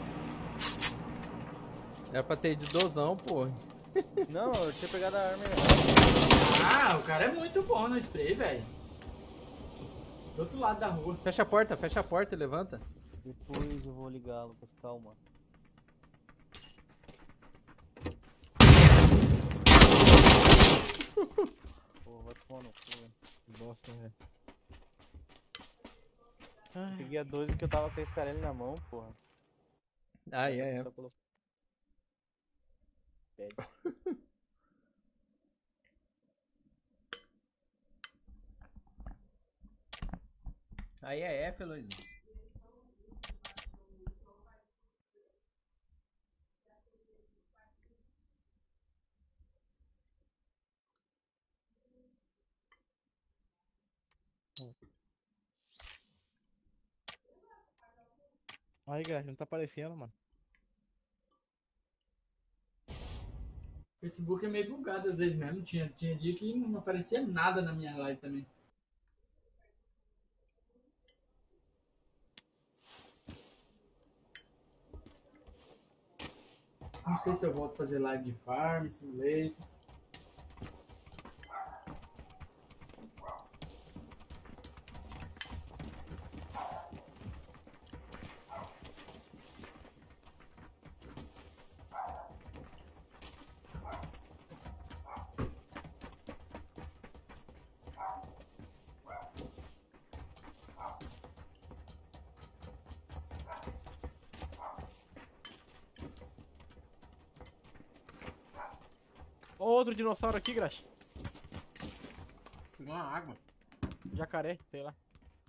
É pra ter de dosão, pô.
Não, eu tinha pegado a arma errada.
Ah, o cara é muito bom no spray, velho. Do outro lado da rua.
Fecha a porta e levanta.
Depois eu vou ligá-lo, mas calma. Pô, vai tomar no cu, velho.
Bosta, velho.
Peguei a 12 que eu tava com a escarelha na mão, porra.
Ah, é.
Só colo- Pede.
Aí é F, Luiz.
Aí, Graxa, não tá aparecendo, mano.
O Facebook é meio bugado às vezes mesmo. Tinha dia que não aparecia nada na minha live também. Não sei se eu volto a fazer live de farm, simulator.
Outro dinossauro aqui, Graxa.
Pegou uma água.
Jacaré, sei lá.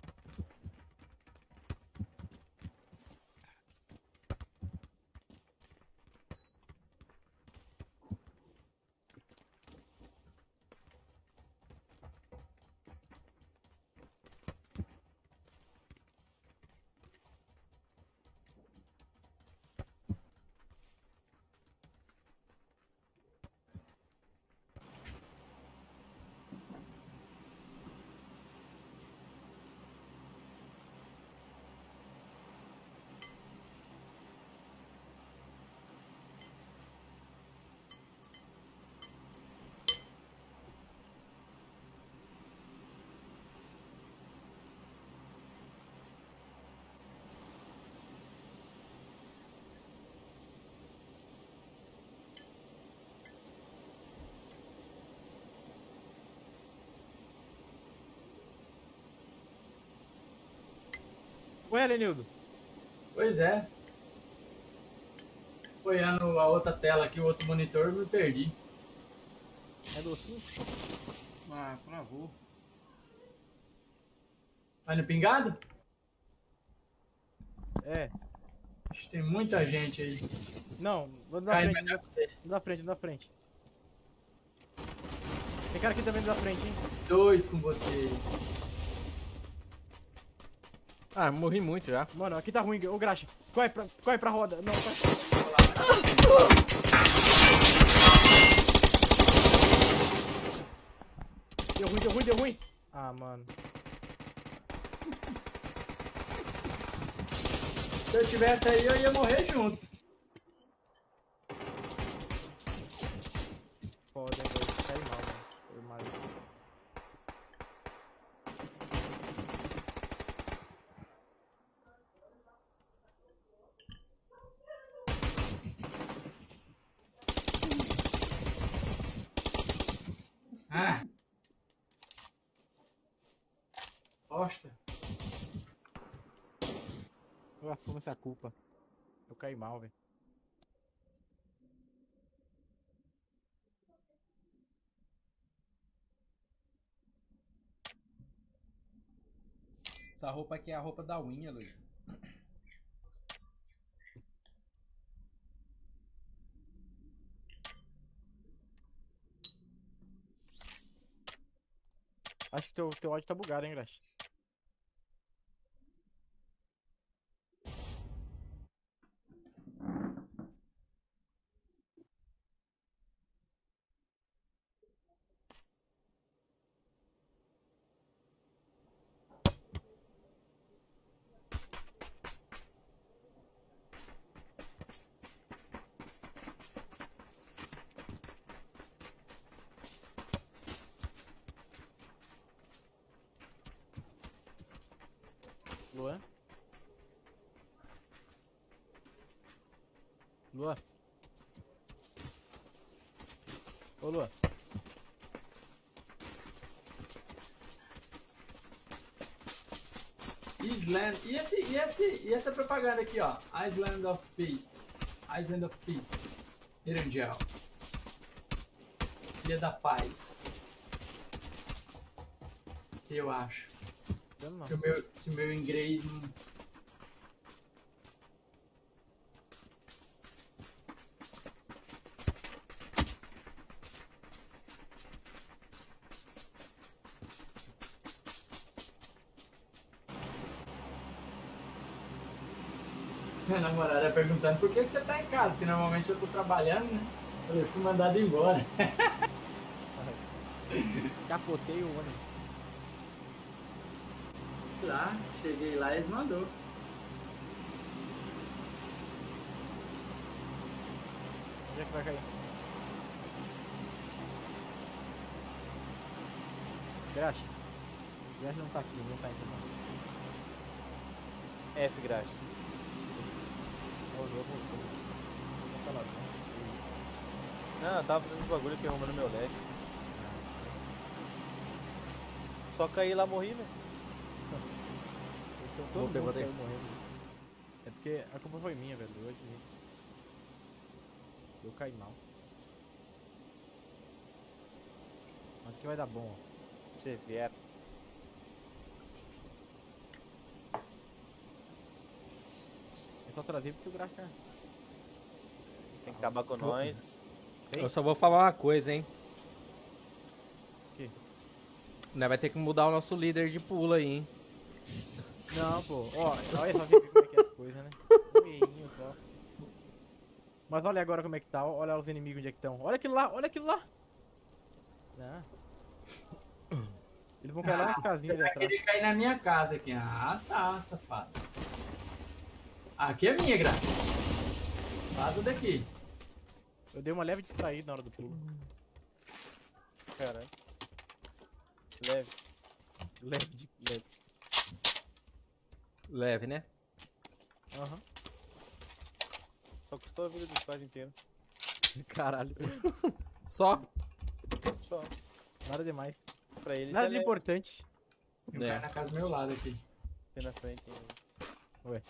Ué, Lenildo.
Pois é. Olhando a outra tela aqui, o outro monitor, eu me perdi.
É docinho?
Ah, travou.
Vai no pingado?
É.
Acho que tem muita gente aí.
Não, vou da
Cai
frente,
melhor pra você.
não da frente. Tem cara aqui também da frente, hein?
Dois com você.
Ah, morri muito já.
Mano, aqui tá ruim, ô Graxa. Corre pra roda. Não, tá. Deu ruim. Ah, mano.
Se eu tivesse aí, eu ia morrer junto.
Foda, hein, velho. Cai mal, mano. Foi mal.
Ah! Bosta.
Eu assumo essa culpa. Eu caí mal, velho.
Essa roupa aqui é a roupa da unha, Luiz.
Acho que teu áudio tá bugado, hein, Graxa? Luan? Luan? Ô, Luan.
Island. E essa propaganda aqui, ó. Island of Peace. Island of Peace. Erangel. Ilha da Paz. Eu acho.
Eu não.
Se o meu inglês não... Minha namorada perguntando por que você tá em casa, porque normalmente eu tô trabalhando, né? Eu fui mandado embora.
Capotei o ônibus.
Lá, cheguei lá e eles mandou.
Onde é que vai cair? Graxa. Graxa não tá aqui, não tá aqui não.
F, graxa.
Ó, o jogo voltou. Não tá lá,
Não, eu tava fazendo uns bagulho aqui arrumando meu leque. Só caí lá, morri, velho.
Então todo
Voltei,
mundo
voltei.
caiu morrendo. É porque a culpa foi minha, velho. Eu caí mal. Acho que vai dar bom, ó.
Severo.
É só trazer porque o Graxa...
Tem que acabar com nós.
Tem?
Eu só vou falar uma coisa, hein.
Que?
Nós vai ter que mudar o nosso líder de pula aí, hein.
Não, pô. Ó, olha só ver como é que é as coisas, né? Um errinho só. Mas olha agora como é que tá. Olha os inimigos onde é que estão. Olha aquilo lá, olha aquilo lá. Não. Eles vão cair lá nas casinhas ali
Vai
atrás.
querer cair na minha casa aqui. Ah, tá, safado. Aqui é minha, Graça. Vaza daqui.
Eu dei uma leve distraída na hora do pulo.
Caralho. Leve.
Leve de leve.
Leve, né?
Aham.
Só custou a vida do estágio inteiro.
Caralho.
Só.
Só.
Nada demais.
Pra eles
Nada
é
de
leve.
importante.
Eu caio na casa do meu lado aqui.
Tem na frente.
Ué.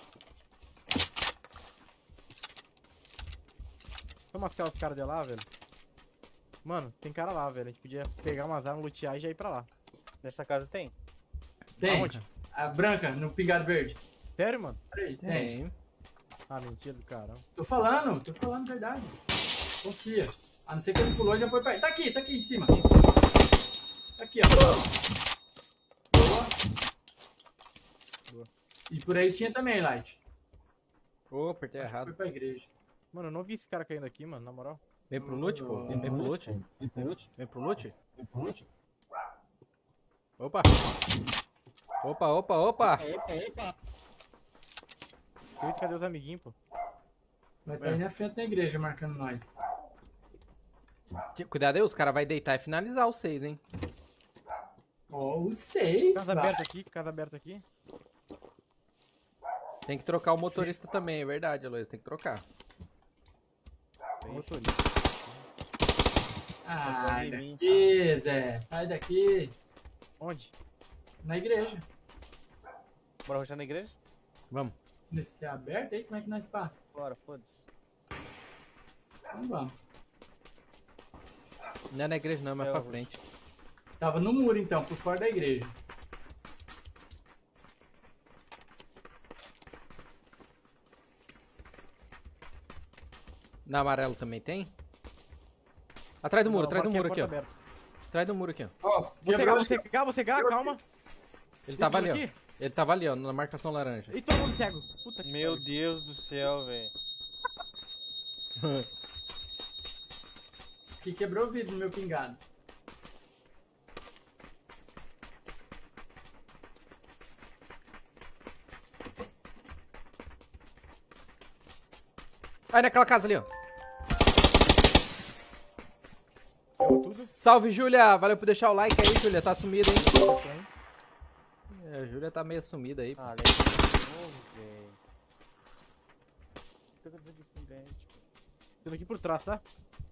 Vamos mascar os caras de lá, velho? Mano, tem cara lá, velho. A gente podia pegar umas armas, lutear e já ir pra lá.
Nessa casa tem?
Tem.
Aonde?
A branca, no pingado verde.
Sério, mano?
Peraí, tem.
Tem.
Ah, mentira do caramba.
Tô falando a verdade. Confia. A não ser que ele pulou e já foi pra aí. Tá aqui em cima. Tá aqui, ó. Boa.
Boa.
E por aí tinha também, Light.
Ô, apertei
Acho que
errado.
foi pra igreja.
Mano, eu não vi esse cara caindo aqui, mano, na moral.
Vem pro loot, pô. Vem pro loot. Vem pro loot. Opa. Opa.
Cadê os amiguinhos, pô?
Vai estar aí na frente da igreja marcando nós.
Cuidado aí, os caras vão deitar e finalizar os 6, hein.
Ó, os 6.
Casa aberta aqui.
Tem que trocar o motorista também, é verdade, Aloysio. Tem que trocar.
Motorista.
Sai
Pode vir.
daqui, Zé. Sai daqui.
Onde?
Na igreja.
Bora roxar na igreja?
Vamos.
Nesse aberto aí, como é que nós passa?
Bora, foda-se.
Então vamos.
Não é na igreja não, é mais
É,
pra
eu-
frente.
Tava no muro então, por fora da igreja.
Na amarelo também tem? Atrás do muro, atrás do
Não,
muro
a
aqui, ó.
porta aberta.
Atrás do muro aqui, ó.
Ó,
Você
quebrou
H, você H, calma.
Ele tava
Esse
ali, ó.
aqui?
Ele tava ali, ó, na marcação laranja.
E todo mundo cego. Puta que
Meu
pariu.
Deus do céu, velho.
que quebrou o vidro no meu pingado.
Aí naquela casa ali, ó.
Pegou tudo.
Salve, Júlia! Valeu por deixar o like aí, Júlia. Tá sumida, hein? É, a Júlia tá meio sumida aí.
Ah, legal de novo, velho. O que aconteceu com esse internet?
Tudo aqui por trás, tá?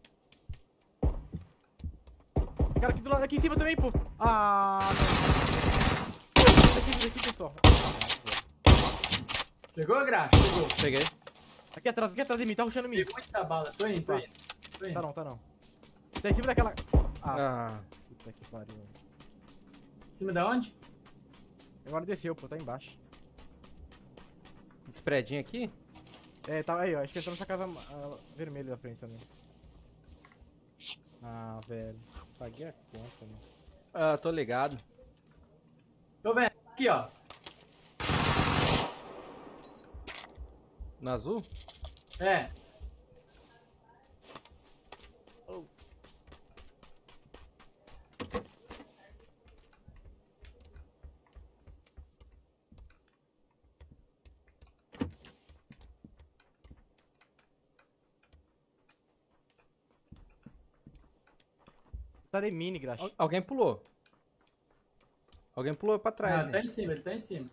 Cara, aqui do lado, aqui em cima também, pô. Ah, não. Aqui, pessoal.
Pegou, Graxa? Pegou.
Peguei.
Aqui atrás de mim, tá rushando em mim.
Tem muita bala. Tô indo, tô indo. Tô indo.
Tá não, tá não. Tá em cima daquela...
Ah,
Puta que pariu.
Em cima da onde?
Agora desceu, pô, tá embaixo.
esse predinho aqui?
É, tá aí, ó. Acho que ele tá nessa casa vermelha da frente também. Ah, velho. Paguei a conta, mano.
Ah, tô ligado.
Tô vendo. Aqui, ó.
No azul?
É.
Tá de mini, Graxa.
Alguém pulou. Alguém pulou pra trás,
Ah, tá
hein?
em cima, ele tá em cima.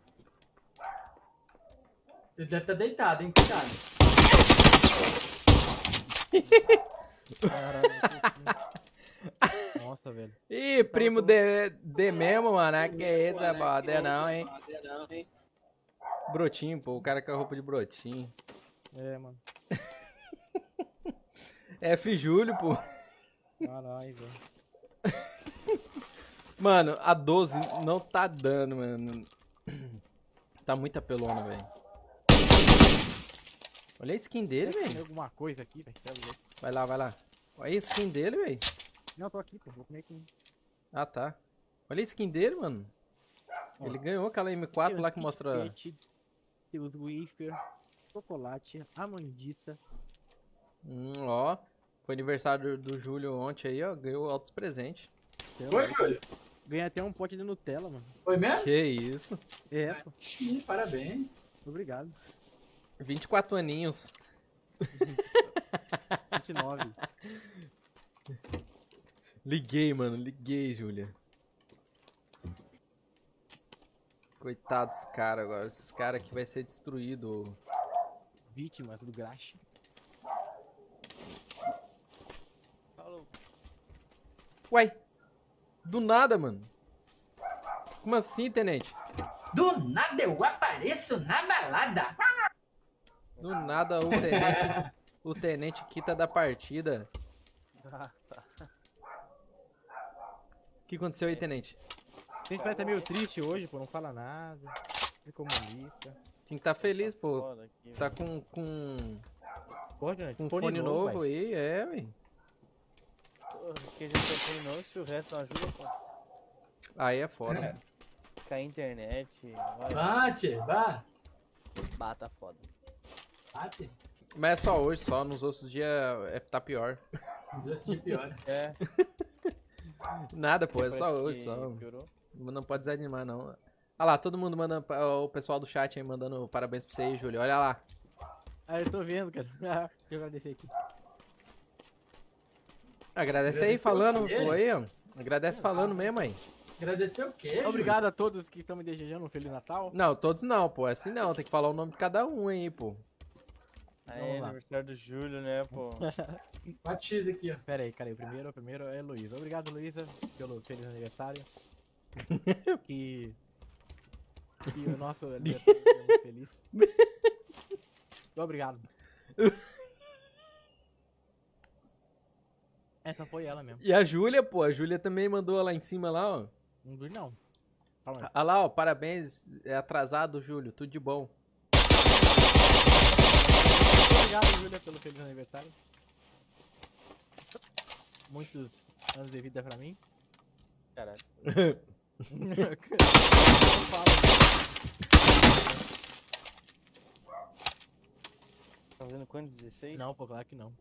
Ele deve tá deitado, hein? Cuidado.
Caralho. Nossa, velho.
Ih, primo de mesmo, mano. É que isso, é bode não, hein? Brotinho, pô. O cara com a roupa de brotinho.
É, mano.
F. Júlio, pô.
Caralho, velho.
Mano, a 12 não tá dando, mano. Tá muito apelona, velho. Olha a skin dele,
Tem
velho.
alguma coisa aqui, velho. Tá louco.
Vai lá, vai lá. Olha a skin dele, velho.
Não, tô aqui, pô. Vou comer com...
Ah, tá. Olha a skin dele, mano. Ele ganhou aquela M4 lá que mostra...
Temos wafer, chocolate, amandita.
Ó. Foi aniversário do Júlio ontem aí, ó. Ganhou altos presentes.
Foi, Júlio?
Ganhei até um pote de Nutella, mano.
Foi mesmo?
Que isso.
É, pô.
Ih, parabéns.
Obrigado.
24 aninhos.
29.
Liguei, mano. Liguei, Júlia. Coitados dos caras agora. Esses caras aqui vai ser destruído.
Vítimas do Graxa.
Falou.
Uai. Do nada, mano. Como assim, tenente?
Do nada eu apareço na balada.
Do nada o tenente quita da partida. O que aconteceu aí, tenente?
A gente vai estar meio triste hoje, pô. Não fala nada. Se comunica.
Tinha que tá feliz, pô.
Foda aqui,
Tá
velho.
Pô, gente,
com fone novo
velho.
aí, é, véi.
Porra, que a gente tá terminou, se o resto não ajuda, pô.
Aí é foda.
Cair a internet, vai,
Bate, vá.
bata foda.
Bate.
Mas é só hoje, só. Nos outros dias tá pior.
Os outros de pior.
É,
Nada, pô. É só
parece
hoje,
que
só.
piorou.
Não pode desanimar, não. Olha lá, todo mundo mandando. O pessoal do chat aí mandando parabéns pra você aí, Júlio. Olha lá.
Ah, eu tô vendo, cara. Deixa eu agradecer aqui.
Agradece aí
Agradeceu
falando,
o quê?
pô, aí, ó. Agradece falando mesmo aí.
Agradecer o quê? Júlio?
Obrigado a todos que estão me desejando um Feliz Natal.
Não, todos não, pô. Assim não. Tem que falar o nome de cada um aí, pô.
Aí,
Vamos lá.
aniversário do Júlio, né, pô?
4x aqui, ó.
Pera aí, cara. O primeiro é Luísa. Obrigado, Luísa, pelo feliz aniversário. que o nosso aniversário seja muito feliz. Obrigado. Essa foi ela mesmo.
E a Júlia, pô, a Júlia também mandou lá em cima lá, ó.
Não dure não. Calma aí.
Ah lá, ó, parabéns, é atrasado, Júlio, tudo de bom.
Obrigado, Júlia, pelo feliz aniversário. Muitos anos de vida pra mim.
Caralho.
Não falo.
Tá fazendo quantos? 16?
Não, pô, claro que não.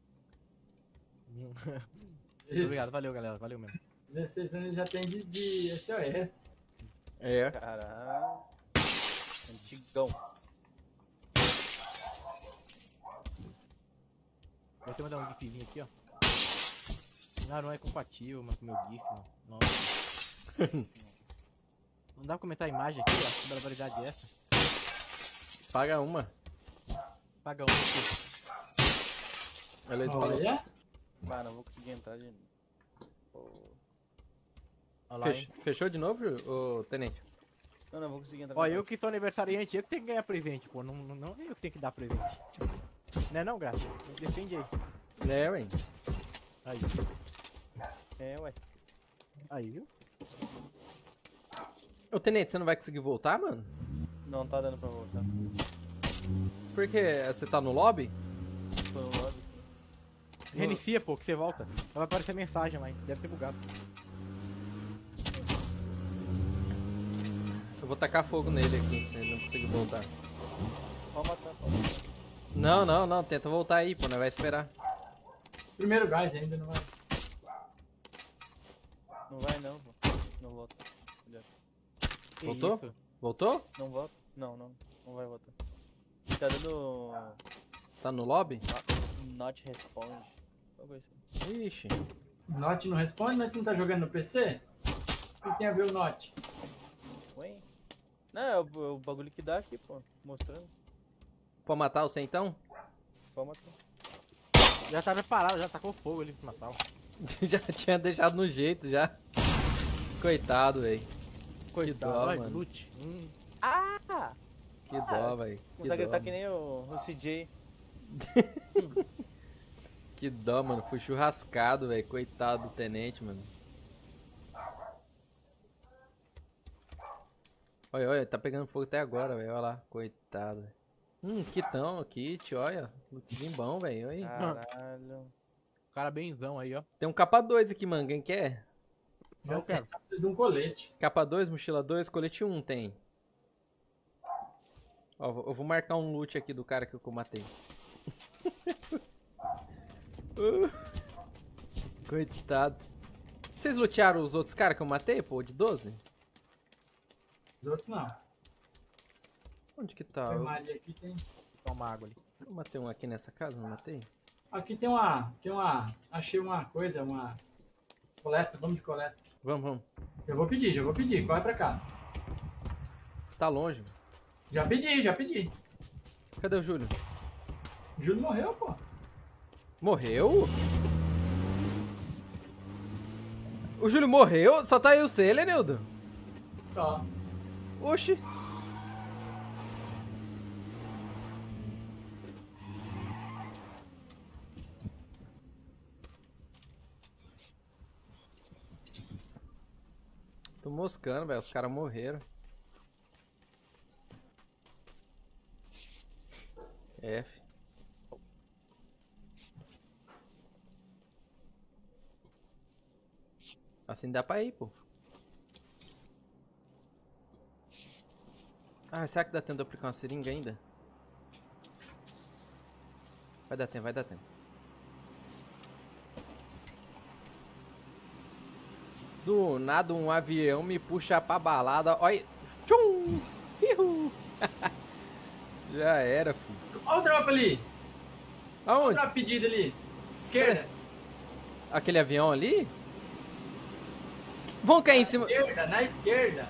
Isso.
Obrigado, valeu, galera. Valeu mesmo.
16 anos já tem de SOS.
É.
Caralho. Antigão.
Vou até mandar um gifzinho aqui, ó. Não é compatível, mas com o meu gif, mano. Nossa. Não dá pra comentar a imagem aqui, ó. Que barbaridade é essa?
Paga uma.
Paga um aqui.
Ela falou.
Olha.
Ah, não vou conseguir entrar de novo. Pô.
Olha lá, hein.
Fechou de novo, ô Tenente?
Não vou conseguir entrar.
Ó, eu que sou aniversariante, eu que tenho que ganhar presente, pô. Não eu que tenho que dar presente. Não é não, Graça? Defende aí.
É, ué.
Aí.
É, ué.
Aí, viu?
Ô Tenente, você não vai conseguir voltar, mano?
Não tá dando pra voltar.
Por que? Você tá no lobby?
Tô no lobby.
Reinicia, pô, que você volta. Vai aparecer mensagem lá, hein? Deve ter bugado.
Eu vou tacar fogo nele aqui, se ele não conseguir voltar.
Pode matar, pode matar.
Não, tenta voltar aí, pô, nós vai esperar.
Primeiro gás ainda não vai.
Não vai não, pô. Não volta.
Que
Voltou?
isso?
Voltou?
Não volta? Não vai voltar. Tá dando...
Tá no lobby?
Not responde. Qual coisa assim?
Ixi.
Note não responde, mas você não tá jogando no PC? O que tem a ver o Note?
Ué? Não, é o bagulho que dá aqui, pô. Mostrando.
Pode matar você então?
Pode matar.
Já tá preparado, já tacou fogo ali pro Natal.
Já tinha deixado no jeito, já. Coitado, velho.
Coitado,
dó,
vai,
mano.
lute.
Que dó, velho.
Consegue gritar que nem o CJ.
Que dó, mano. Fui churrascado, velho. Coitado do tenente, mano. Olha, tá pegando fogo até agora, velho. Olha lá, coitado, velho. Kitão, kit, olha. Lootzinho bom, velho. Oi.
Caralho.
Cara benzão aí, ó.
Tem um capa 2 aqui, mano. Quem quer?
Já
Eu
tem,
quero.
só preciso de um colete.
Capa 2, mochila 2, colete 1 tem. Ó, eu vou marcar um loot aqui do cara que eu matei. Coitado. Vocês lutearam os outros caras que eu matei, pô? De 12?
Os outros não.
Onde que tá?
Tem
Eu,
uma ali aqui, tem.
Toma água ali.
eu matei um aqui nessa casa, não matei?
Aqui tem uma. Achei uma coisa, uma. Coleta, vamos de coleta.
Vamos.
Já vou pedir, corre pra cá.
Tá longe.
Já pedi.
Cadê o Júlio?
O Júlio morreu, pô.
Morreu? O Júlio morreu? Só tá aí o C, Lenildo?
Ó.
Oxi. Tô moscando, velho. Os caras morreram. F. Assim dá pra ir, pô. Ah, será que dá tempo de aplicar uma seringa ainda? Vai dar tempo. Do nada um avião me puxa pra balada. Olha. Tchum! Ihu! Já era, filho.
Olha o drop ali. Olha o
Aonde?
drop pedido ali. Esquerda.
Aquele avião ali? Vão cair em cima.
Na esquerda.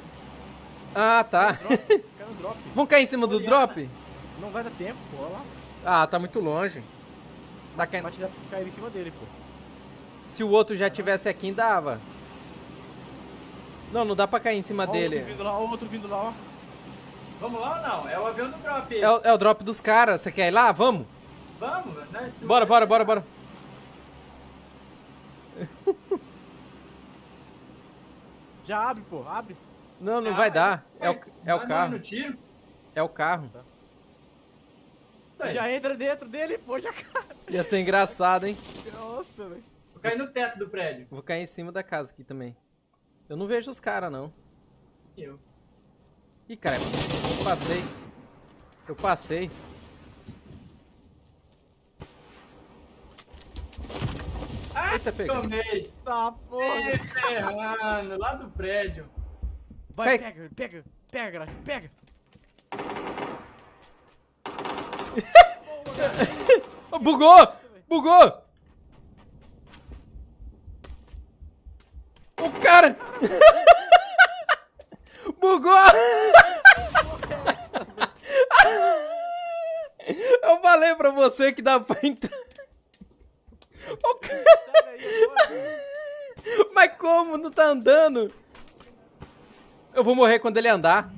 Ah, tá.
Quero um drop.
Vão cair em cima do drop?
Não vai dar tempo, pô. Olha lá.
Ah, tá muito longe. Tá caindo.
Pode cair em cima dele, pô.
Se o outro já tivesse aqui, dava. Não, não dá pra cair em cima
Ó, o
dele.
outro vindo lá, ó, o outro vindo lá, ó.
Vamos lá ou não? É o avião do drop.
É o drop dos caras. Você quer ir lá? Vamos.
Vamos, né?
Bora, bora, bora, bora.
Já abre, pô, abre.
Não, não vai dar. É o
Vai
carro.
no tiro.
É o carro.
Tá.
Já entra dentro dele, pô, já cai.
Ia ser engraçado, hein?
Nossa, velho.
Vou cair no teto do prédio.
Vou cair em cima da casa aqui também. Eu não vejo os caras, não.
Eu.
Ih, cara, eu passei. Eu passei. Eita, pega.
Tomei.
Tá, porra.
Me ferrando. Lá do prédio.
Vai,
Pega.
pega, Graxa, pega.
Bugou! Bugou! O cara! Bugou! Eu falei pra você que dá pra entrar. O cara...
Sai daí agora.
Mas como? Não tá andando? Eu vou morrer quando ele andar.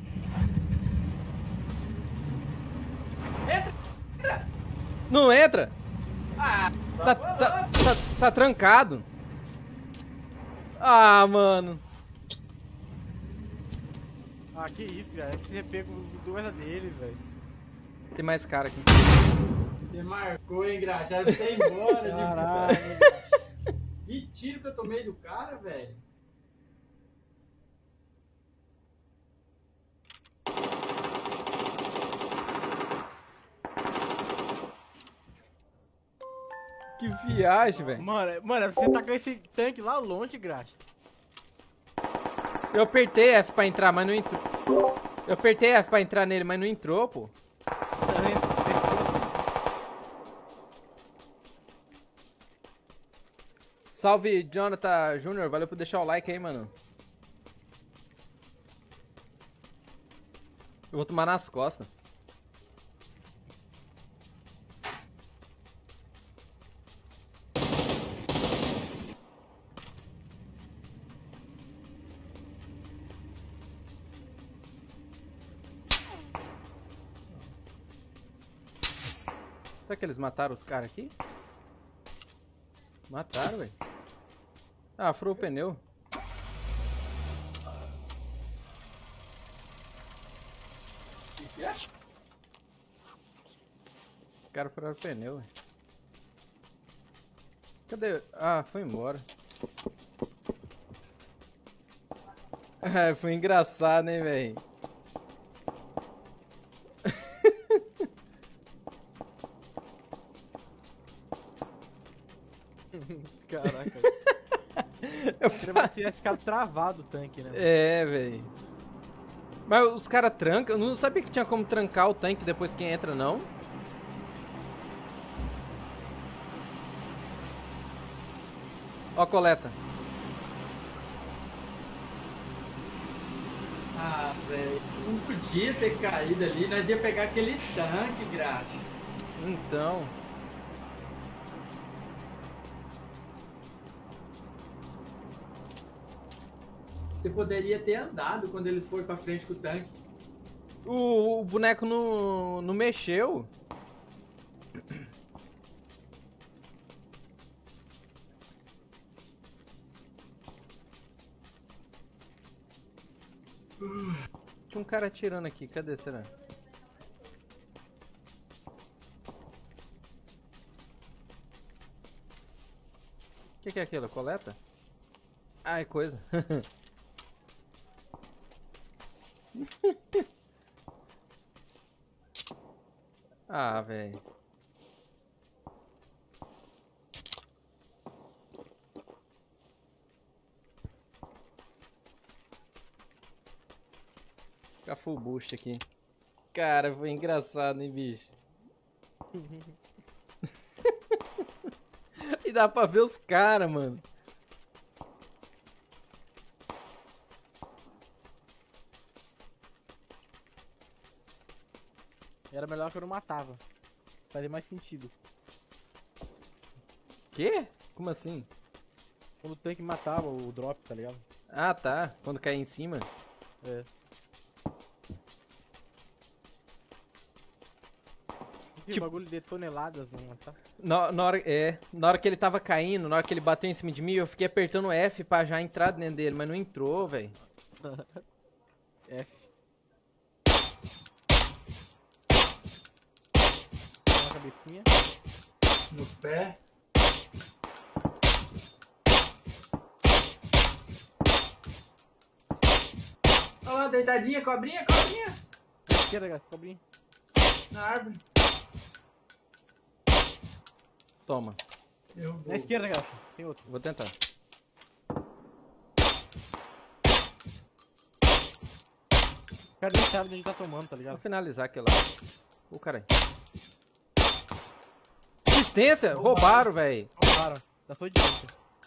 Não entra?
Ah,
Tá trancado. Ah, mano.
Ah, que isso, cara. É que você pega duas deles, velho.
Tem mais cara aqui.
você marcou, hein, Graxa? Era pra você ir embora.
Caralho.
Que tiro que eu tomei do cara, velho.
Que viagem, velho.
Mano, você tá com esse tanque lá longe, Graxa.
Eu apertei F pra entrar, mas não entrou. Eu apertei F pra entrar nele, mas não entrou, pô. Salve, Jonathan Jr. Valeu por deixar o like aí, mano. Eu vou tomar nas costas. Será que eles mataram os caras aqui? Mataram, velho. Ah, furou o pneu. Os caras furaram o pneu, velho. Cadê? Ah, foi embora. Ah, foi engraçado, hein, velho.
Caraca.
Eu
Queria que tivesse ficado travado o tanque, né?
É, velho. Mas os caras trancam. Eu não sabia que tinha como trancar o tanque depois que entra, não. Ó a coleta.
Ah, velho. Não podia ter caído ali. Nós ia pegar aquele tanque, Graxa.
Então.
Você poderia ter andado quando eles foram pra frente com o tanque.
O boneco não mexeu. Tinha um cara atirando aqui. Cadê, será? O que é aquilo? Coleta? Ah, é coisa. Ah, velho. Ficar full boost aqui. Cara, foi engraçado, hein, bicho? E dá pra ver os caras, mano.
Era melhor que eu não matava. Faria mais sentido.
Quê? Como assim?
Quando o tanque matava o drop, tá ligado?
Ah, tá. Quando cair em cima.
É.
Tipo-
Bagulho de toneladas, não tá?
Na hora que ele tava caindo, na hora que ele bateu em cima de mim, eu fiquei apertando F pra já entrar dentro dele, mas não entrou, velho.
F. Uma cabecinha.
No pé. Olha lá, deitadinha, cobrinha, cobrinha.
Na esquerda, galera. Cobrinha.
Na árvore.
Toma.
Eu vou.
Na esquerda, galera. Tem outro.
Vou tentar.
O cara nem sabe onde a gente tá tomando, tá
Vou
ligado?
finalizar aquele lá. Ô, caralho. Assistência! Roubaram, velho.
Para. Da sua direita.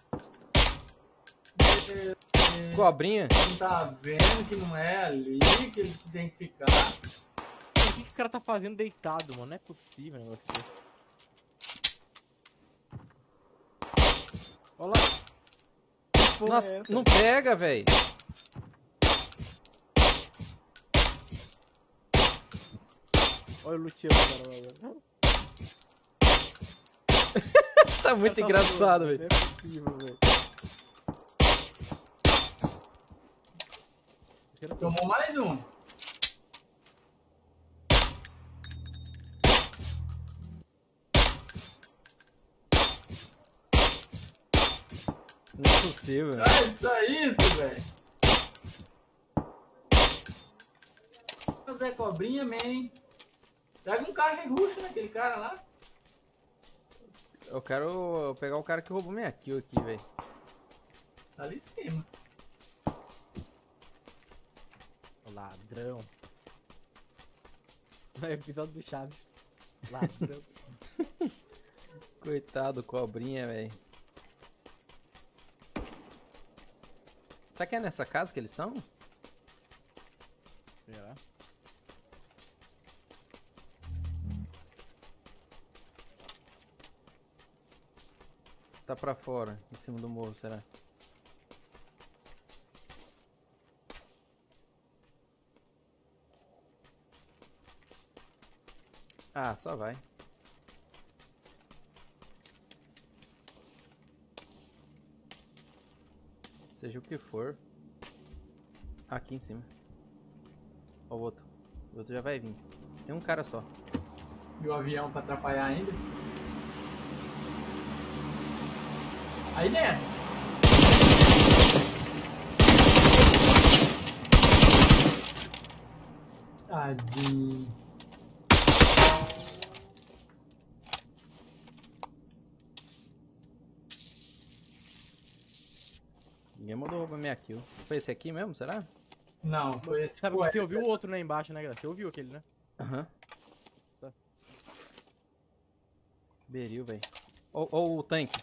Cobrinha.
Não tá vendo que não é ali, que ele tem que ficar.
O que o cara tá fazendo deitado, mano? Não é possível um negócio desse. Olha lá. Que porra é
Nossa,
essa?
não pega, velho.
Olha o Luciano, cara. Olha.
Tá muito engraçado, velho.
Não é possível, velho.
Tomou mais um.
Não é possível.
É isso, velho. O Zé Cobrinha, man. Pega um carro e ruxa naquele cara lá.
Eu quero pegar o cara que roubou minha kill aqui, velho.
Tá ali em cima.
Ladrão. É o episódio do Chaves. Ladrão.
Coitado, cobrinha, velho. Será que é nessa casa que eles estão?
Será?
Tá pra fora, em cima do morro, será? Ah, só vai. Seja o que for. Aqui em cima. Ó o outro. O outro já vai vir. Tem um cara só.
E o avião pra atrapalhar ainda. Aí dentro. Tadinho.
Ninguém mandou roubar minha kill. Foi esse aqui mesmo, será?
Não, foi esse.
Sabe,
Ué,
você ouviu o outro lá embaixo, né, galera? Você ouviu aquele, né?
Aham.
Tá.
Beril, velho. Ó o tanque.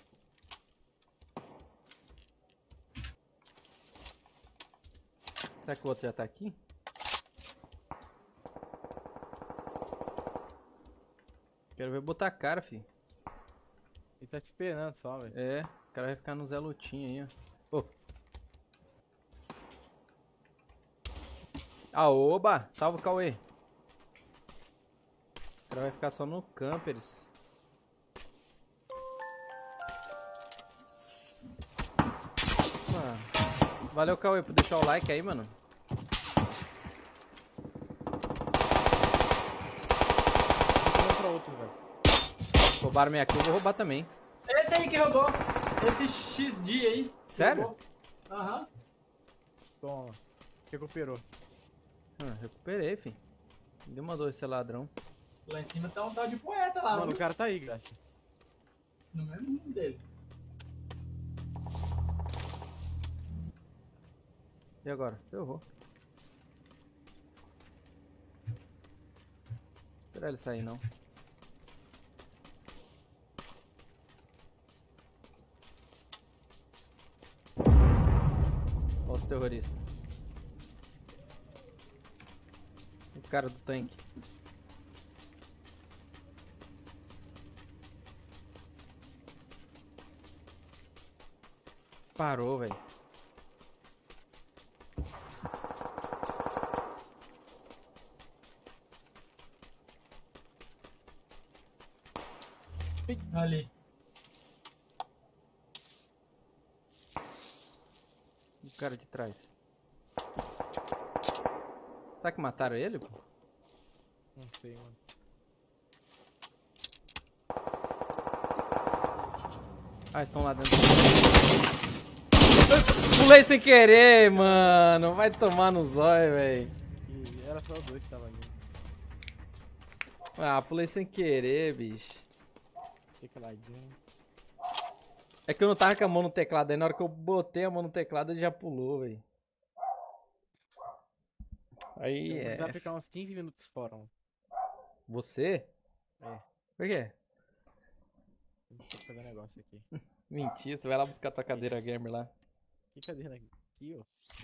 Será que o outro já tá aqui? Quero ver botar a cara, fi.
Ele tá te esperando só, velho.
É, o cara vai ficar no Zé Lutinha aí, ó. Ô. Aoba! Salva o Cauê. O cara vai ficar só no Campers. Valeu, Cauê, por deixar o like aí, mano.
Vou pra outros, velho.
Roubaram minha kill, eu vou roubar também.
Esse aí que roubou. Esse XD aí.
Sério?
Roubou. Aham.
Toma. Recuperou.
Recuperei, fi. Ninguém mandou esse ladrão.
Lá em cima tá um tal de poeta lá.
Mano,
viu?
o cara tá aí, gacha.
No mesmo mundo dele.
E agora? Ferrou. Esperar ele sair, não. Olha os terroristas. O cara do tanque. Parou, velho.
Ali.
O cara de trás. Será que mataram ele, pô?
Não sei, mano.
Ah, estão lá dentro. Pulei sem querer, mano. Vai tomar no zóio, velho.
E era só dois que tava ali.
Ah, pulei sem querer, bicho.
Tecladinho.
É que eu não tava com a mão no teclado. Aí na hora que eu botei a mão no teclado, ele já pulou, velho. Aí
Eu vou precisar
é.
ficar uns 15 minutos fora, mano.
Você?
É.
Por quê?
Deixa eu fazer um negócio aqui.
Mentira, você vai lá buscar tua cadeira gamer lá.
Que cadeira aqui, ó?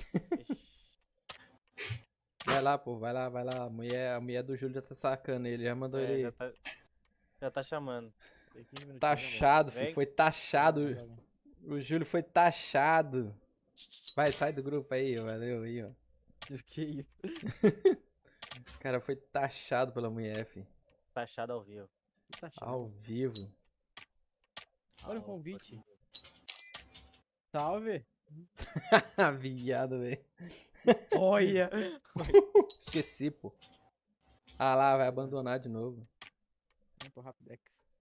Vai lá, pô, vai lá, vai lá. A mulher do Júlio já tá sacando ele, já mandou ele.
Já tá chamando.
Tem 15 minutinhos,
Taxado,
Vem.
filho, foi taxado.
já vou.
O Júlio foi taxado. Vai, sai do grupo aí, ó, valeu aí, ó.
Que isso?
O cara foi taxado pela mulher, filho.
Taxado ao vivo.
Que tá chato.
Ao vivo.
Olha o convite. Salve.
Viado, velho.
Olha.
Esqueci, pô. Ah lá, vai abandonar de novo.
Vamos pro Rapidex.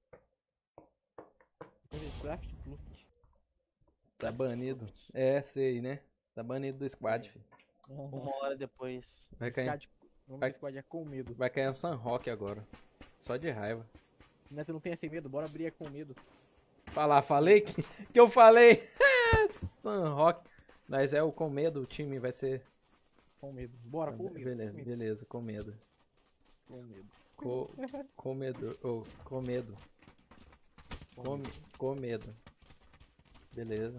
Craft Pluft.
Tá banido. É, sei, né? Tá banido do squad, filho.
Uma hora depois.
Vai cair,
Vamos
Vai-
ver squad é com medo.
vai cair um San Roque agora. Só de raiva.
Neto não tem sem medo, bora abrir é com medo.
Falar, falei que eu falei. San Roque. Mas é o com medo, o time vai ser.
Com medo. Bora, com medo.
Beleza,
com medo,
beleza, com medo.
com medo.
Com medo. Oh, com medo. Com medo. Beleza.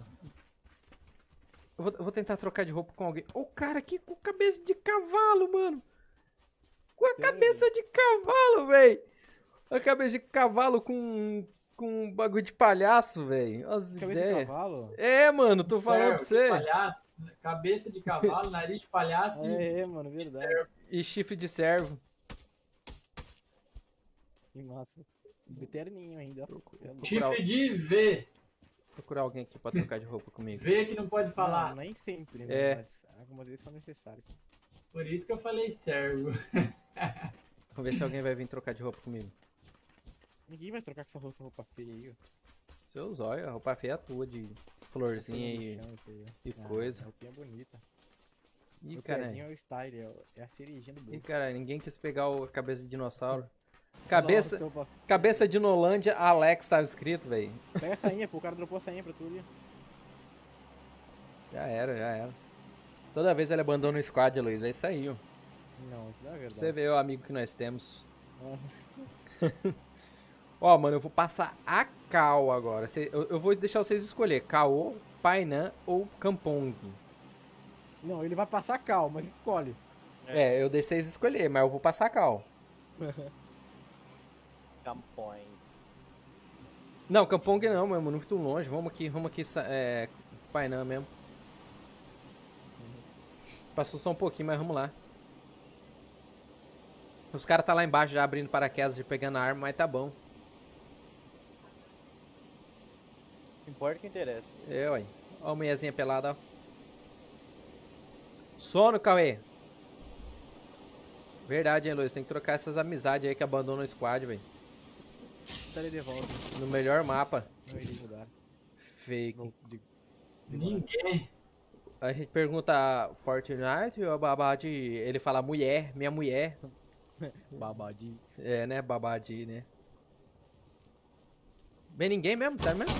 Eu vou tentar trocar de roupa com alguém. Ô, cara, aqui com cabeça de cavalo, mano. Com a
Sério?
cabeça de cavalo, véi. A cabeça de cavalo com um bagulho de palhaço, velho. As
Cabeça de
ideias.
cavalo?
É, mano, tô falando pra
Servo,
você.
de palhaço, cabeça de cavalo, nariz de palhaço e
Mano, verdade.
E chifre de servo.
Que massa. De terninho ainda.
chifre de V.
Procurar alguém aqui pra trocar de roupa comigo.
V que não pode falar.
Não, nem sempre,
É.
né? Mas algumas vezes são necessárias.
Por isso que eu falei servo.
Vamos ver se alguém vai vir trocar de roupa comigo.
Ninguém vai trocar com essa roupa feia aí, ó.
Seus olhos, a roupa feia é a tua, de florzinha e, e coisa.
A roupinha bonita.
Ih,
O
cara.
pezinho é o style, é a cerejinha do
Ih,
bolo.
cara, ninguém quis pegar a cabeça de dinossauro.
Nossa,
Cabeça de Nolândia, Alex tava escrito, velho.
pega a sainha, pô. O cara dropou a sainha pra tu ali.
Já era, já era. Toda vez ele abandona o squad, Luiz. É isso aí, ó.
Não, isso não é
Pra você
verdade.
ver o amigo que nós temos. Ó, mano, eu vou passar a Cal agora. Eu vou deixar vocês escolher. Caô, Painan ou Kampong.
Não, ele vai passar cal, mas escolhe.
É, eu deixei vocês escolher, mas eu vou passar a Cal.
Campões.
Não, Kampong não, mano. Muito longe. Vamos aqui, Painan mesmo. Passou só um pouquinho, mas vamos lá. Os caras tá lá embaixo já abrindo paraquedas e pegando a arma, mas tá bom.
Importa que interessa.
É, ué. Ó a mulherzinha pelada, ó. Sono, Cauê. Verdade, hein, Luiz? Tem que trocar essas amizades aí que abandonam o squad, velho.
Tá de volta.
No melhor mapa.
Não, eles mudaram.
Fake.
Não,
Ninguém.
A gente pergunta Fortnite ou Babadi? Ele fala mulher, minha mulher.
Babadi.
É, né? Babadi, né? Bem ninguém mesmo, sério mesmo?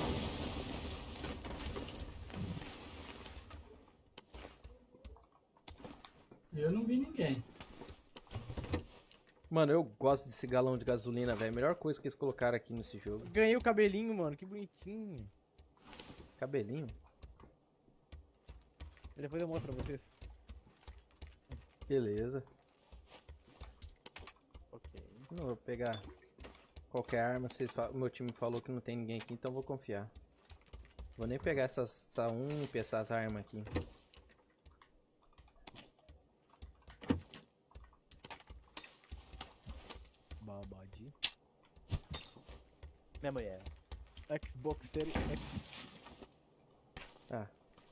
Eu não vi ninguém.
Mano, eu gosto desse galão de gasolina, velho. Melhor coisa que eles colocaram aqui nesse jogo.
Ganhei o cabelinho, mano. Que bonitinho.
Cabelinho.
Depois eu mostro pra vocês.
Beleza.
Ok.
Não vou pegar qualquer arma. Meu time falou que não tem ninguém aqui, então eu vou confiar. Vou nem pegar essa UMP, essas armas aqui.
Babadi.
Minha mulher.
Xbox Series X.
Tá.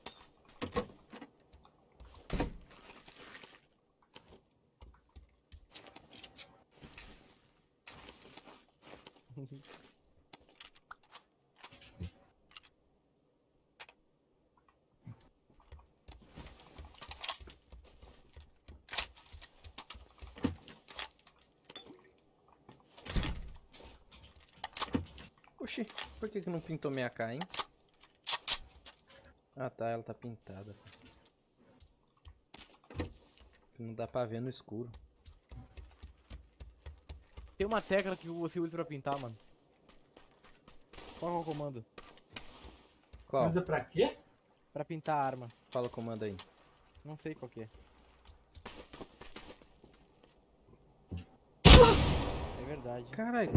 Oxi, por que não pintou minha AK, hein? Ah tá, ela tá pintada. Não dá pra ver no escuro.
Tem uma tecla que você usa pra pintar, mano. Qual é o comando?
Qual?
Usa pra quê?
Pra pintar a arma.
Fala o comando aí.
Não sei qual que é. É verdade.
Caralho.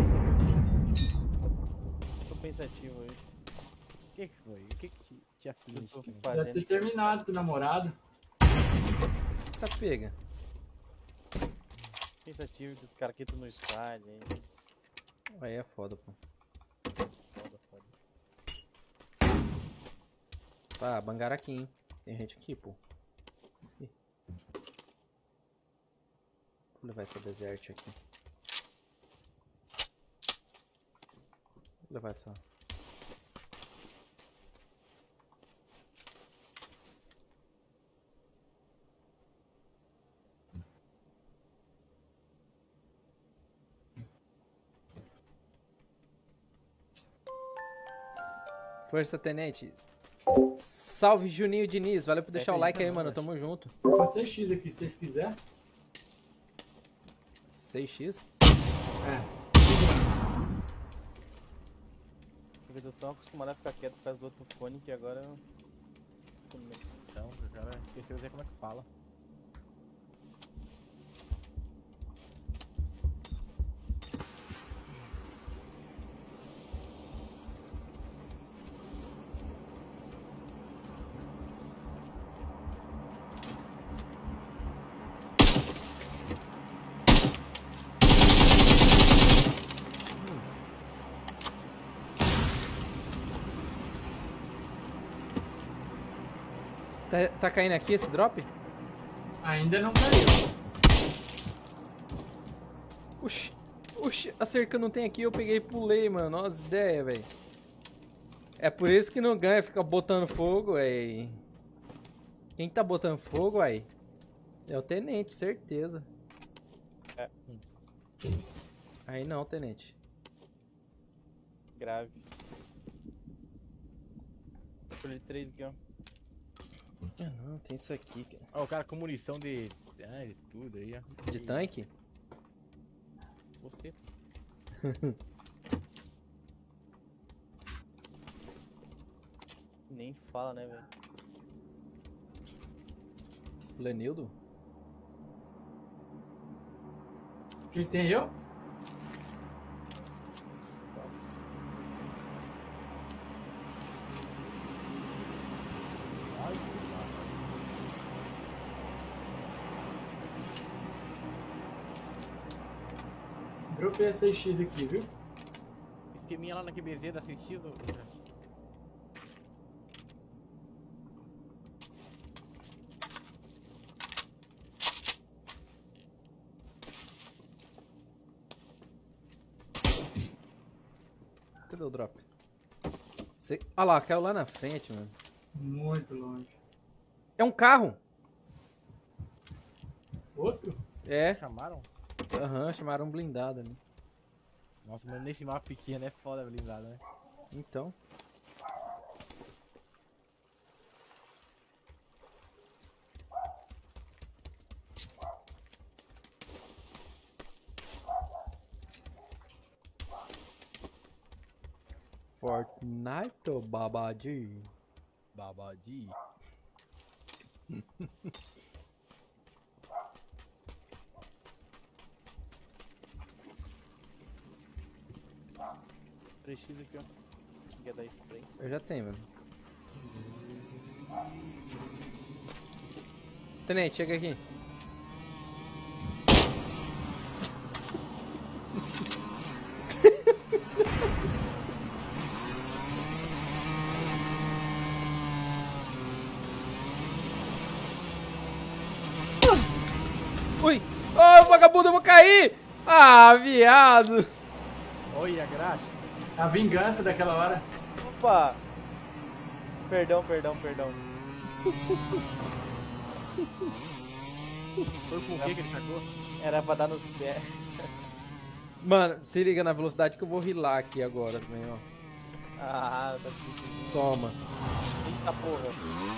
Tô pensativo hoje.
O que foi? O que te aflige?
Eu tô
cara?
Já
fazendo
ter
isso.
terminado com o namorado.
Tá pega.
Pensativo que os caras aqui estão no squad aí.
Aí é foda, pô.
Foda, foda.
Pá, bangaram aqui, hein? Tem gente aqui, pô. Ih. Vou levar essa desert aqui. Vou levar essa. Força, tenente. Salve, Juninho Diniz. Valeu por deixar o like aí, mano. Tamo junto.
Vou fazer X aqui, se vocês quiserem.
6x.
É.
Porque eu tô tão acostumado a ficar quieto por causa do outro fone que agora eu.
Então, o cara esqueceu de dizer como é que fala.
Tá caindo aqui esse drop?
Ainda não caiu.
Oxi. Oxi, a cerca não tem aqui, eu peguei e pulei, mano. Nossa ideia, velho. É por isso que não ganha, fica botando fogo, véi. Quem tá botando fogo, aí? É o tenente, certeza.
É.
Aí não, tenente.
Grave. Escolhi 3 aqui, ó.
Ah, não, tem isso aqui, cara.
Ó, o cara com munição de tudo aí, ó.
De tanque?
Você.
Nem fala, né, velho?
Lenildo?
Quem tem eu? Dropei essa X aqui, viu?
Esqueminha lá na QBZ da CX, ô.
Cadê o drop? Olha lá, caiu lá na frente, mano.
Muito longe.
É um carro!
Outro?
É,
Chamaram?
aham, chamaram um blindado ali.
Nossa, mas nesse mapa pequeno é foda blindado, né?
Então. Fortnite ou Babadi?
Babadi.
X aqui, ó. Quer dar spray?
Eu já tenho, mano. Tenente, chega aqui. Ui! Ô, vagabundo, eu vou cair! Ah, viado!
Olha, graxa.
A vingança daquela hora.
Opa! Perdão, perdão, perdão.
Foi com o que ele sacou?
Era pra dar nos pés.
Mano, se liga na velocidade que eu vou rilar aqui agora também, ó.
Ah, tá difícil.
Toma.
Eita porra.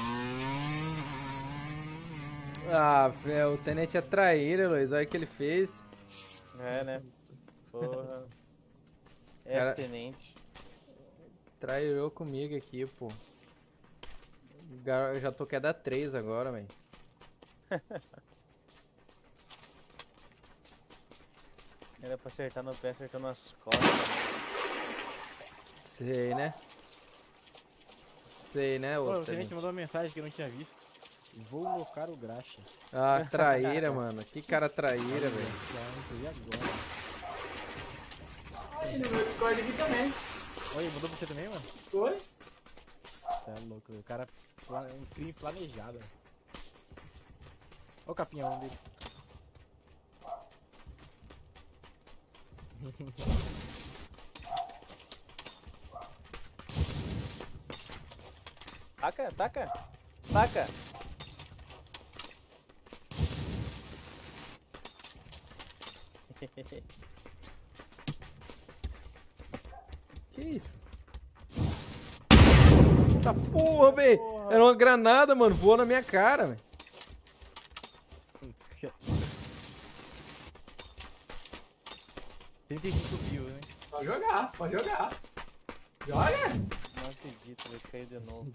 Ah, velho, o tenente é traíra, Luiz. Olha o que ele fez.
É, né? Porra.
Cara-
Tenente.
Trairou comigo aqui, pô. Eu já tô queda 3 agora, velho.
Era pra acertar no pé, acertou nas costas.
Sei, né? Sei, né,
Pô,
ô
o tenente
tenente?
mandou uma mensagem que eu não tinha visto. Vou locar o graxa.
Ah, traíra, mano. Que cara traíra, velho.
E agora?
Aí no meu Discord aqui também.
Oi, mandou pra você também, mano?
Foi?
Tá louco, velho. O cara é um crime planejado. Olha o capinhão dele.
Taca, taca, taca.
Que isso? Tá porra, velho. Era uma granada, mano. Voou na minha cara, velho.
35 views, né?
Pode jogar, pode jogar. Joga!
Não acredito, vai cair de novo.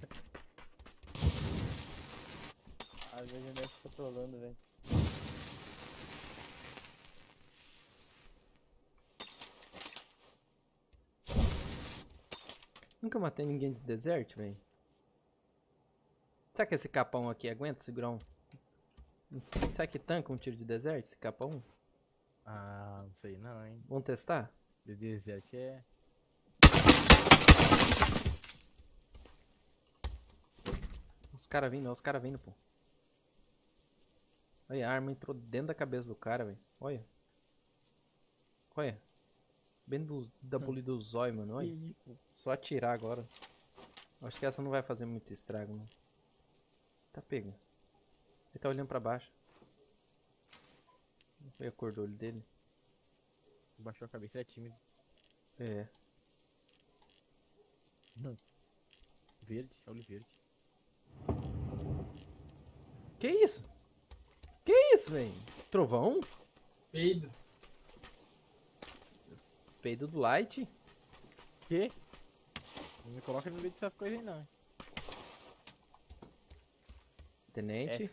Às vezes eu deve estar trolando, velho.
Nunca matei ninguém de deserto, velho. Será que esse capão aqui aguenta segurar um... Será que tanca um tiro de deserto, esse capão?
Ah, não sei não, hein.
Vamos testar?
The Desert é...
Os caras vindo, ó, os caras vindo, pô. Olha, a arma entrou dentro da cabeça do cara, velho. Olha. Olha. Bem da bolha do zóio, mano. Olha.
isso?
Só atirar agora. Acho que essa não vai fazer muito estrago, não. Tá pegando. Ele tá olhando pra baixo. Não foi a cor do olho dele.
Baixou a cabeça, ele é tímido.
É.
Verde, olho verde.
Que isso? Que isso, velho? Trovão?
Peido.
Peido do Light?
Que? Não me coloca no meio dessas coisas aí não, hein.
Tenente?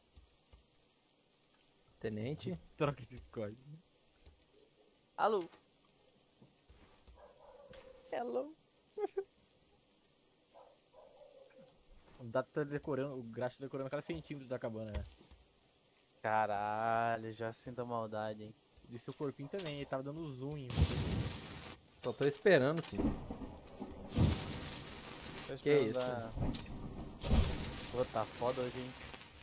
Tenente?
Troca esse código.
Alô? Hello?
O Dato tá decorando, o Graxa tá decorando cada centímetro da cabana, né?
Caralho, já sinto a maldade, hein?
De seu corpinho também, ele tava dando zoom em
Só tô esperando, filho.
Tô
Que
esperando
isso?
dar- Pô, tá foda hoje, hein?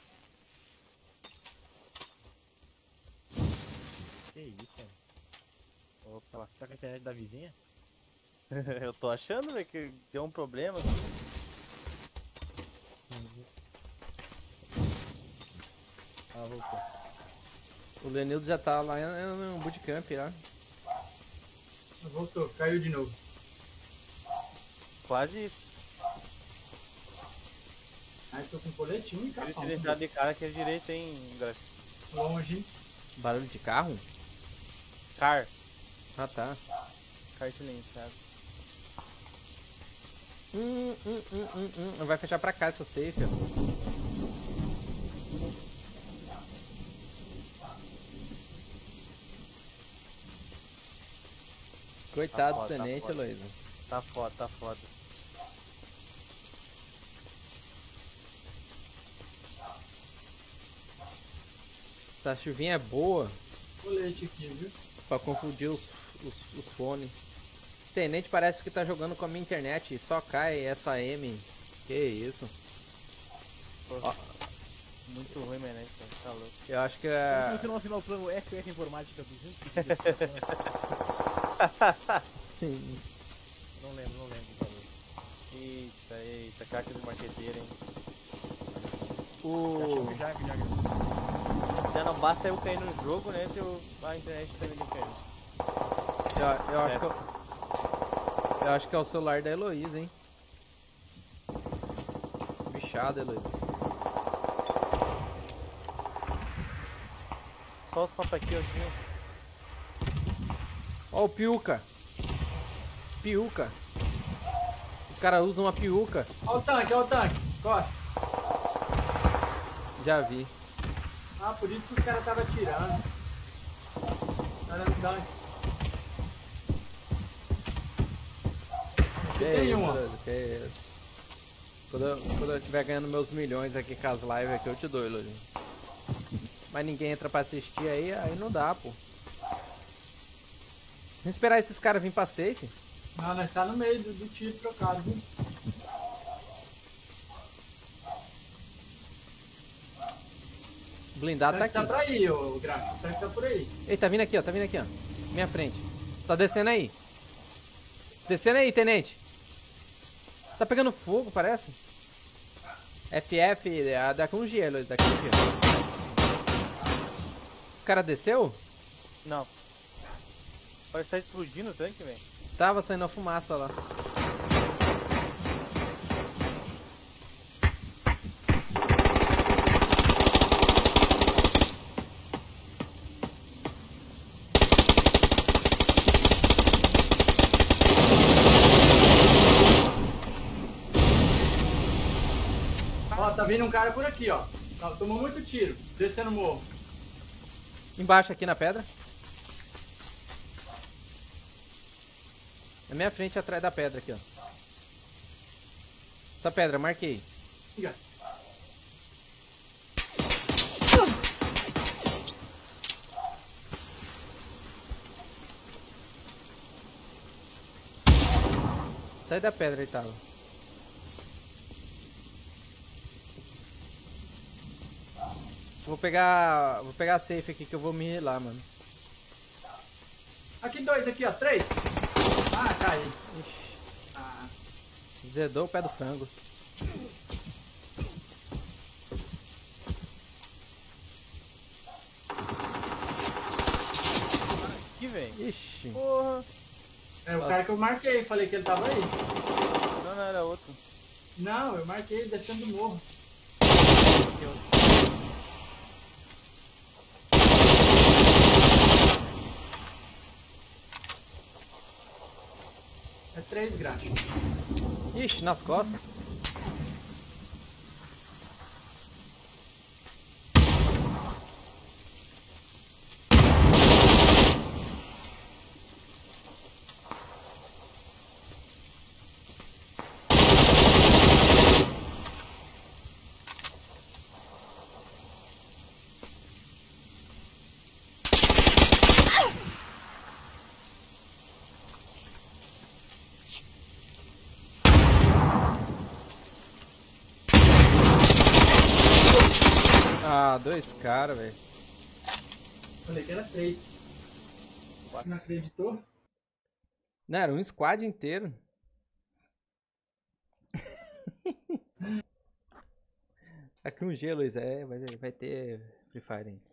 Que isso, mano.
Opa.
Tá com a internet da vizinha?
Eu tô achando, velho, que deu um problema.
Ah, voltou.
O Lenildo já tá lá no bootcamp já.
Voltou, caiu de novo.
Quase isso.
Aí tô com coletinho e
Ele
capão.
silenciado de cara que é direito, hein, Graxa?
Longe.
Barulho de carro?
Car.
Ah, tá.
Car silenciado.
Vai fechar pra cá essa safe, ó. Coitado
Tá
do
foda, tá
tenente,
foda.
Heloísa.
Tá foda, tá foda.
Essa chuvinha é boa
Colete aqui, viu?
pra confundir os fones. Tenente parece que tá jogando com a minha internet e só cai essa M. Que isso?
Pô,
Ó.
muito ruim, mano, né? Tá louco.
Eu acho que
Como
é.
se você não assinar o plano FF Informática 200? Não lembro, por favor.
Eita, caixa de marqueteiro, hein?
Já.
Já não basta eu cair no jogo, né? A internet também tem caindo.
Eu acho que eu acho que é o celular da Heloísa, hein? Bichada, Heloísa.
Só os papos aqui, ó.
Ó o piuca. Piuca. O cara usa uma piuca.
Ó o tanque. Costa.
Já vi.
Ah, por isso que o cara tava atirando. Tá dando tanque.
Que
tem
isso,
uma.
doido, que isso. Quando eu estiver ganhando meus milhões aqui com as lives aqui, eu te dou, Heloísa. Mas ninguém entra pra assistir aí não dá, pô. Vamos esperar esses caras virem pra safe.
Não, nós tá no meio do tiro trocado, viu?
O blindado tá
O tanque
aqui.
tá pra aí, ô gráfico. O tanque tá por aí.
Ei, tá vindo aqui, ó. Minha frente. Tá descendo aí. Descendo aí, tenente. Tá pegando fogo, parece. FF, dá com gelo, daqui com gelo. O cara desceu?
Não. Parece que tá explodindo o tanque, velho.
Tava saindo a fumaça lá.
Ó, tá vindo um cara por aqui, ó. Tomou muito tiro. Descendo o morro.
Embaixo aqui na pedra. Na minha frente, atrás da pedra aqui, ó. Essa pedra, marquei.
Fica.
Sai da pedra aí, tava. Vou pegar a safe aqui que eu vou me healar, mano.
Aqui dois, aqui, ó. 3. Ah, caí.
Ixi,
Ah,
zedou o pé do frango.
Aqui, velho.
Ixi.
Porra.
é o cara que eu marquei. Falei que ele tava aí.
Não, era outro.
Não, eu marquei ele descendo do morro. É 3 grátis.
Ixi, nas costas. Ah, dois caras, velho.
Falei que era 3. Não acreditou?
Não, era um squad inteiro. Aqui um G, Luiz. Vai ter Free Fire aí.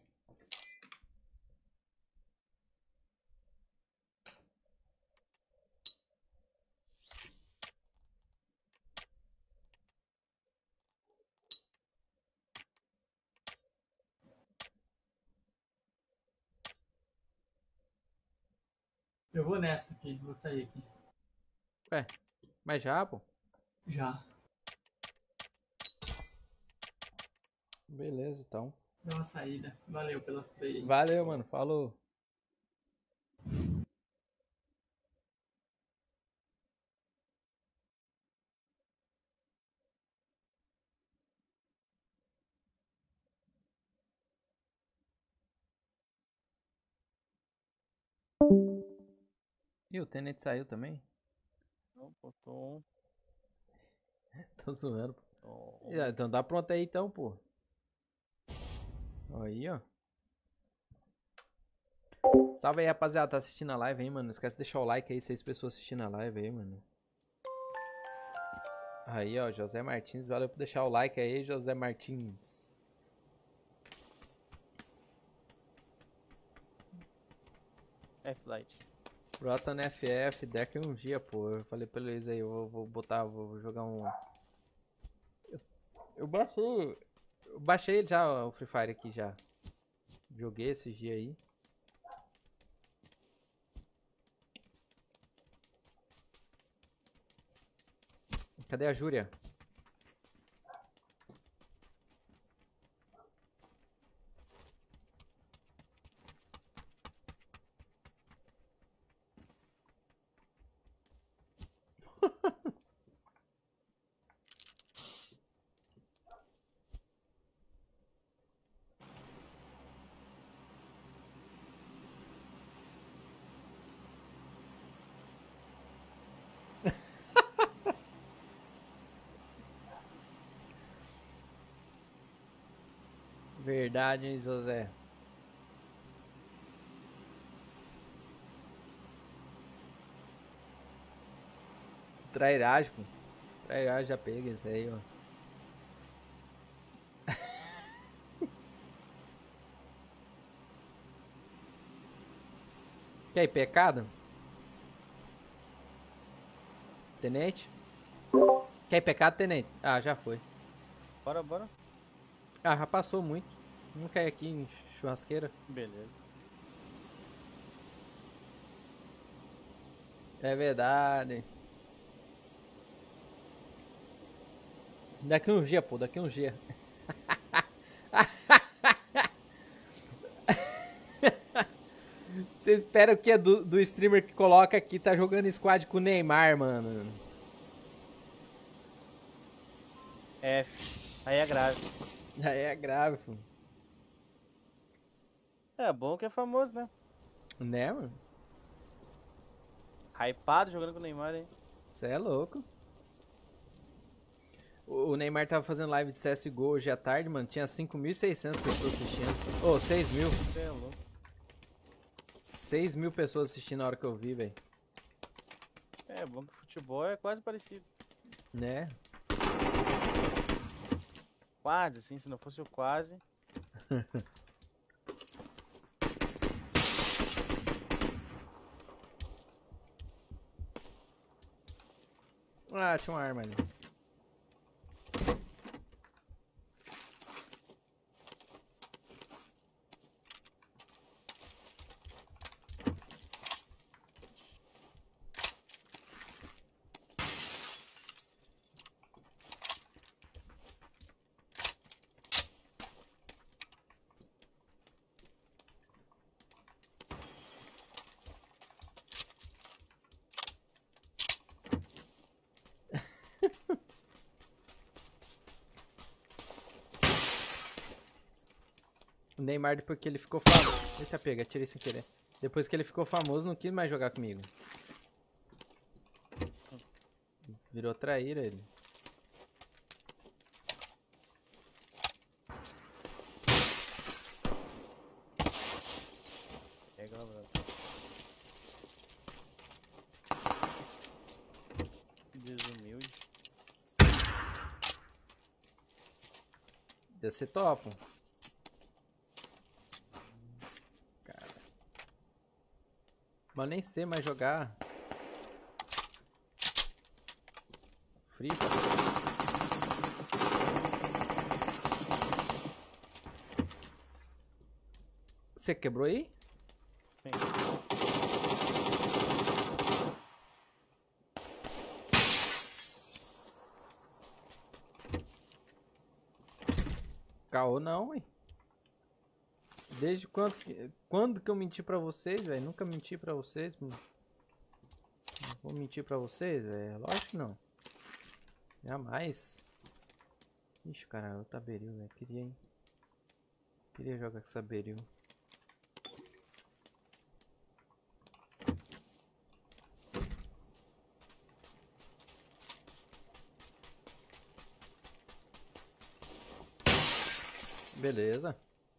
Eu vou nessa aqui, vou sair aqui.
Ué, mas já, pô.
Já.
Beleza, então.
Deu uma saída. Valeu pelas play aí.
Valeu, mano. Falou. E o Tenet saiu também?
Não, botou um.
Tô zoando, pô.
Ó,
Então dá pronto aí então, pô. Aí, ó. Salve aí, rapaziada. Tá assistindo a live aí, mano. Não esquece de deixar o like aí, 6 pessoas assistindo a live aí, mano. Aí, ó, José Martins. Valeu por deixar o like aí, José Martins.
F-Light.
Brota no FF, deck um dia, pô. Eu falei pra eles aí, eu vou botar, vou jogar um. Eu baixei já o Free Fire aqui já. Joguei esses dias aí. Cadê a Júlia? Verdade, hein, José? Trairagem, pô. Trairagem já pega isso aí, ó. Quer ir pecado? Tenente? Quer ir pecado, Tenente? Ah, já foi.
Bora, bora.
Ah, já passou muito. Não quer ir aqui em churrasqueira?
Beleza.
É verdade. Daqui uns dias, pô, daqui uns dias. Você espera o que é do streamer que coloca aqui, tá jogando squad com o Neymar, mano.
F. Aí é grave.
Aí é grave, pô.
É bom que é famoso, né?
Né, mano?
Hypado jogando com o Neymar, hein?
Você é louco. O Neymar tava fazendo live de CSGO hoje à tarde, mano. Tinha 5.600 pessoas assistindo. Ô, 6.000.
Você é louco.
6.000 pessoas assistindo na hora que eu vi, velho.
É bom que futebol é quase parecido.
Né?
Quase, assim, se não fosse o quase.
Ah, tinha uma arma ali. O Neymar, depois que ele ficou famoso. Eita, pega, atirei sem querer. Depois que ele ficou famoso, não quis mais jogar comigo. Virou traíra ele.
Pega lá, brother. Desumilde.
Ia ser top. Cara. Mas nem sei mais jogar. Free. Você quebrou aí?
Sim.
Caô não, hein? Desde quando que eu menti pra vocês, velho? Nunca menti pra vocês, mano. Não vou mentir pra vocês, velho? Lógico que não. Jamais. Ixi, cara, o Taberil, velho. Queria, hein? Queria jogar com essa Beril. Beleza.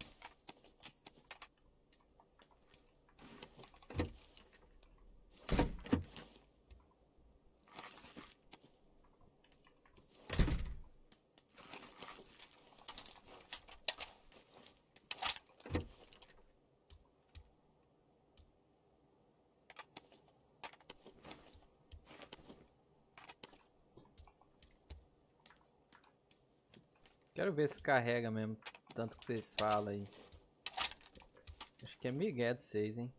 Quero ver se carrega mesmo, tanto que vocês falam aí. Acho que é Miguel de 6, hein?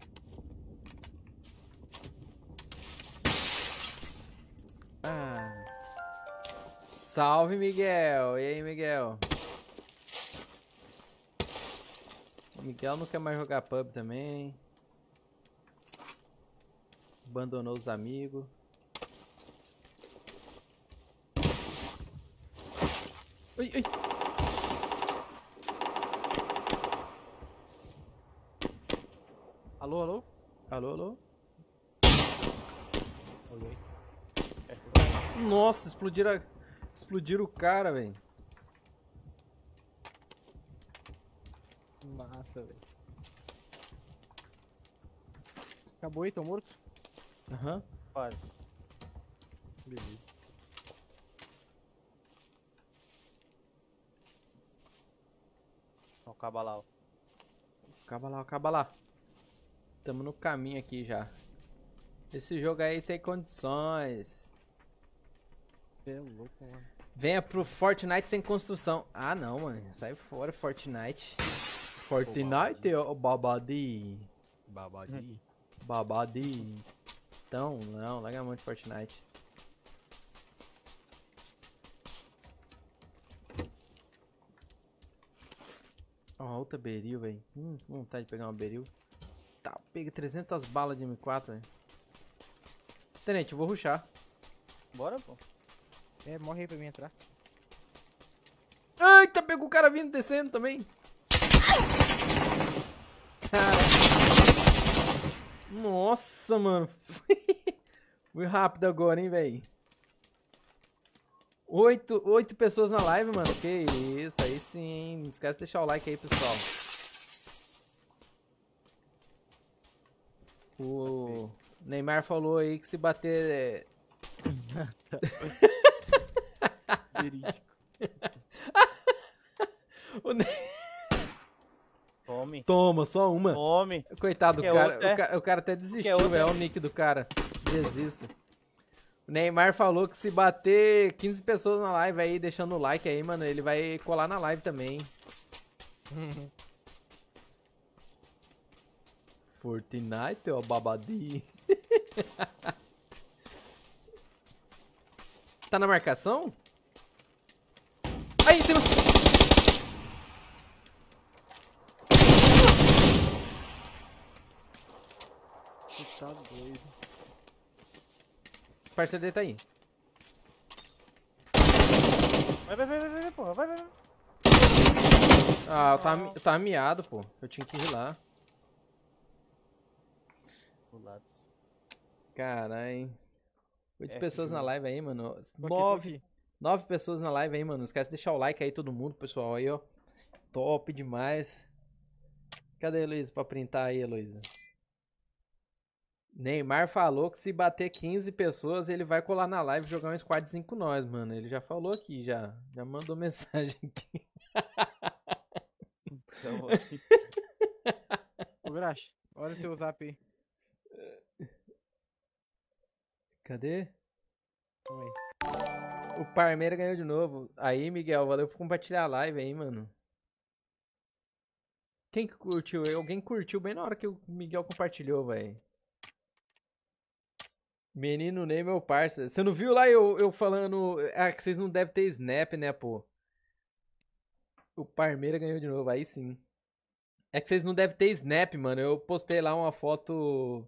Ah,
Salve, Miguel! E aí, Miguel? O Miguel não quer mais jogar pub também. Abandonou os amigos. Ai, ai.
Alô, alô?
Alô, alô?
Oi.
Nossa, explodiram o cara, velho.
Massa, velho. Acabou aí, tão morto?
Aham.
Quase.
Beleza.
Ó, o Cabalau.
Acaba lá. Tamo no caminho aqui já. Esse jogo aí sem condições.
É louco, mano.
Venha pro Fortnite sem construção. Ah, não, mano. Sai fora, Fortnite. Fortnite, ô babadi.
Babadi.
Babadi. Então, não, larga muito Fortnite. Ó, outra beril, velho. Vontade de pegar uma beril. Tá, pega 300 balas de M4, velho. Tenente, eu vou rushar.
Bora, pô.
É, morre aí pra mim entrar.
Eita, pegou o cara vindo descendo também. Cara. Nossa, mano. Foi rápido agora, hein, velho. 8 pessoas na live, mano. Que isso, aí sim, hein. Não esquece de deixar o like aí, pessoal. O Neymar falou aí que se bater...
verídico.
O Ne-
Tome.
Toma, só uma.
Tome.
Coitado do
Quer
cara.
outra,
O cara até
Quer
desistiu,
outra,
velho. É o nick do cara. Desista. O Neymar falou que se bater 15 pessoas na live aí, deixando o like aí, mano, ele vai colar na live também. Fortnite, ó, babadi. Tá na marcação? Aí, em cima!
Você tá doido.
O parceiro dele tá aí.
Vai, porra. Vai.
Ah, eu tava miado, pô. Eu tinha que ir lá.
Do lado.
Caralho. 8
É,
pessoas na
jogo.
live aí, mano.
Tô aqui.
9 pessoas na live aí, mano. Não esquece de deixar o like aí, todo mundo, pessoal. Aí, ó. Top demais. Cadê a Heloísa pra printar aí, Heloísa? Neymar falou que se bater 15 pessoas, ele vai colar na live e jogar um squadzinho com nós, mano. Ele já falou aqui, já. Já mandou mensagem aqui.
Então,
Ô, Graxa, olha o teu zap aí.
Cadê?
Calma aí.
O Parmeira ganhou de novo. Aí, Miguel, valeu por compartilhar a live aí, mano. Quem que curtiu? Alguém curtiu bem na hora que o Miguel compartilhou, velho. Menino Ney, meu parça. Você não viu lá eu falando... Ah, que vocês não devem ter snap, né, pô? O Parmeira ganhou de novo, aí sim. É que vocês não devem ter snap, mano. Eu postei lá uma foto...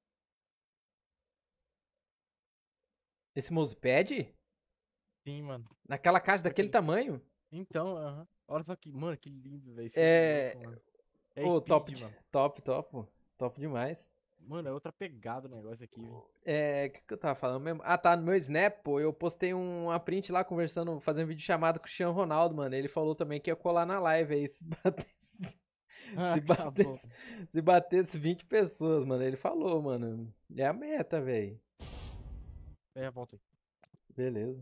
Esse mousepad?
Sim, mano.
Naquela caixa daquele tamanho?
Então, aham. Olha só que, mano, que lindo, velho.
É...
Louco, mano. É
Ô,
speed,
top,
mano.
top demais.
Mano, é outra pegada o negócio aqui, velho.
O que eu tava falando mesmo? Ah, tá, no meu Snap, pô, eu postei uma print lá conversando, fazendo vídeo chamado com o Cristiano Ronaldo, mano. Ele falou também que ia colar na live aí, se batesse 20 pessoas, mano. Ele falou, mano. É a meta, velho.
É, volta aí.
Beleza.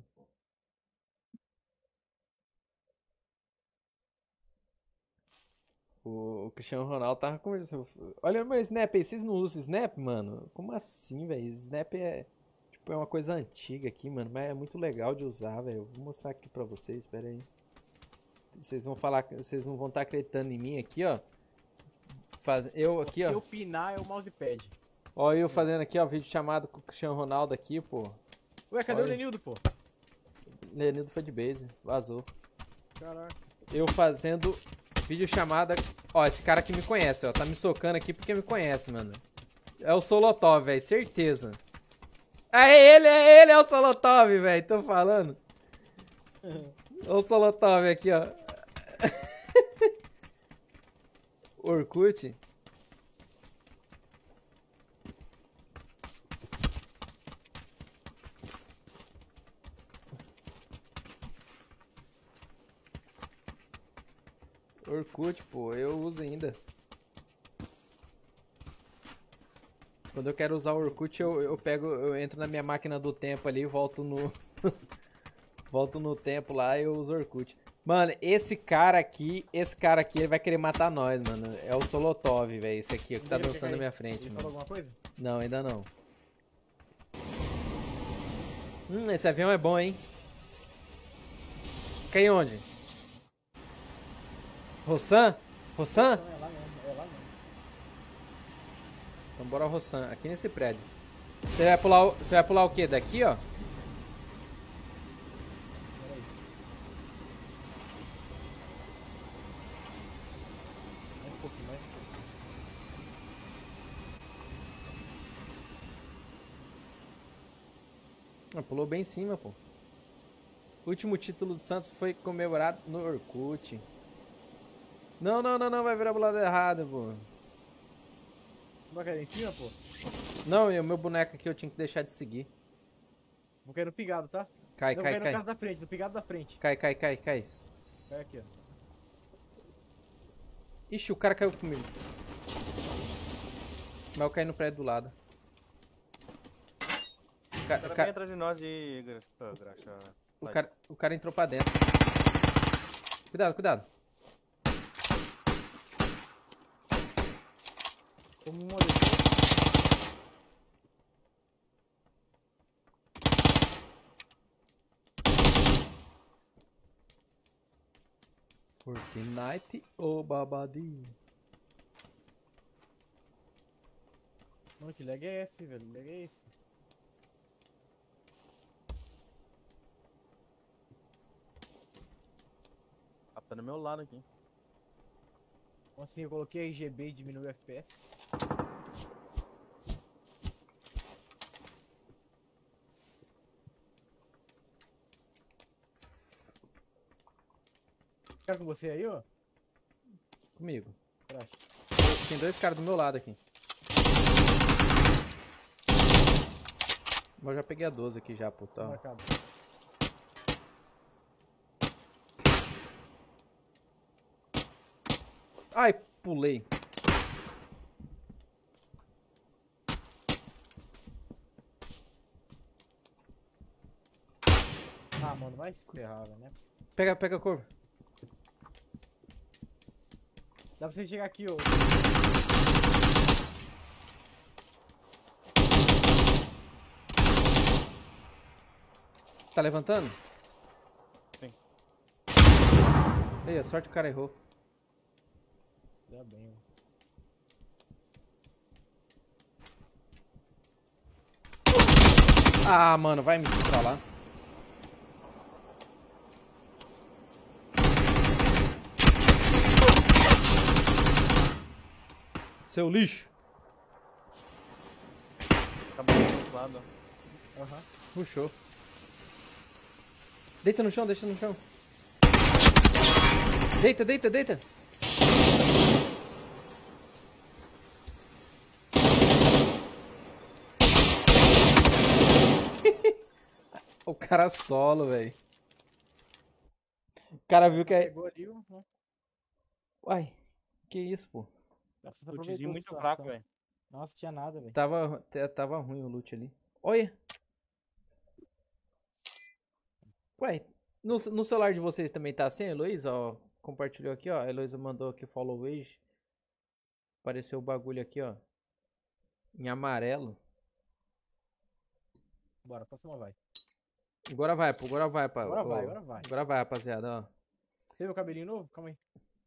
O Cristiano Ronaldo tava conversando. Olha o meu Snap aí, vocês não usam Snap, mano? Como assim, velho? Snap é uma coisa antiga aqui, mano, mas é muito legal de usar, velho. Vou mostrar aqui pra vocês, espera aí. Vocês vão falar, vocês não vão estar acreditando em mim aqui, ó. Eu aqui,
Se
ó.
eu pinar é o mousepad.
Ó, eu fazendo aqui, ó, vídeo chamado com o Cristiano Ronaldo aqui, pô.
Ué, cadê
Olha.
o Lenildo, pô?
Lenildo foi de base, vazou.
Caraca.
Eu fazendo vídeo chamada. Ó, esse cara aqui me conhece, ó. Tá me socando aqui porque me conhece, mano. É o Solotov, velho, certeza. É ele, é o Solotov, velho. Tô falando. Olha o Solotov aqui, ó. Orkut. Orkut, pô, eu uso ainda. Quando eu quero usar o Orkut, eu entro na minha máquina do tempo ali, volto no volto no tempo lá e eu uso o Orkut. Mano, esse cara aqui, ele vai querer matar nós, mano. É o Solotov, velho, esse aqui, que tá dançando na minha frente,
Ele
mano.
falou alguma coisa?
Não, ainda não. Esse avião é bom, hein? Cai onde? Rossan? Rossan?
Não, é lá mesmo, é lá mesmo.
Então bora Rossan, aqui nesse prédio. Você vai pular o quê? Daqui, ó?
Peraí. Mais um pouquinho, mais um pouquinho.
Ah, pulou bem em cima, pô. O último título do Santos foi comemorado no Orkut. Não, vai virar pro lado errado, pô.
Vai cair em cima, pô?
Não, e o meu boneco aqui eu tinha que deixar de seguir.
Vou cair no pigado, tá?
Cai,
Não,
cai,
vou cair no
cai.
caso da frente, no pigado da frente.
Cai.
Cai aqui, ó.
Ixi, o cara caiu comigo. Mas eu caí no prédio do lado.
O cara vem atrás de nós e...
O cara entrou pra dentro. Cuidado.
Como uma dele.
Fortnite ou Babadi?
Mano, que lag é esse, velho? Que lag é esse?
Ah, tá do meu lado aqui.
Como assim, eu coloquei RGB e diminui o FPS? Cara com você aí, ó?
Comigo.
Crash.
Tem dois caras do meu lado aqui. Mas eu já peguei a 12 aqui já, pô. Tá.
Marcado.
Ai, pulei.
Ah, mano, vai se ferrar, velho, né?
Pega a curva.
Dá pra você chegar aqui, ó.
Tá levantando?
Sim.
Aí, a sorte que o cara errou.
Dá bem, mano.
Ah, mano, vai me controlar. Seu lixo.
Acabou do outro lado, ó.
Aham.
Puxou. Deita no chão, deixa no chão. Deita. cara solo, velho. O cara viu que é.
Pegou ali, né?
Uai, que isso, pô?
Nossa,
Lootzinho
aproveitou a
muito
situação.
fraco, velho.
Nossa, tinha nada, velho.
Tava ruim o loot ali. Olha. Ué, no celular de vocês também tá assim, a Heloísa? Ó, compartilhou aqui, ó. A Heloísa mandou aqui follow age. Apareceu o bagulho aqui, ó. Em amarelo.
Bora, próxima vai.
Agora vai, pô. Agora vai, pá.
Agora vai,
Ô,
agora vai.
Agora vai, rapaziada, ó.
Você viu o cabelinho novo? Calma aí.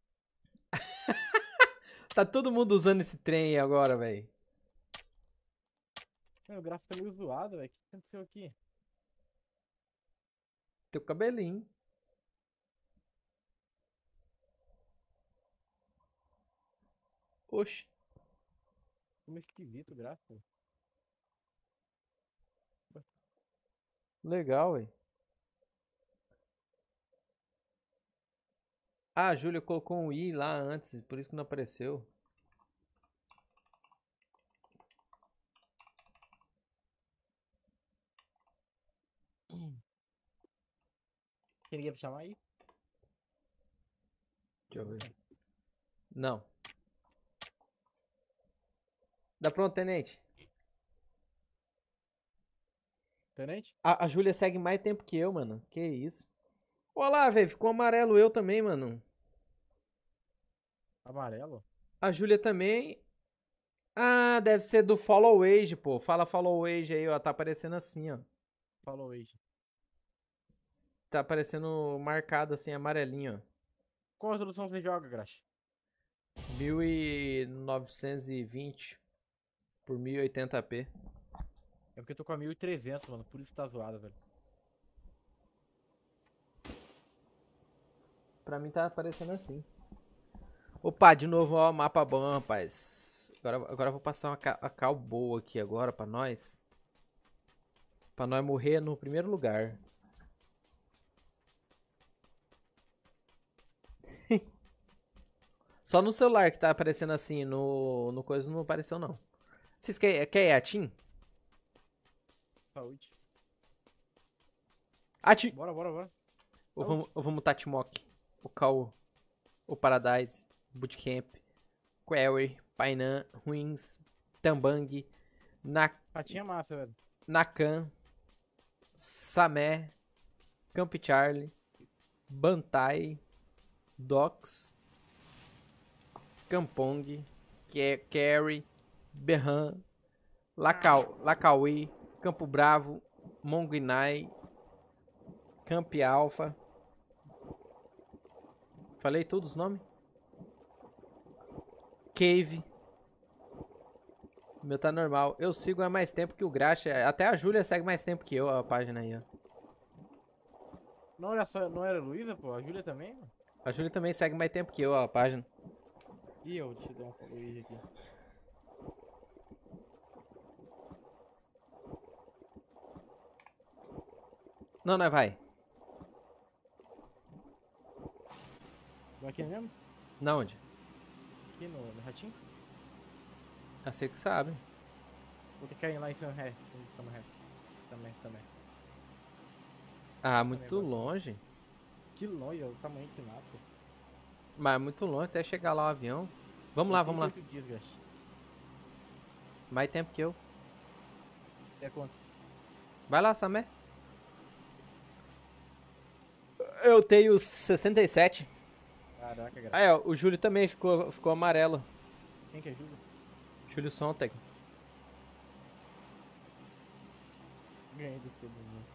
Tá todo mundo usando esse trem aí agora, velho.
Meu, o gráfico tá meio zoado, velho. O que aconteceu aqui?
Teu cabelinho. Oxi.
Como esquisito o gráfico.
Legal, velho. Ah, a Júlia colocou um i lá antes, por isso que não apareceu.
Tem ninguém pra chamar aí?
Deixa eu ver. Não. Dá pronto, tenente.
Tenente?
A Júlia segue mais tempo que eu, mano. Que isso. Olha lá, velho. Ficou amarelo eu também, mano.
Amarelo?
A Júlia também. Ah, deve ser do Follow Age, pô. Fala Follow Age aí, ó. Tá aparecendo assim, ó.
Falou aí.
Tá aparecendo marcado assim, amarelinho, ó.
Qual resolução você joga, Graxa?
1920 por 1080p.
É porque eu tô com a 1300, mano. Por isso tá zoado, velho.
Pra mim tá aparecendo assim. Opa, de novo, ó, mapa bom, rapaz. Agora eu vou passar uma cal boa aqui agora pra nós. Pra nós morrer no primeiro lugar. Só no celular que tá aparecendo assim, no coisa não apareceu não. Vocês querem Atim?
Saúde.
Atim!
Bora, bora, bora.
Eu vou mutar Timok. O Cal. O Paradise. Bootcamp. Query. Painan. Ruins. Tambang.
Patinha massa, velho.
Nakan. Samé. Camp Charlie. Bantai. Docs. Kampong. Carry. Berran. Lacauí. Campo Bravo. Monguinai. Camp Alpha. Falei todos os nomes? Cave. O meu tá normal. Eu sigo há mais tempo que o Graxa. Até a Júlia segue mais tempo que eu, a página aí, ó.
Não era só, não era a Luísa, pô? A Júlia também, mano?
A Júlia também segue mais tempo que eu, a página.
Ih, eu deixa eu dar um follow aí aqui.
Não, não vai.
Vai aqui mesmo?
Na onde?
Aqui no ratinho?
Eu sei que sabe.
Vou ter que cair lá em São Ré. Também.
Ah, muito longe.
Que longe, é o tamanho desse mapa.
Mas muito longe até chegar lá o avião. Vamos lá, vamos lá.
38 dias, Gash.
Mais tempo que eu.
É quanto?
Vai lá, Samé. Eu tenho 67.
Caraca, Gash.
Aí, ó, o Júlio também ficou amarelo.
Quem que ajuda?
Júlio Sontag.
Ganhei do todo mundo.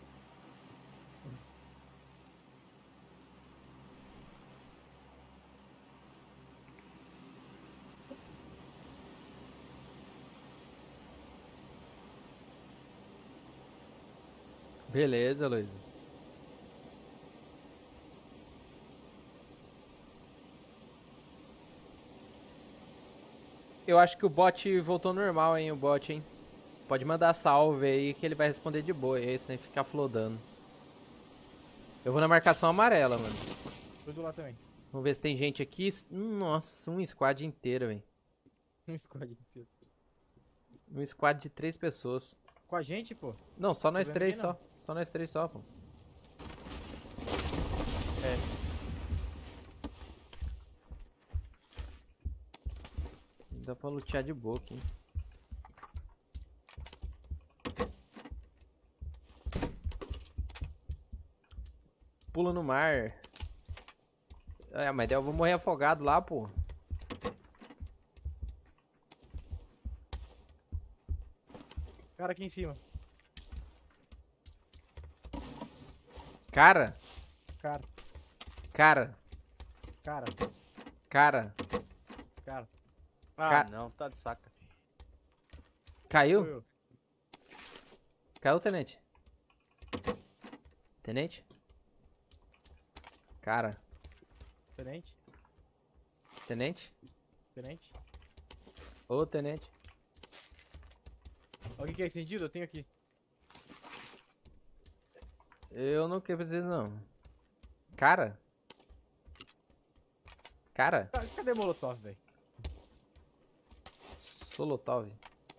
Beleza, Luiz. Eu acho que o bot voltou normal, hein, o bot, hein. Pode mandar salve aí que ele vai responder de boa, aí sem ficar flodando. Eu vou na marcação amarela, mano.
Tô do lado também.
Vamos ver se tem gente aqui. Nossa, um squad inteiro, velho.
Um squad inteiro.
Um squad de 3 pessoas.
Com a gente, pô?
Não, só nós
vendo
três
ninguém,
só. Só nós três só, pô. Dá pra lutear de boa aqui. Pula no mar. É, mas daí eu vou morrer afogado lá, pô.
Cara aqui em cima.
Cara,
Cara,
cara,
cara,
cara.
cara.
Ah, não, tá de saca.
Caiu?
Foi eu.
Caiu, tenente? Tenente? Cara,
Tenente?
tenente?
Tenente?
Ô, tenente.
Alguém quer incendido? Eu tenho aqui.
Eu não quero dizer não. Cara? Cara?
Cadê Molotov, velho?
Solotov.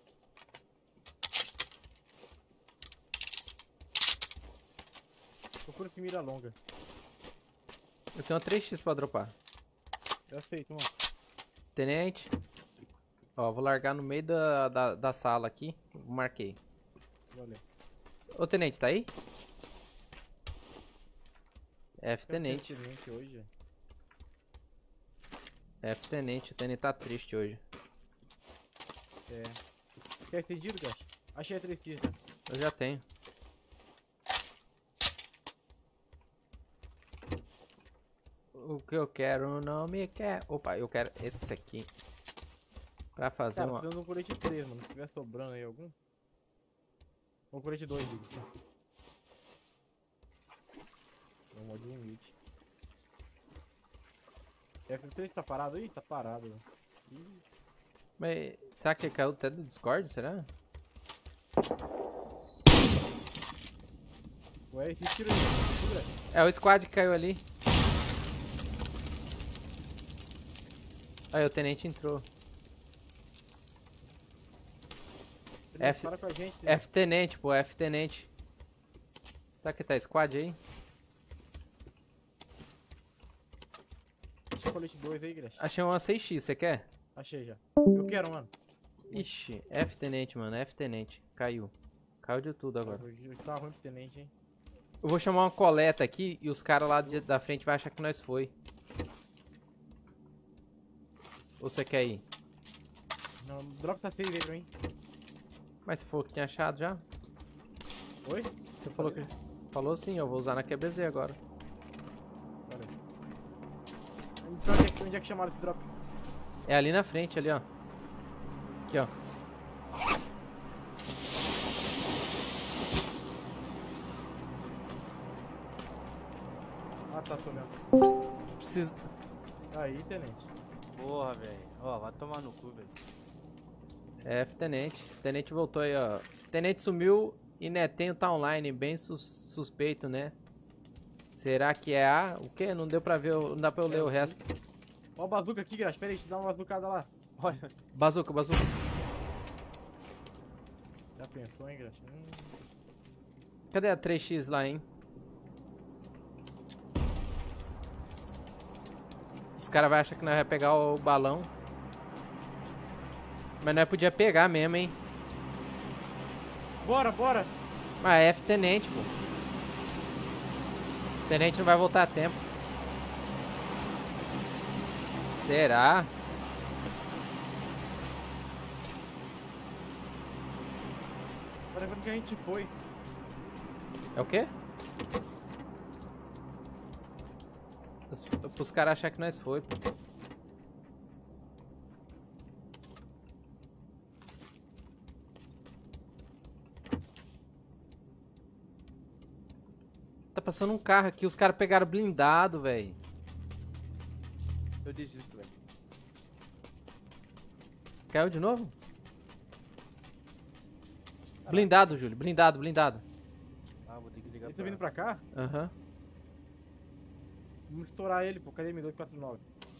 Procura esse mira longa.
Eu tenho uma 3x pra dropar.
Eu aceito, mano.
Tenente. Ó, vou largar no meio da sala aqui. Marquei.
Valeu.
Ô, tenente, tá aí? F, tenente.
Tenente hoje.
F, tenente. O tenente tá triste hoje.
É. Quer incendido, Gash? Achei a 3x já.
Eu já tenho. O que eu quero não me quer. Opa, eu quero esse aqui. Pra fazer
Cara,
uma...
tô dando um colete 3, mano. Se tiver sobrando aí algum. Ou colete 2, digo. É um mod limite. F3 tá parado aí? Tá parado, velho. Ih,
Mas será que caiu até do Discord, será?
Ué, esse tiro aí, segura.
É o squad que caiu ali. Aí o tenente entrou. F-
Para com a gente.
F tenente, pô, F tenente. Será que tá squad aí?
Achei colete 2 aí, Gresh.
Achei uma 6x, você quer?
Achei já. Eu quero, mano.
Ixi, F tenente, mano, F tenente. Caiu. Caiu de tudo agora.
Hoje tá ruim pro tenente, hein.
Eu vou chamar uma coleta aqui e os caras lá da frente vão achar que nós foi. Ou você quer ir?
Não, dropa essa 6 aí pra mim.
Mas você falou que tinha achado já?
Oi?
Você falou que... Falou sim, eu vou usar na QBZ agora.
Valeu. Então, onde é que chamaram esse drop?
É ali na frente, ali, ó. Aqui, ó.
Ah, tá, tô mesmo.
Preciso...
Aí, tenente.
Porra, velho. Ó, vai tomar no cu, velho.
F tenente. Tenente voltou aí, ó. Tenente sumiu e Netenho tá online. Bem suspeito, né? Será que é A? O quê? Não deu pra ver, não dá pra eu ler o resto.
Ó o bazuca aqui, Graça. Pera aí, deixa eu dar uma bazucada lá.
Olha.
Bazuca, bazuca.
Já pensou, hein, Graça?
Cadê a 3x lá, hein? Os caras vão achar que nós vamos pegar o balão. Mas nós podia pegar mesmo, hein?
Bora, bora!
Mas é F tenente, pô. Tenente não vai voltar a tempo. Será?
Bora ver onde que a gente foi.
É o quê? Pros caras achar que nós foi, pô. Tá passando um carro aqui, os caras pegaram blindado, velho.
Eu desisto, velho.
Caiu de novo? Blindado, Júlio. Blindado, blindado.
Ah, vou ter que ligar
Ele tá vindo pra cá?
Aham.
Vamos estourar ele, pô. Cadê M249?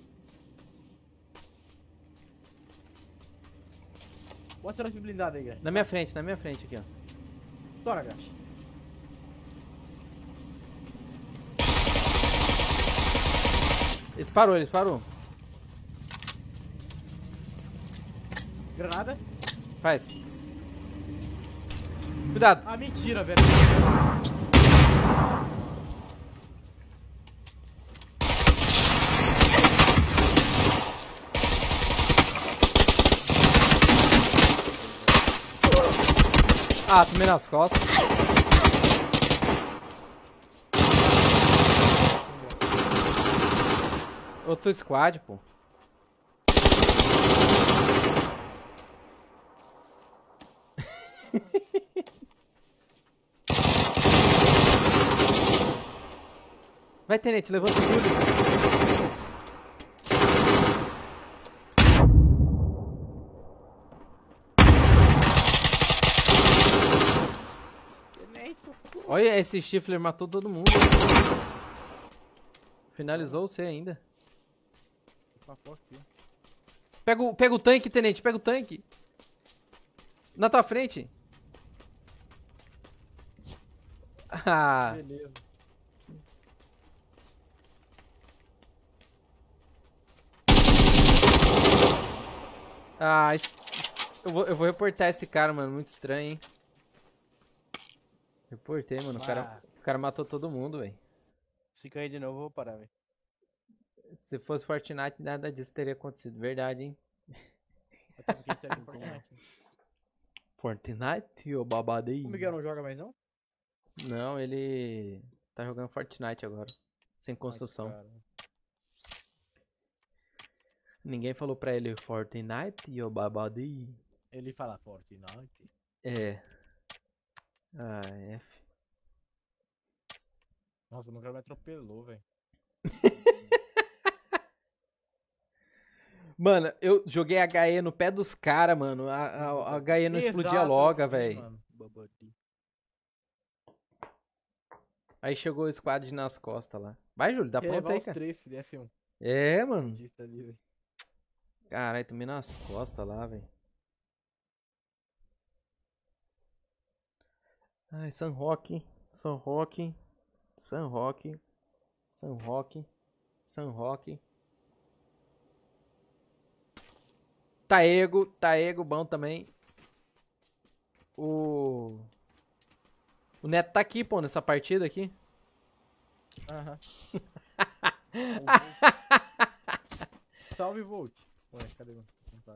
Bota estourar esse blindado aí, Graça.
Na minha frente aqui, ó.
Estoura, Graça.
Ele parou, ele parou.
Granada.
Faz. Cuidado.
Ah, mentira, velho.
Ah, tomei nas costas. Outro squad, pô. Vai, Tenente, levanta o Júlio. Olha, esse Stifler matou todo mundo. Finalizou você ainda. Pega o tanque, Tenente, pega o tanque. Na tua frente. Ah.
Beleza.
Ah, eu vou reportar esse cara, mano. Muito estranho, hein? Reportei, mano. O cara matou todo mundo, velho.
Se cair de novo, eu vou parar, velho.
Se fosse Fortnite, nada disso teria acontecido. Verdade, hein?
Até porque isso é Fortnite.
Fortnite, ô babadinho.
O Miguel não joga mais, não?
Não, ele tá jogando Fortnite agora. Sem construção.
Ai, cara.
Ninguém falou pra ele Fortnite, ô babadinho.
Ele fala Fortnite.
É. Ah, F.
Nossa, o Miguel me atropelou, velho.
Mano, eu joguei HE no pé dos caras, mano. A HE não explodia logo, velho. Aí chegou o squad nas costas lá. Vai, Júlio, dá pronto aí, cara.
F1.
É, mano.
Ali,
Caralho, tomei nas costas lá, velho. Ai, San Roque, San Roque, San Roque, San Roque, San Roque. Taego, bom também. O Neto tá aqui, pô, nessa partida aqui.
Aham. Salve, Volt. Ué, cadê o...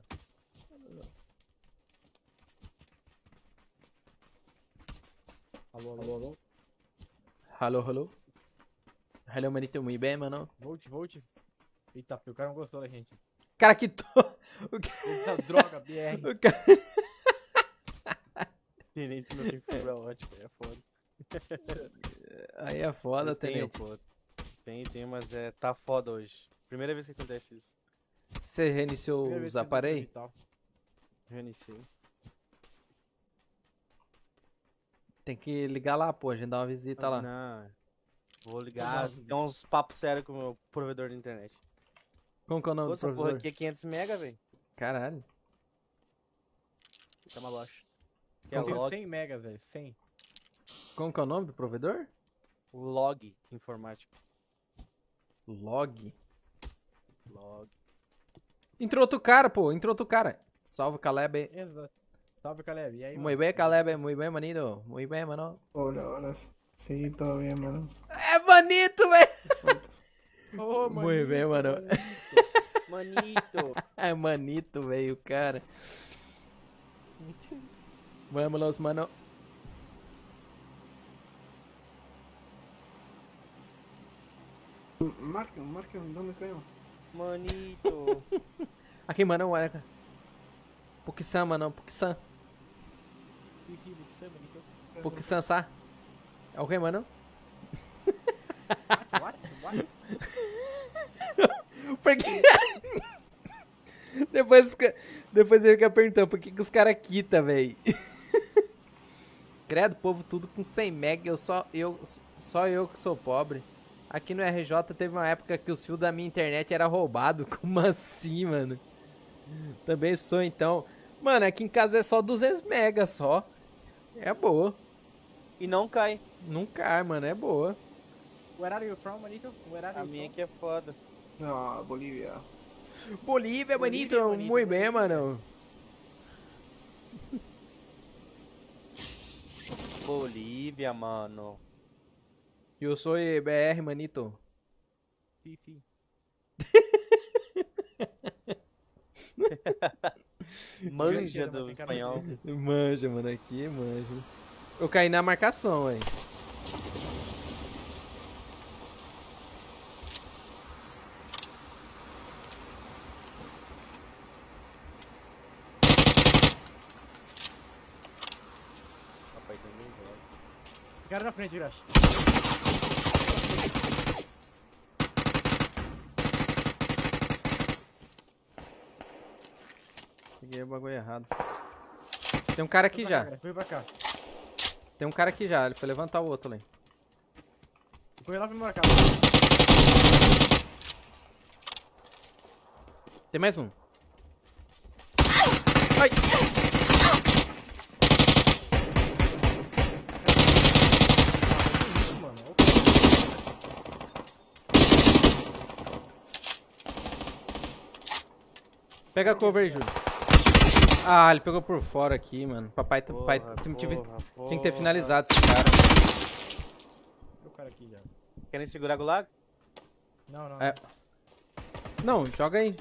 Alô.
Alô. Hello, manito, muito bem, mano.
Volt. Eita, o cara não gostou da gente.
Cara, que tô...
Eita, droga, BR.
O cara...
Tenente não tem fibra ótica, é foda.
Aí é foda,
Tenho,
Tenente.
pô. Tem, mas tá foda hoje. Primeira vez que acontece isso.
Você reiniciou os aparelhos?
Reiniciei.
Tem que ligar lá, pô, agendar uma visita lá.
Não, vou ligar, tem uns papos sérios com o meu provedor de internet.
Como que é o nome do
Essa porra
professor?
aqui é 500 mega, velho.
Caralho.
Fica uma loja. Que
Eu
é
tenho
log,
100 megas, velho. 100.
Como que é o nome do provedor?
log informático.
Log.
Log.
Entrou outro cara, pô. Salve, Caleb.
Exato. Salve, Caleb. E aí,
Muy bem, Caleb. Muy bem, manito. Muy bem, mano.
Hola. Sí, todo bien, mano.
É manito, velho.
Ô,
Muy bem, mano.
Manito.
É manito, velho, cara. Vamos, mano.
Marquen, ¿dónde creo?
Manito.
Aqui, mano, olha. Pukisan, mano. Pukisan. Pukisan, sa. É o que, mano?
What?
Porque... depois ele fica perguntando por que os caras quitam, velho. Credo, povo tudo com 100 mega, só eu que sou pobre. Aqui no RJ teve uma época que os fios da minha internet era roubado. Como assim, mano? Também sou, então. Mano, aqui em casa é só 200 mega só. É boa.
E não cai.
Não cai, mano, é boa.
Where are you from, Manito? Where are you
A minha
from?
aqui é foda.
No, Bolivia.
Bolívia, manito,
Bonito.
muito bem, mano.
Bolívia, mano.
Eu sou BR, manito.
Sim, sim.
Manja
mas
do
tem cara de
espanhol.
Manja, mano, aqui, manja. Eu caí na marcação, velho.
Rapaz, tem ninguém joga.
Tem cara na frente, Graxa.
Peguei o bagulho errado. Tem um cara aqui já.
Foi pra cá.
Tem um cara aqui já. Ele foi levantar o outro ali.
Foi lá pra me marcar.
Tem mais um. Ai!
Mano,
Pega a cover aí, Júlio. Ah, ele pegou por fora aqui, mano. Papai, pai, tinha que ter finalizado esse cara.
o cara aqui já.
Querem segurar Gulag?
Não, não.
É. Não, joga aí.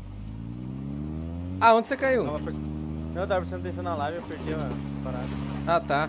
Ah, onde você caiu?
Não, eu tava prestando atenção na live, eu perdi a parada.
Ah, tá.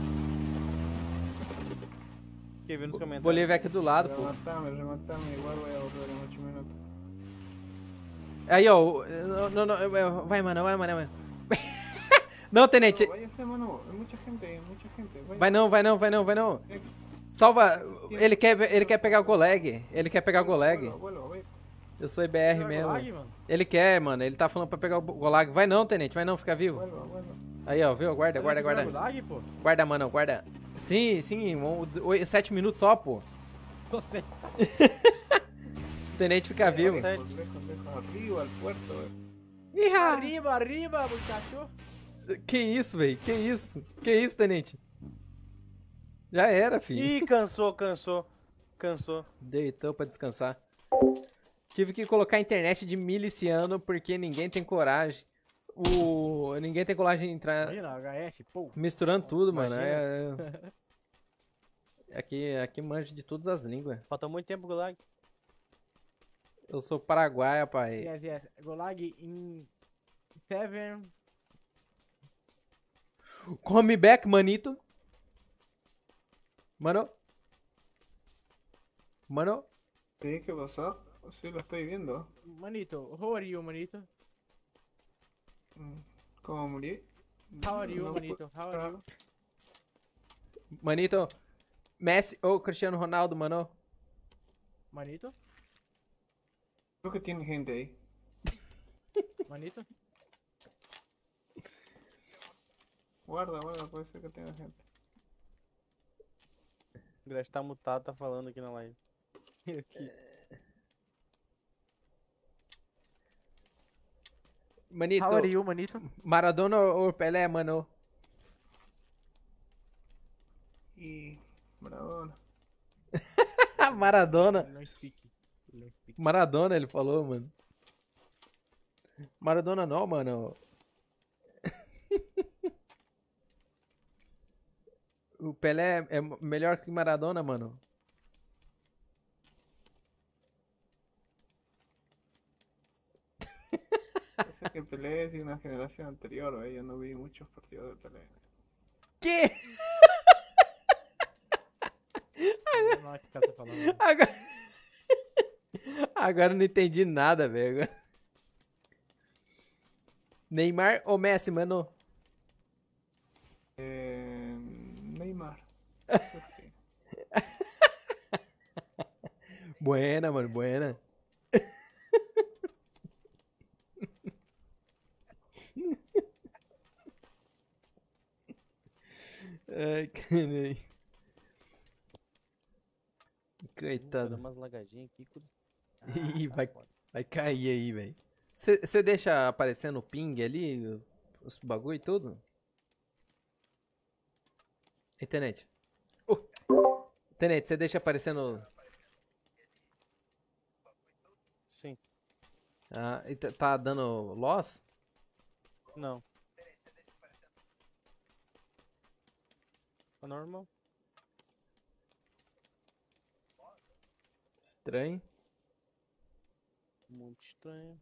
Fiquei vendo nos comentários.
Bolívia é aqui do lado, pô.
Rematame, igual voy a volver en 8 minutos.
Aí, ó. Não, vai, mano, vai, mano. Não, tenente.
No, váyase, mano, hay mucha gente, váyase.
Vai não. Salva. Ele quer pegar o Goleg. Ele quer pegar o Goleg.
Vuelvo, ve.
Eu sou IBR mesmo.
Lag, mano.
Ele quer, mano. Ele tá falando pra pegar o Golag. Vai não, tenente. Vai não, fica vivo.
Vuelvo.
Aí, ó, viu? Guarda.
Lag, pô.
Guarda, mano, guarda. Sim. 7 minutos só, pô.
Você.
O tenente fica vivo.
Lejos, arriba al puerto, ve.
Iha!
Arriba, muchacho.
Que isso, velho? Que isso, tenente? Já era, filho.
Ih, cansou.
Deitou pra descansar. Tive que colocar a internet de miliciano porque ninguém tem coragem. Ninguém tem coragem de entrar
Imagina, HS, pô.
misturando tudo, mano.
Imagina.
Aqui manja de todas as línguas.
Falta muito tempo, Gulag.
Eu sou paraguaia, pai.
Yes. Gulag in 7.
Come back, manito. Mano.
Sí, ¿qué pasó? Sí, lo estoy viendo.
Manito, how are you, manito?
¿Cómo morí?
How are you,
No,
manito? How are you?
Manito. Messi ou Cristiano Ronaldo, mano.
Manito?
Creo que tiene gente ahí.
Manito?
Guarda, puede ser que tenga gente.
O Grash tá mutado, tá falando aqui na live.
Aqui.
Manito.
How are you, manito?
Maradona ou Pelé, mano?
Y Maradona.
Maradona.
Não speak. Não speak.
Maradona, ele falou, mano. Maradona não, mano. O Pelé é melhor que Maradona, mano.
Parece que Pelé es de una generación anterior, ¿ve? Yo no vi muchos partidos de Pelé.
Que?
Não é que o cara tá falando.
Agora... Agora eu não entendi nada, velho. Neymar ou Messi, mano?
Neymar. Sí.
Buena, mano, buena. Ai, caralho. Coitado.
Umas lagadinhas aqui.
Ih, vai cair aí, velho. Você deixa aparecendo o ping ali, os bagulho e tudo? Internet. Tenente, você deixa aparecendo...
Sim.
Ah, e tá dando loss?
Não. Tá normal.
Estranho.
Muito estranho.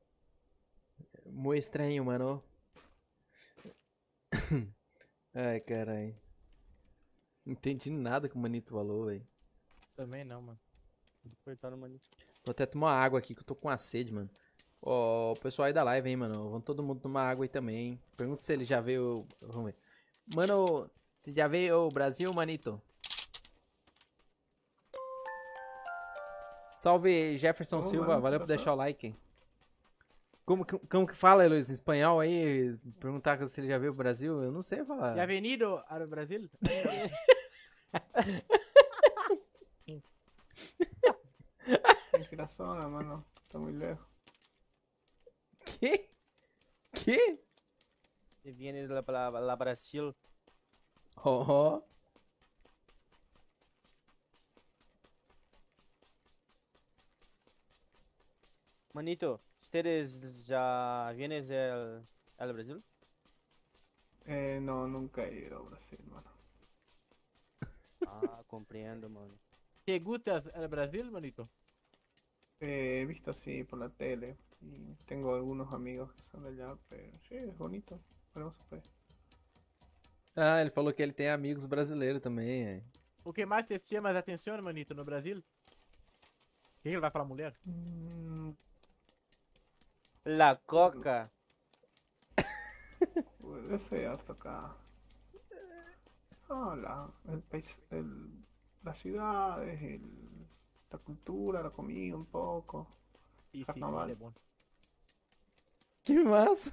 Muito estranho, mano. Ai, caralho. Não entendi nada que o Manito falou, velho.
Também não, mano.
Apertar no manito.
Vou até tomar água aqui que eu tô com a sede, mano. Ó, o pessoal aí da live, hein, mano. Vamos todo mundo tomar água aí também. Pergunta se ele já veio. Vamos ver. Mano, você já veio ao Brasil, Manito? Salve Jefferson Silva,
mano,
valeu por
tá
deixar o like. Hein? Como que fala, Luiz? Em espanhol aí? Perguntar se ele já veio ao Brasil? Eu não sei falar.
Já venido ao Brasil?
Tem que ir a zona, mano. Está muy lejos.
Que? Que?
Se viene la Brasil.
Oh.
Manito, ¿ustedes ya vienes al Brasil?
No, nunca he ido a Brasil, mano.
Ah, compreendo, mano.
¿Te gusta el Brasil, manito?
He visto así por la tele y tengo algunos amigos que son de allá, pero sí, es bonito, hermoso país.
Ah, ele falou que ele tem amigos brasileiros também. É.
O que mais te chama a atenção, manito, no Brasil? O que ele vai falar, mulher?
La coca.
Pues eso ya hasta acá. No, el país, las ciudades, la cultura, la comida un poco.
E sim,
Carnaval.
ele é bom.
Que massa!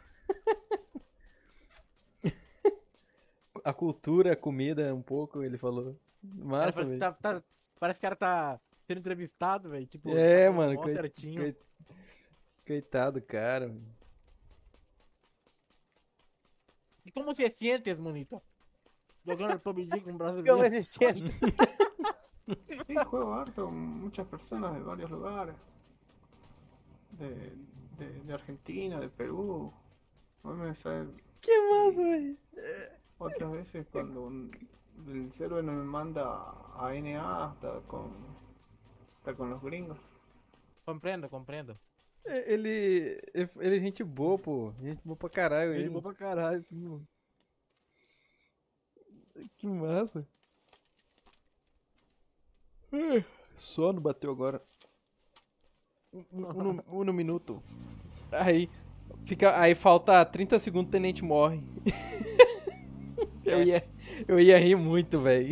A cultura, a comida, um pouco, ele falou. Massa,
Parece,
velho.
parece que o cara tá sendo entrevistado, velho. Tipo,
É,
tá
mano.
mó certinho.
Coitado, cara.
E como se sientes, manito? Jogando PUBG com um brasileiro.
¿Cómo se siente?
Sí, juego harto con muchas personas de varios lugares. De Argentina, de Perú. A mí me sale
Que massa, velho.
otras veces cuando el server no me manda a NA hasta con los gringos.
Compreendo.
Ele é gente boa, pô. Gente boa pra caralho.
Ele é bom pra caralho, sim, mano.
Que massa. Sono bateu agora. Um minuto. Aí falta 30 segundos, o tenente morre. Eu ia rir muito, velho.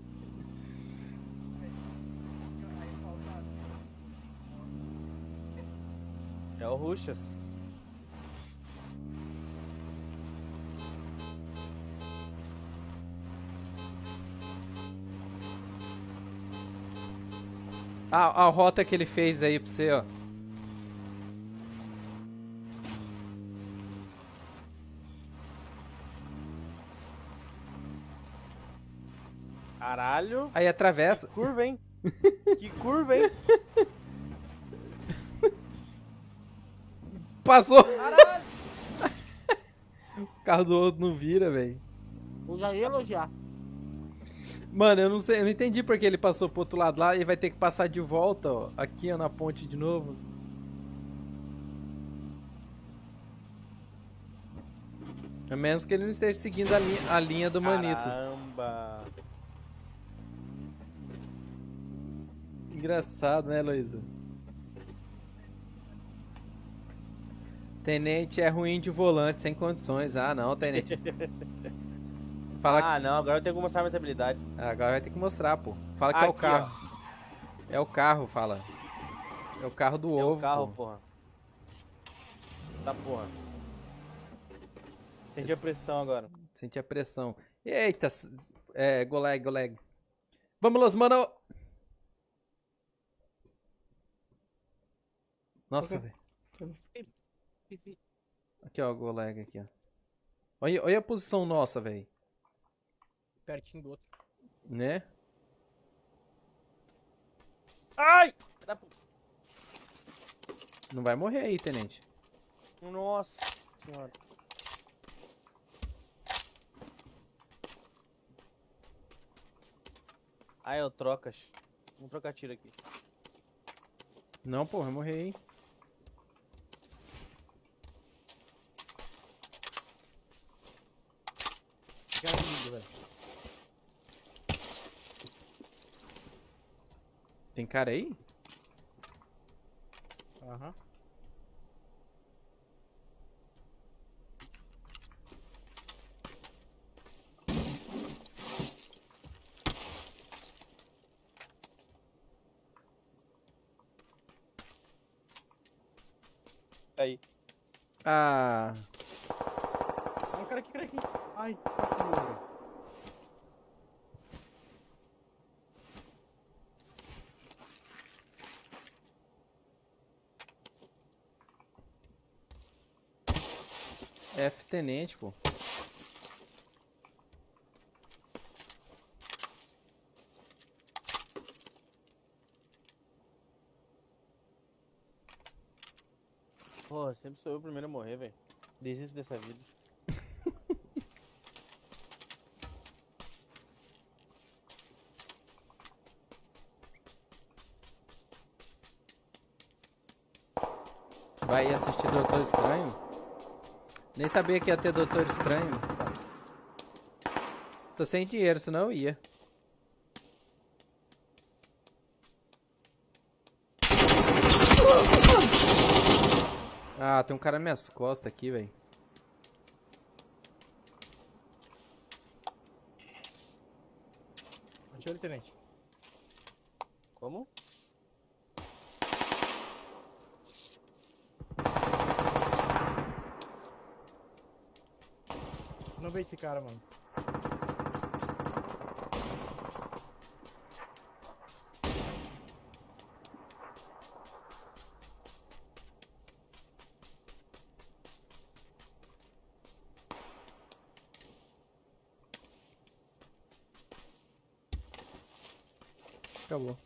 É o Ruxas.
A rota que ele fez aí pra você, ó.
Caralho.
Aí atravessa.
Curva, hein? Que curva, hein?
Passou!
Caralho.
O carro do outro não vira, velho.
Eu já ia elogiar.
Mano, eu não sei, eu não entendi porque ele passou pro outro lado lá e vai ter que passar de volta, ó. Aqui, ó, na ponte de novo. A menos que ele não esteja seguindo a linha do Manito.
Caramba.
Engraçado, né, Luísa? Tenente é ruim de volante, sem condições. Ah, não, Tenente. Fala
Ah, não, agora eu tenho que mostrar minhas habilidades.
Agora vai ter que mostrar, pô. Fala que é o
Aqui,
carro. É o carro, fala. É o carro do
É
ovo,
o carro,
pô.
porra. Tá, porra. Senti a pressão agora.
Sente a pressão. Eita, goleg. Vamos, mano! Nossa,
Ok.
velho. Aqui, ó, goleg aqui, ó. Olha a posição nossa, velho.
Pertinho do outro.
Né?
Ai!
Não vai morrer aí, tenente.
Nossa senhora. Ah, eu trocas. Vamos trocar tiro aqui.
Não, porra, eu morri aí.
Cara lindo, velho.
Tem cara aí?
Aham.
Aí.
Ah,
Ah, o cara aqui, cara aqui. Ai, que louco.
F tenente, pô.
Porra, sempre sou eu o primeiro a morrer, velho. Desisto dessa vida.
Vai assistir Doutor Estranho? Nem sabia que ia ter Doutor Estranho. Tô sem dinheiro, senão eu ia. Ah, tem um cara nas minhas costas aqui, velho.
Achou ele, tenente.
Como?
Não vejo esse cara, mano.
Acabou.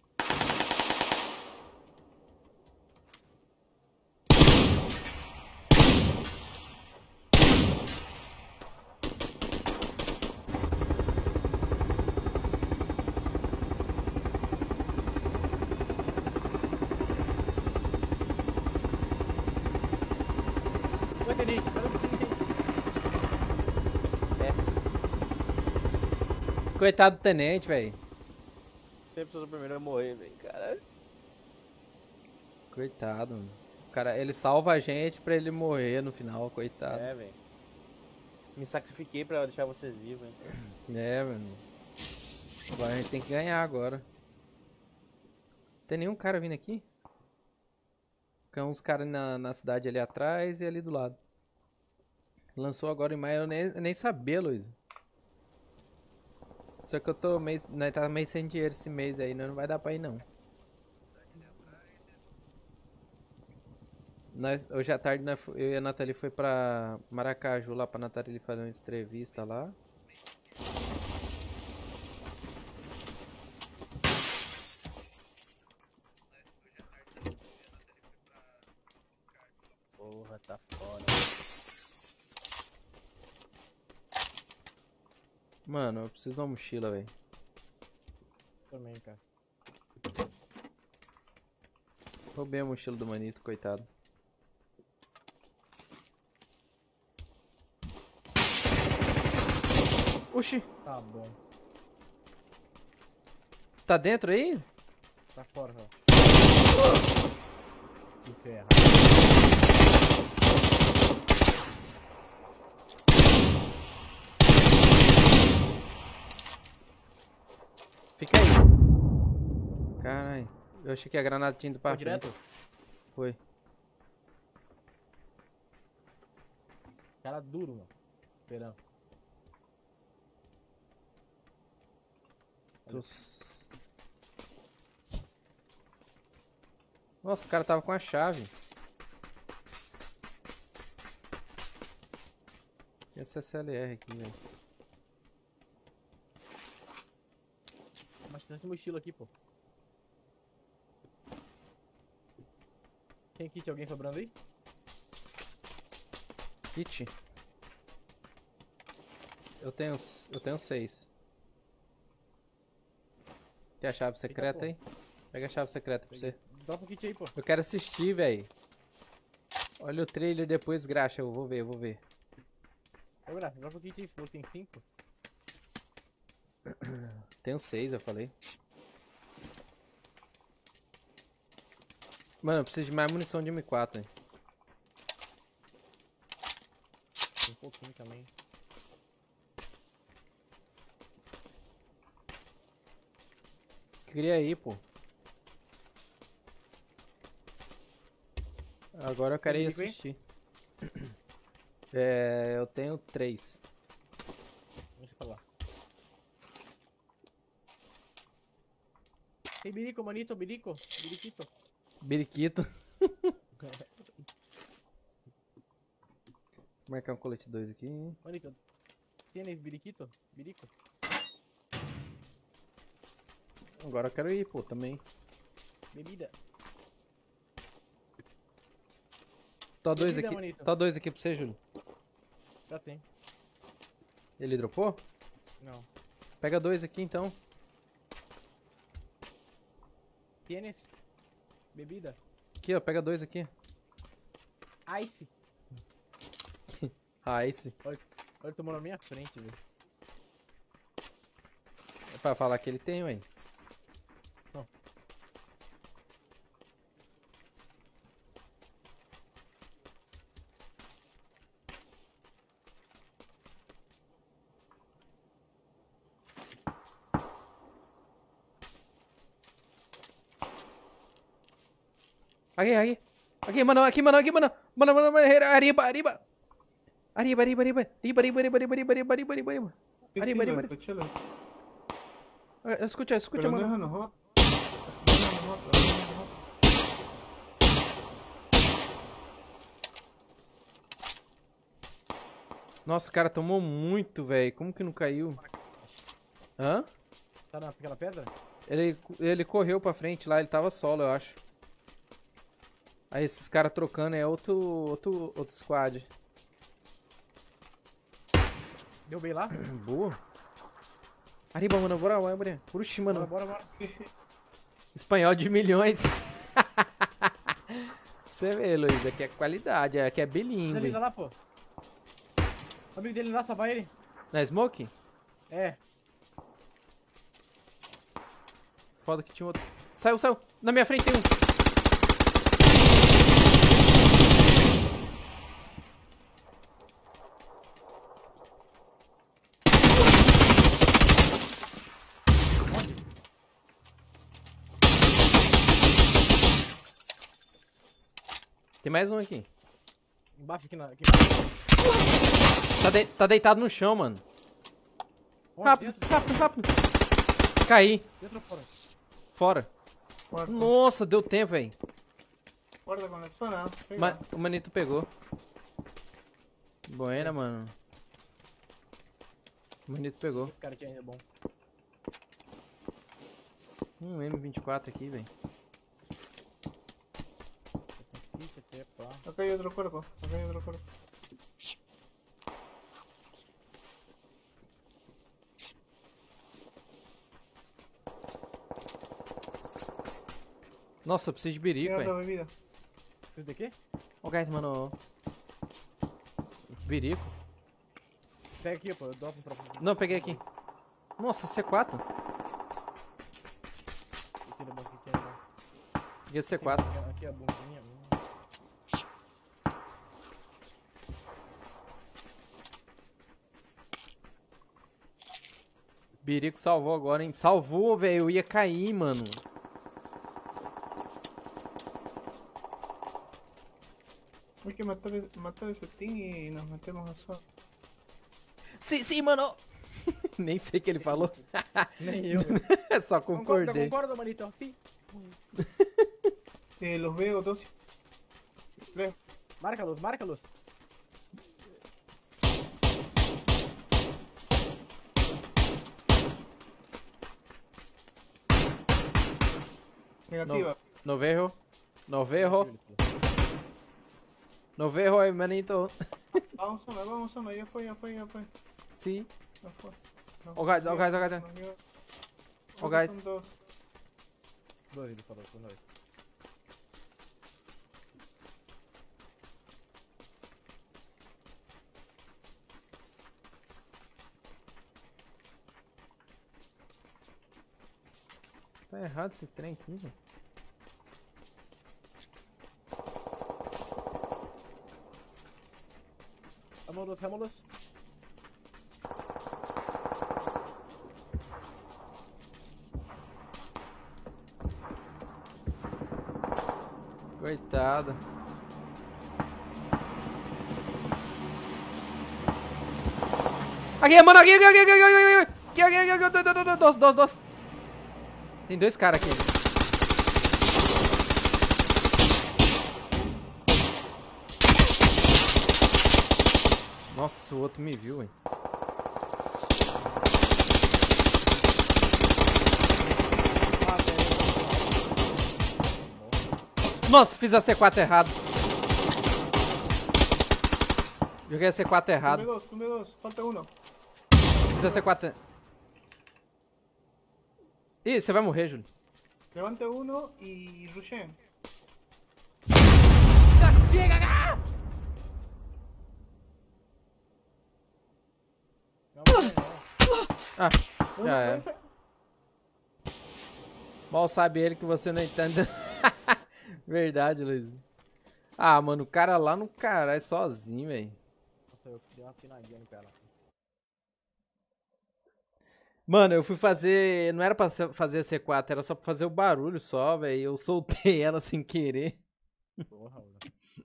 Oi, tenente. Cadê o tenente?
Coitado do tenente, velho.
Sempre sou o primeiro a morrer, velho. Caralho.
Coitado, mano. O cara, ele salva a gente pra ele morrer no final, coitado.
É, velho. Me sacrifiquei pra deixar vocês vivos, hein.
É, mano. Agora a gente tem que ganhar agora. Tem nenhum cara vindo aqui? Tem uns caras na cidade ali atrás e ali do lado. Lançou agora em maio, eu nem sabia, Luiz. Só que eu tô meio. Nós tá meio sem dinheiro esse mês aí, não vai dar pra ir não. Hoje à tarde eu e a Nathalie foi pra Maracaju lá pra Nathalie fazer uma entrevista lá.
Porra, tá foda.
Mano, eu preciso de uma mochila, velho.
Também, cara.
Roubei a mochila do Manito, coitado. Oxi,
Tá bom.
tá dentro aí?
Tá fora, não. Que ferra.
Fica aí. Caralho, eu achei que a granada tinha ido pra
Foi
frente.
direto?
Foi.
Cara duro, mano. Esperando.
Nossa, o cara tava com a chave. E essa SLR aqui, velho.
Mas tem essa mochila aqui, pô. Tem kit alguém sobrando aí?
Kit? Eu tenho 6. Tem a chave secreta aí? Pega a chave secreta pra você.
Dropa o kit aí, pô.
Eu quero assistir, velho. Olha o trailer depois, graxa. Eu vou ver.
Ô, Graça, dropa o kit aí. Você falou que tem 5?
Tenho 6, eu falei. Mano, eu preciso de mais munição de M4, hein.
Tem um pouquinho também.
Queria ir, pô. Agora eu quero ir
Tem bico aí?
assistir. É, eu tenho 3.
Deixa eu falar. Tem birico, manito, birico. Biriquito.
Biriquito. Marcar um colete 2 aqui.
Manito. Tem biriquito? Birico?
Agora eu quero ir, pô, também.
Bebida.
Tá 2
Bebida,
aqui.
manito.
Tá 2 aqui pra você, Júlio.
Já tem.
Ele dropou?
Não.
Pega 2 aqui então.
Tienes? Bebida?
Aqui, ó, pega 2 aqui.
Ice.
Ah, esse.
Olha, ele tomou na minha frente, velho.
É pra falar que ele tem, ué.
Não.
Aqui. Aqui, mano. Mano, arriba. Arriba.
Chelo.
Escucha,
Pero
mano.
déjanos hot.
Nossa, o cara tomou muito, velho. Como que não caiu? Hã?
Tá naquela pedra?
Ele correu pra frente lá, ele tava solo, eu acho. Aí esses caras trocando é outro squad.
Derrubei lá?
Boa. Arriba, mano, bora. Puxa, mano.
Bora.
Espanhol de milhões. Você vê, Luiz, aqui é qualidade, aqui é bilíngue.
Ele tá lá, pô. O amigo dele lá, salvar ele.
Na Smoke?
É.
Foda que tinha outro. Saiu. Na minha frente tem um. Tem mais um aqui.
Embaixo aqui na. Aqui.
Tá deitado no chão, mano.
Onde?
Rápido. Caí.
Dentro ou fora?
Fora.
Guarda.
Nossa, deu tempo, velho.
Guarda con esto, nada.
O manito pegou. Buena, mano. O manito pegou.
Esse cara aqui ainda é bom.
M24 aqui, velho.
Isso aqui é pá.
Acá hay otro cuerpo.
Nossa, eu preciso de birico,
Tiene otra
velho.
bebida.
Esse daqui?
Ó, guys, mano. Birico?
Pega aqui, pô. Eu dou pra.
Não, peguei aqui. Nossa, C4?
Aqui é bom, aqui é bom.
Peguei do C4.
Aqui é a bundinha.
Birico salvou agora, hein? Salvou, velho. Eu ia cair, mano.
Hay que matar ese team y nos metemos a solo.
Sim, mano. Nem sei o que ele falou.
Nem eu.
Só concordei.
Concordo, manito. Sim.
Los veo, dos. Tres.
Marca-los.
Negativa.
No vejo, aí, manito.
Vamos, ya fue.
Sim.
Ya fue.
Oh, guys.
Nos dio-
Oh, guys.
son dos.
Dois, ele falou, com dois.
Tá errado esse trem aqui, velho.
Vamos, vamos.
Coitada. Aqui, mano, aqui. Dos. Tem dois caras aqui. Nossa, o outro me viu, hein. Nossa, fiz a C4 errado. Joguei a C4 errado.
Come dos, falta uno.
Fiz a C4. Ih, você vai morrer, Júlio.
Levante uno y rushen.
Ah, já era. Mal sabe ele que você não entende. Verdade, Luiz. Ah, mano, o cara lá no caralho sozinho, velho.
Nossa, eu dei uma pinadinha no cara.
Mano, eu fui fazer. Não era pra fazer a C4, era só pra fazer o barulho só, velho. Eu soltei ela sem querer.
Porra, mano.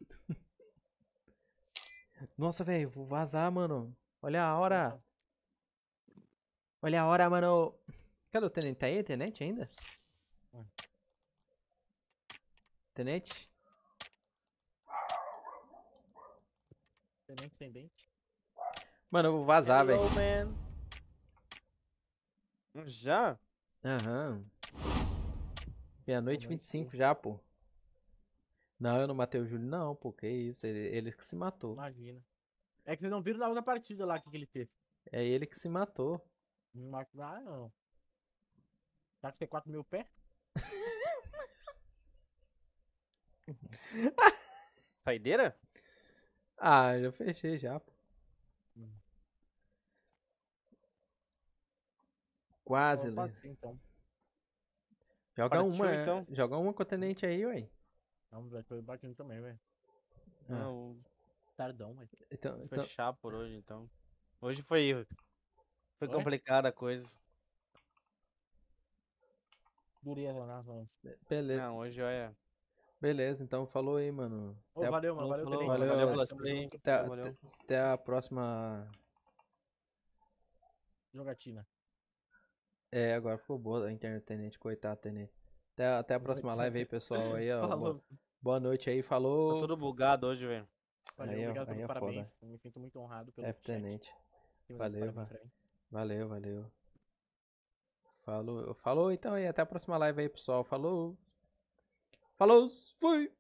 Nossa, velho, vou vazar, mano. Olha a hora. Olha a hora, mano. Cadê o tenente? Tá aí, tenente ainda? Tenente?
Tenente tem dente.
Mano, eu vou vazar, velho.
Hello, man. Já?
Aham. Meia-noite e 25 já, pô. Não, eu não matei o Júlio, não, pô. Que isso? Ele que se matou.
Imagina. É que vocês não viram na outra partida lá o que ele fez.
É ele que se matou.
Ah, não. Tá com T4 mil pé?
Saideira?
Ah, eu fechei já, pô. Quase,
Pode
Luiz.
ser, então.
Joga
Partiu,
uma,
então.
joga uma com o tenente aí, ué.
Não, velho, tô batendo também, velho.
Não,
Tardão, velho.
Então,
vou
então,
fechar por hoje, então. Hoje foi
Oi?
complicada a coisa.
Dureza, né, mano?
beleza.
Não, hoje olha.
Beleza, então falou aí, mano.
Ô, valeu, mano. Valeu,
Falou,
tenente.
valeu,
valeu,
valeu.
pelas play. Valeu.
Até a próxima.
Jogatina.
É, agora ficou boa a internet, tenente. Coitado, tenente. Até a próxima live aí, pessoal. Aí, ó.
Falou.
Boa noite aí,
Tá
falou.
tudo bugado hoje, velho.
Valeu,
Aí, ó,
obrigado
aí
pelos
é
parabéns.
foda.
Eu me sinto muito honrado pelo
F, tenente.
chat.
Valeu,
Parabéns pra mim.
Valeu. Falou então aí. Até a próxima live aí, pessoal. Falou. Fui.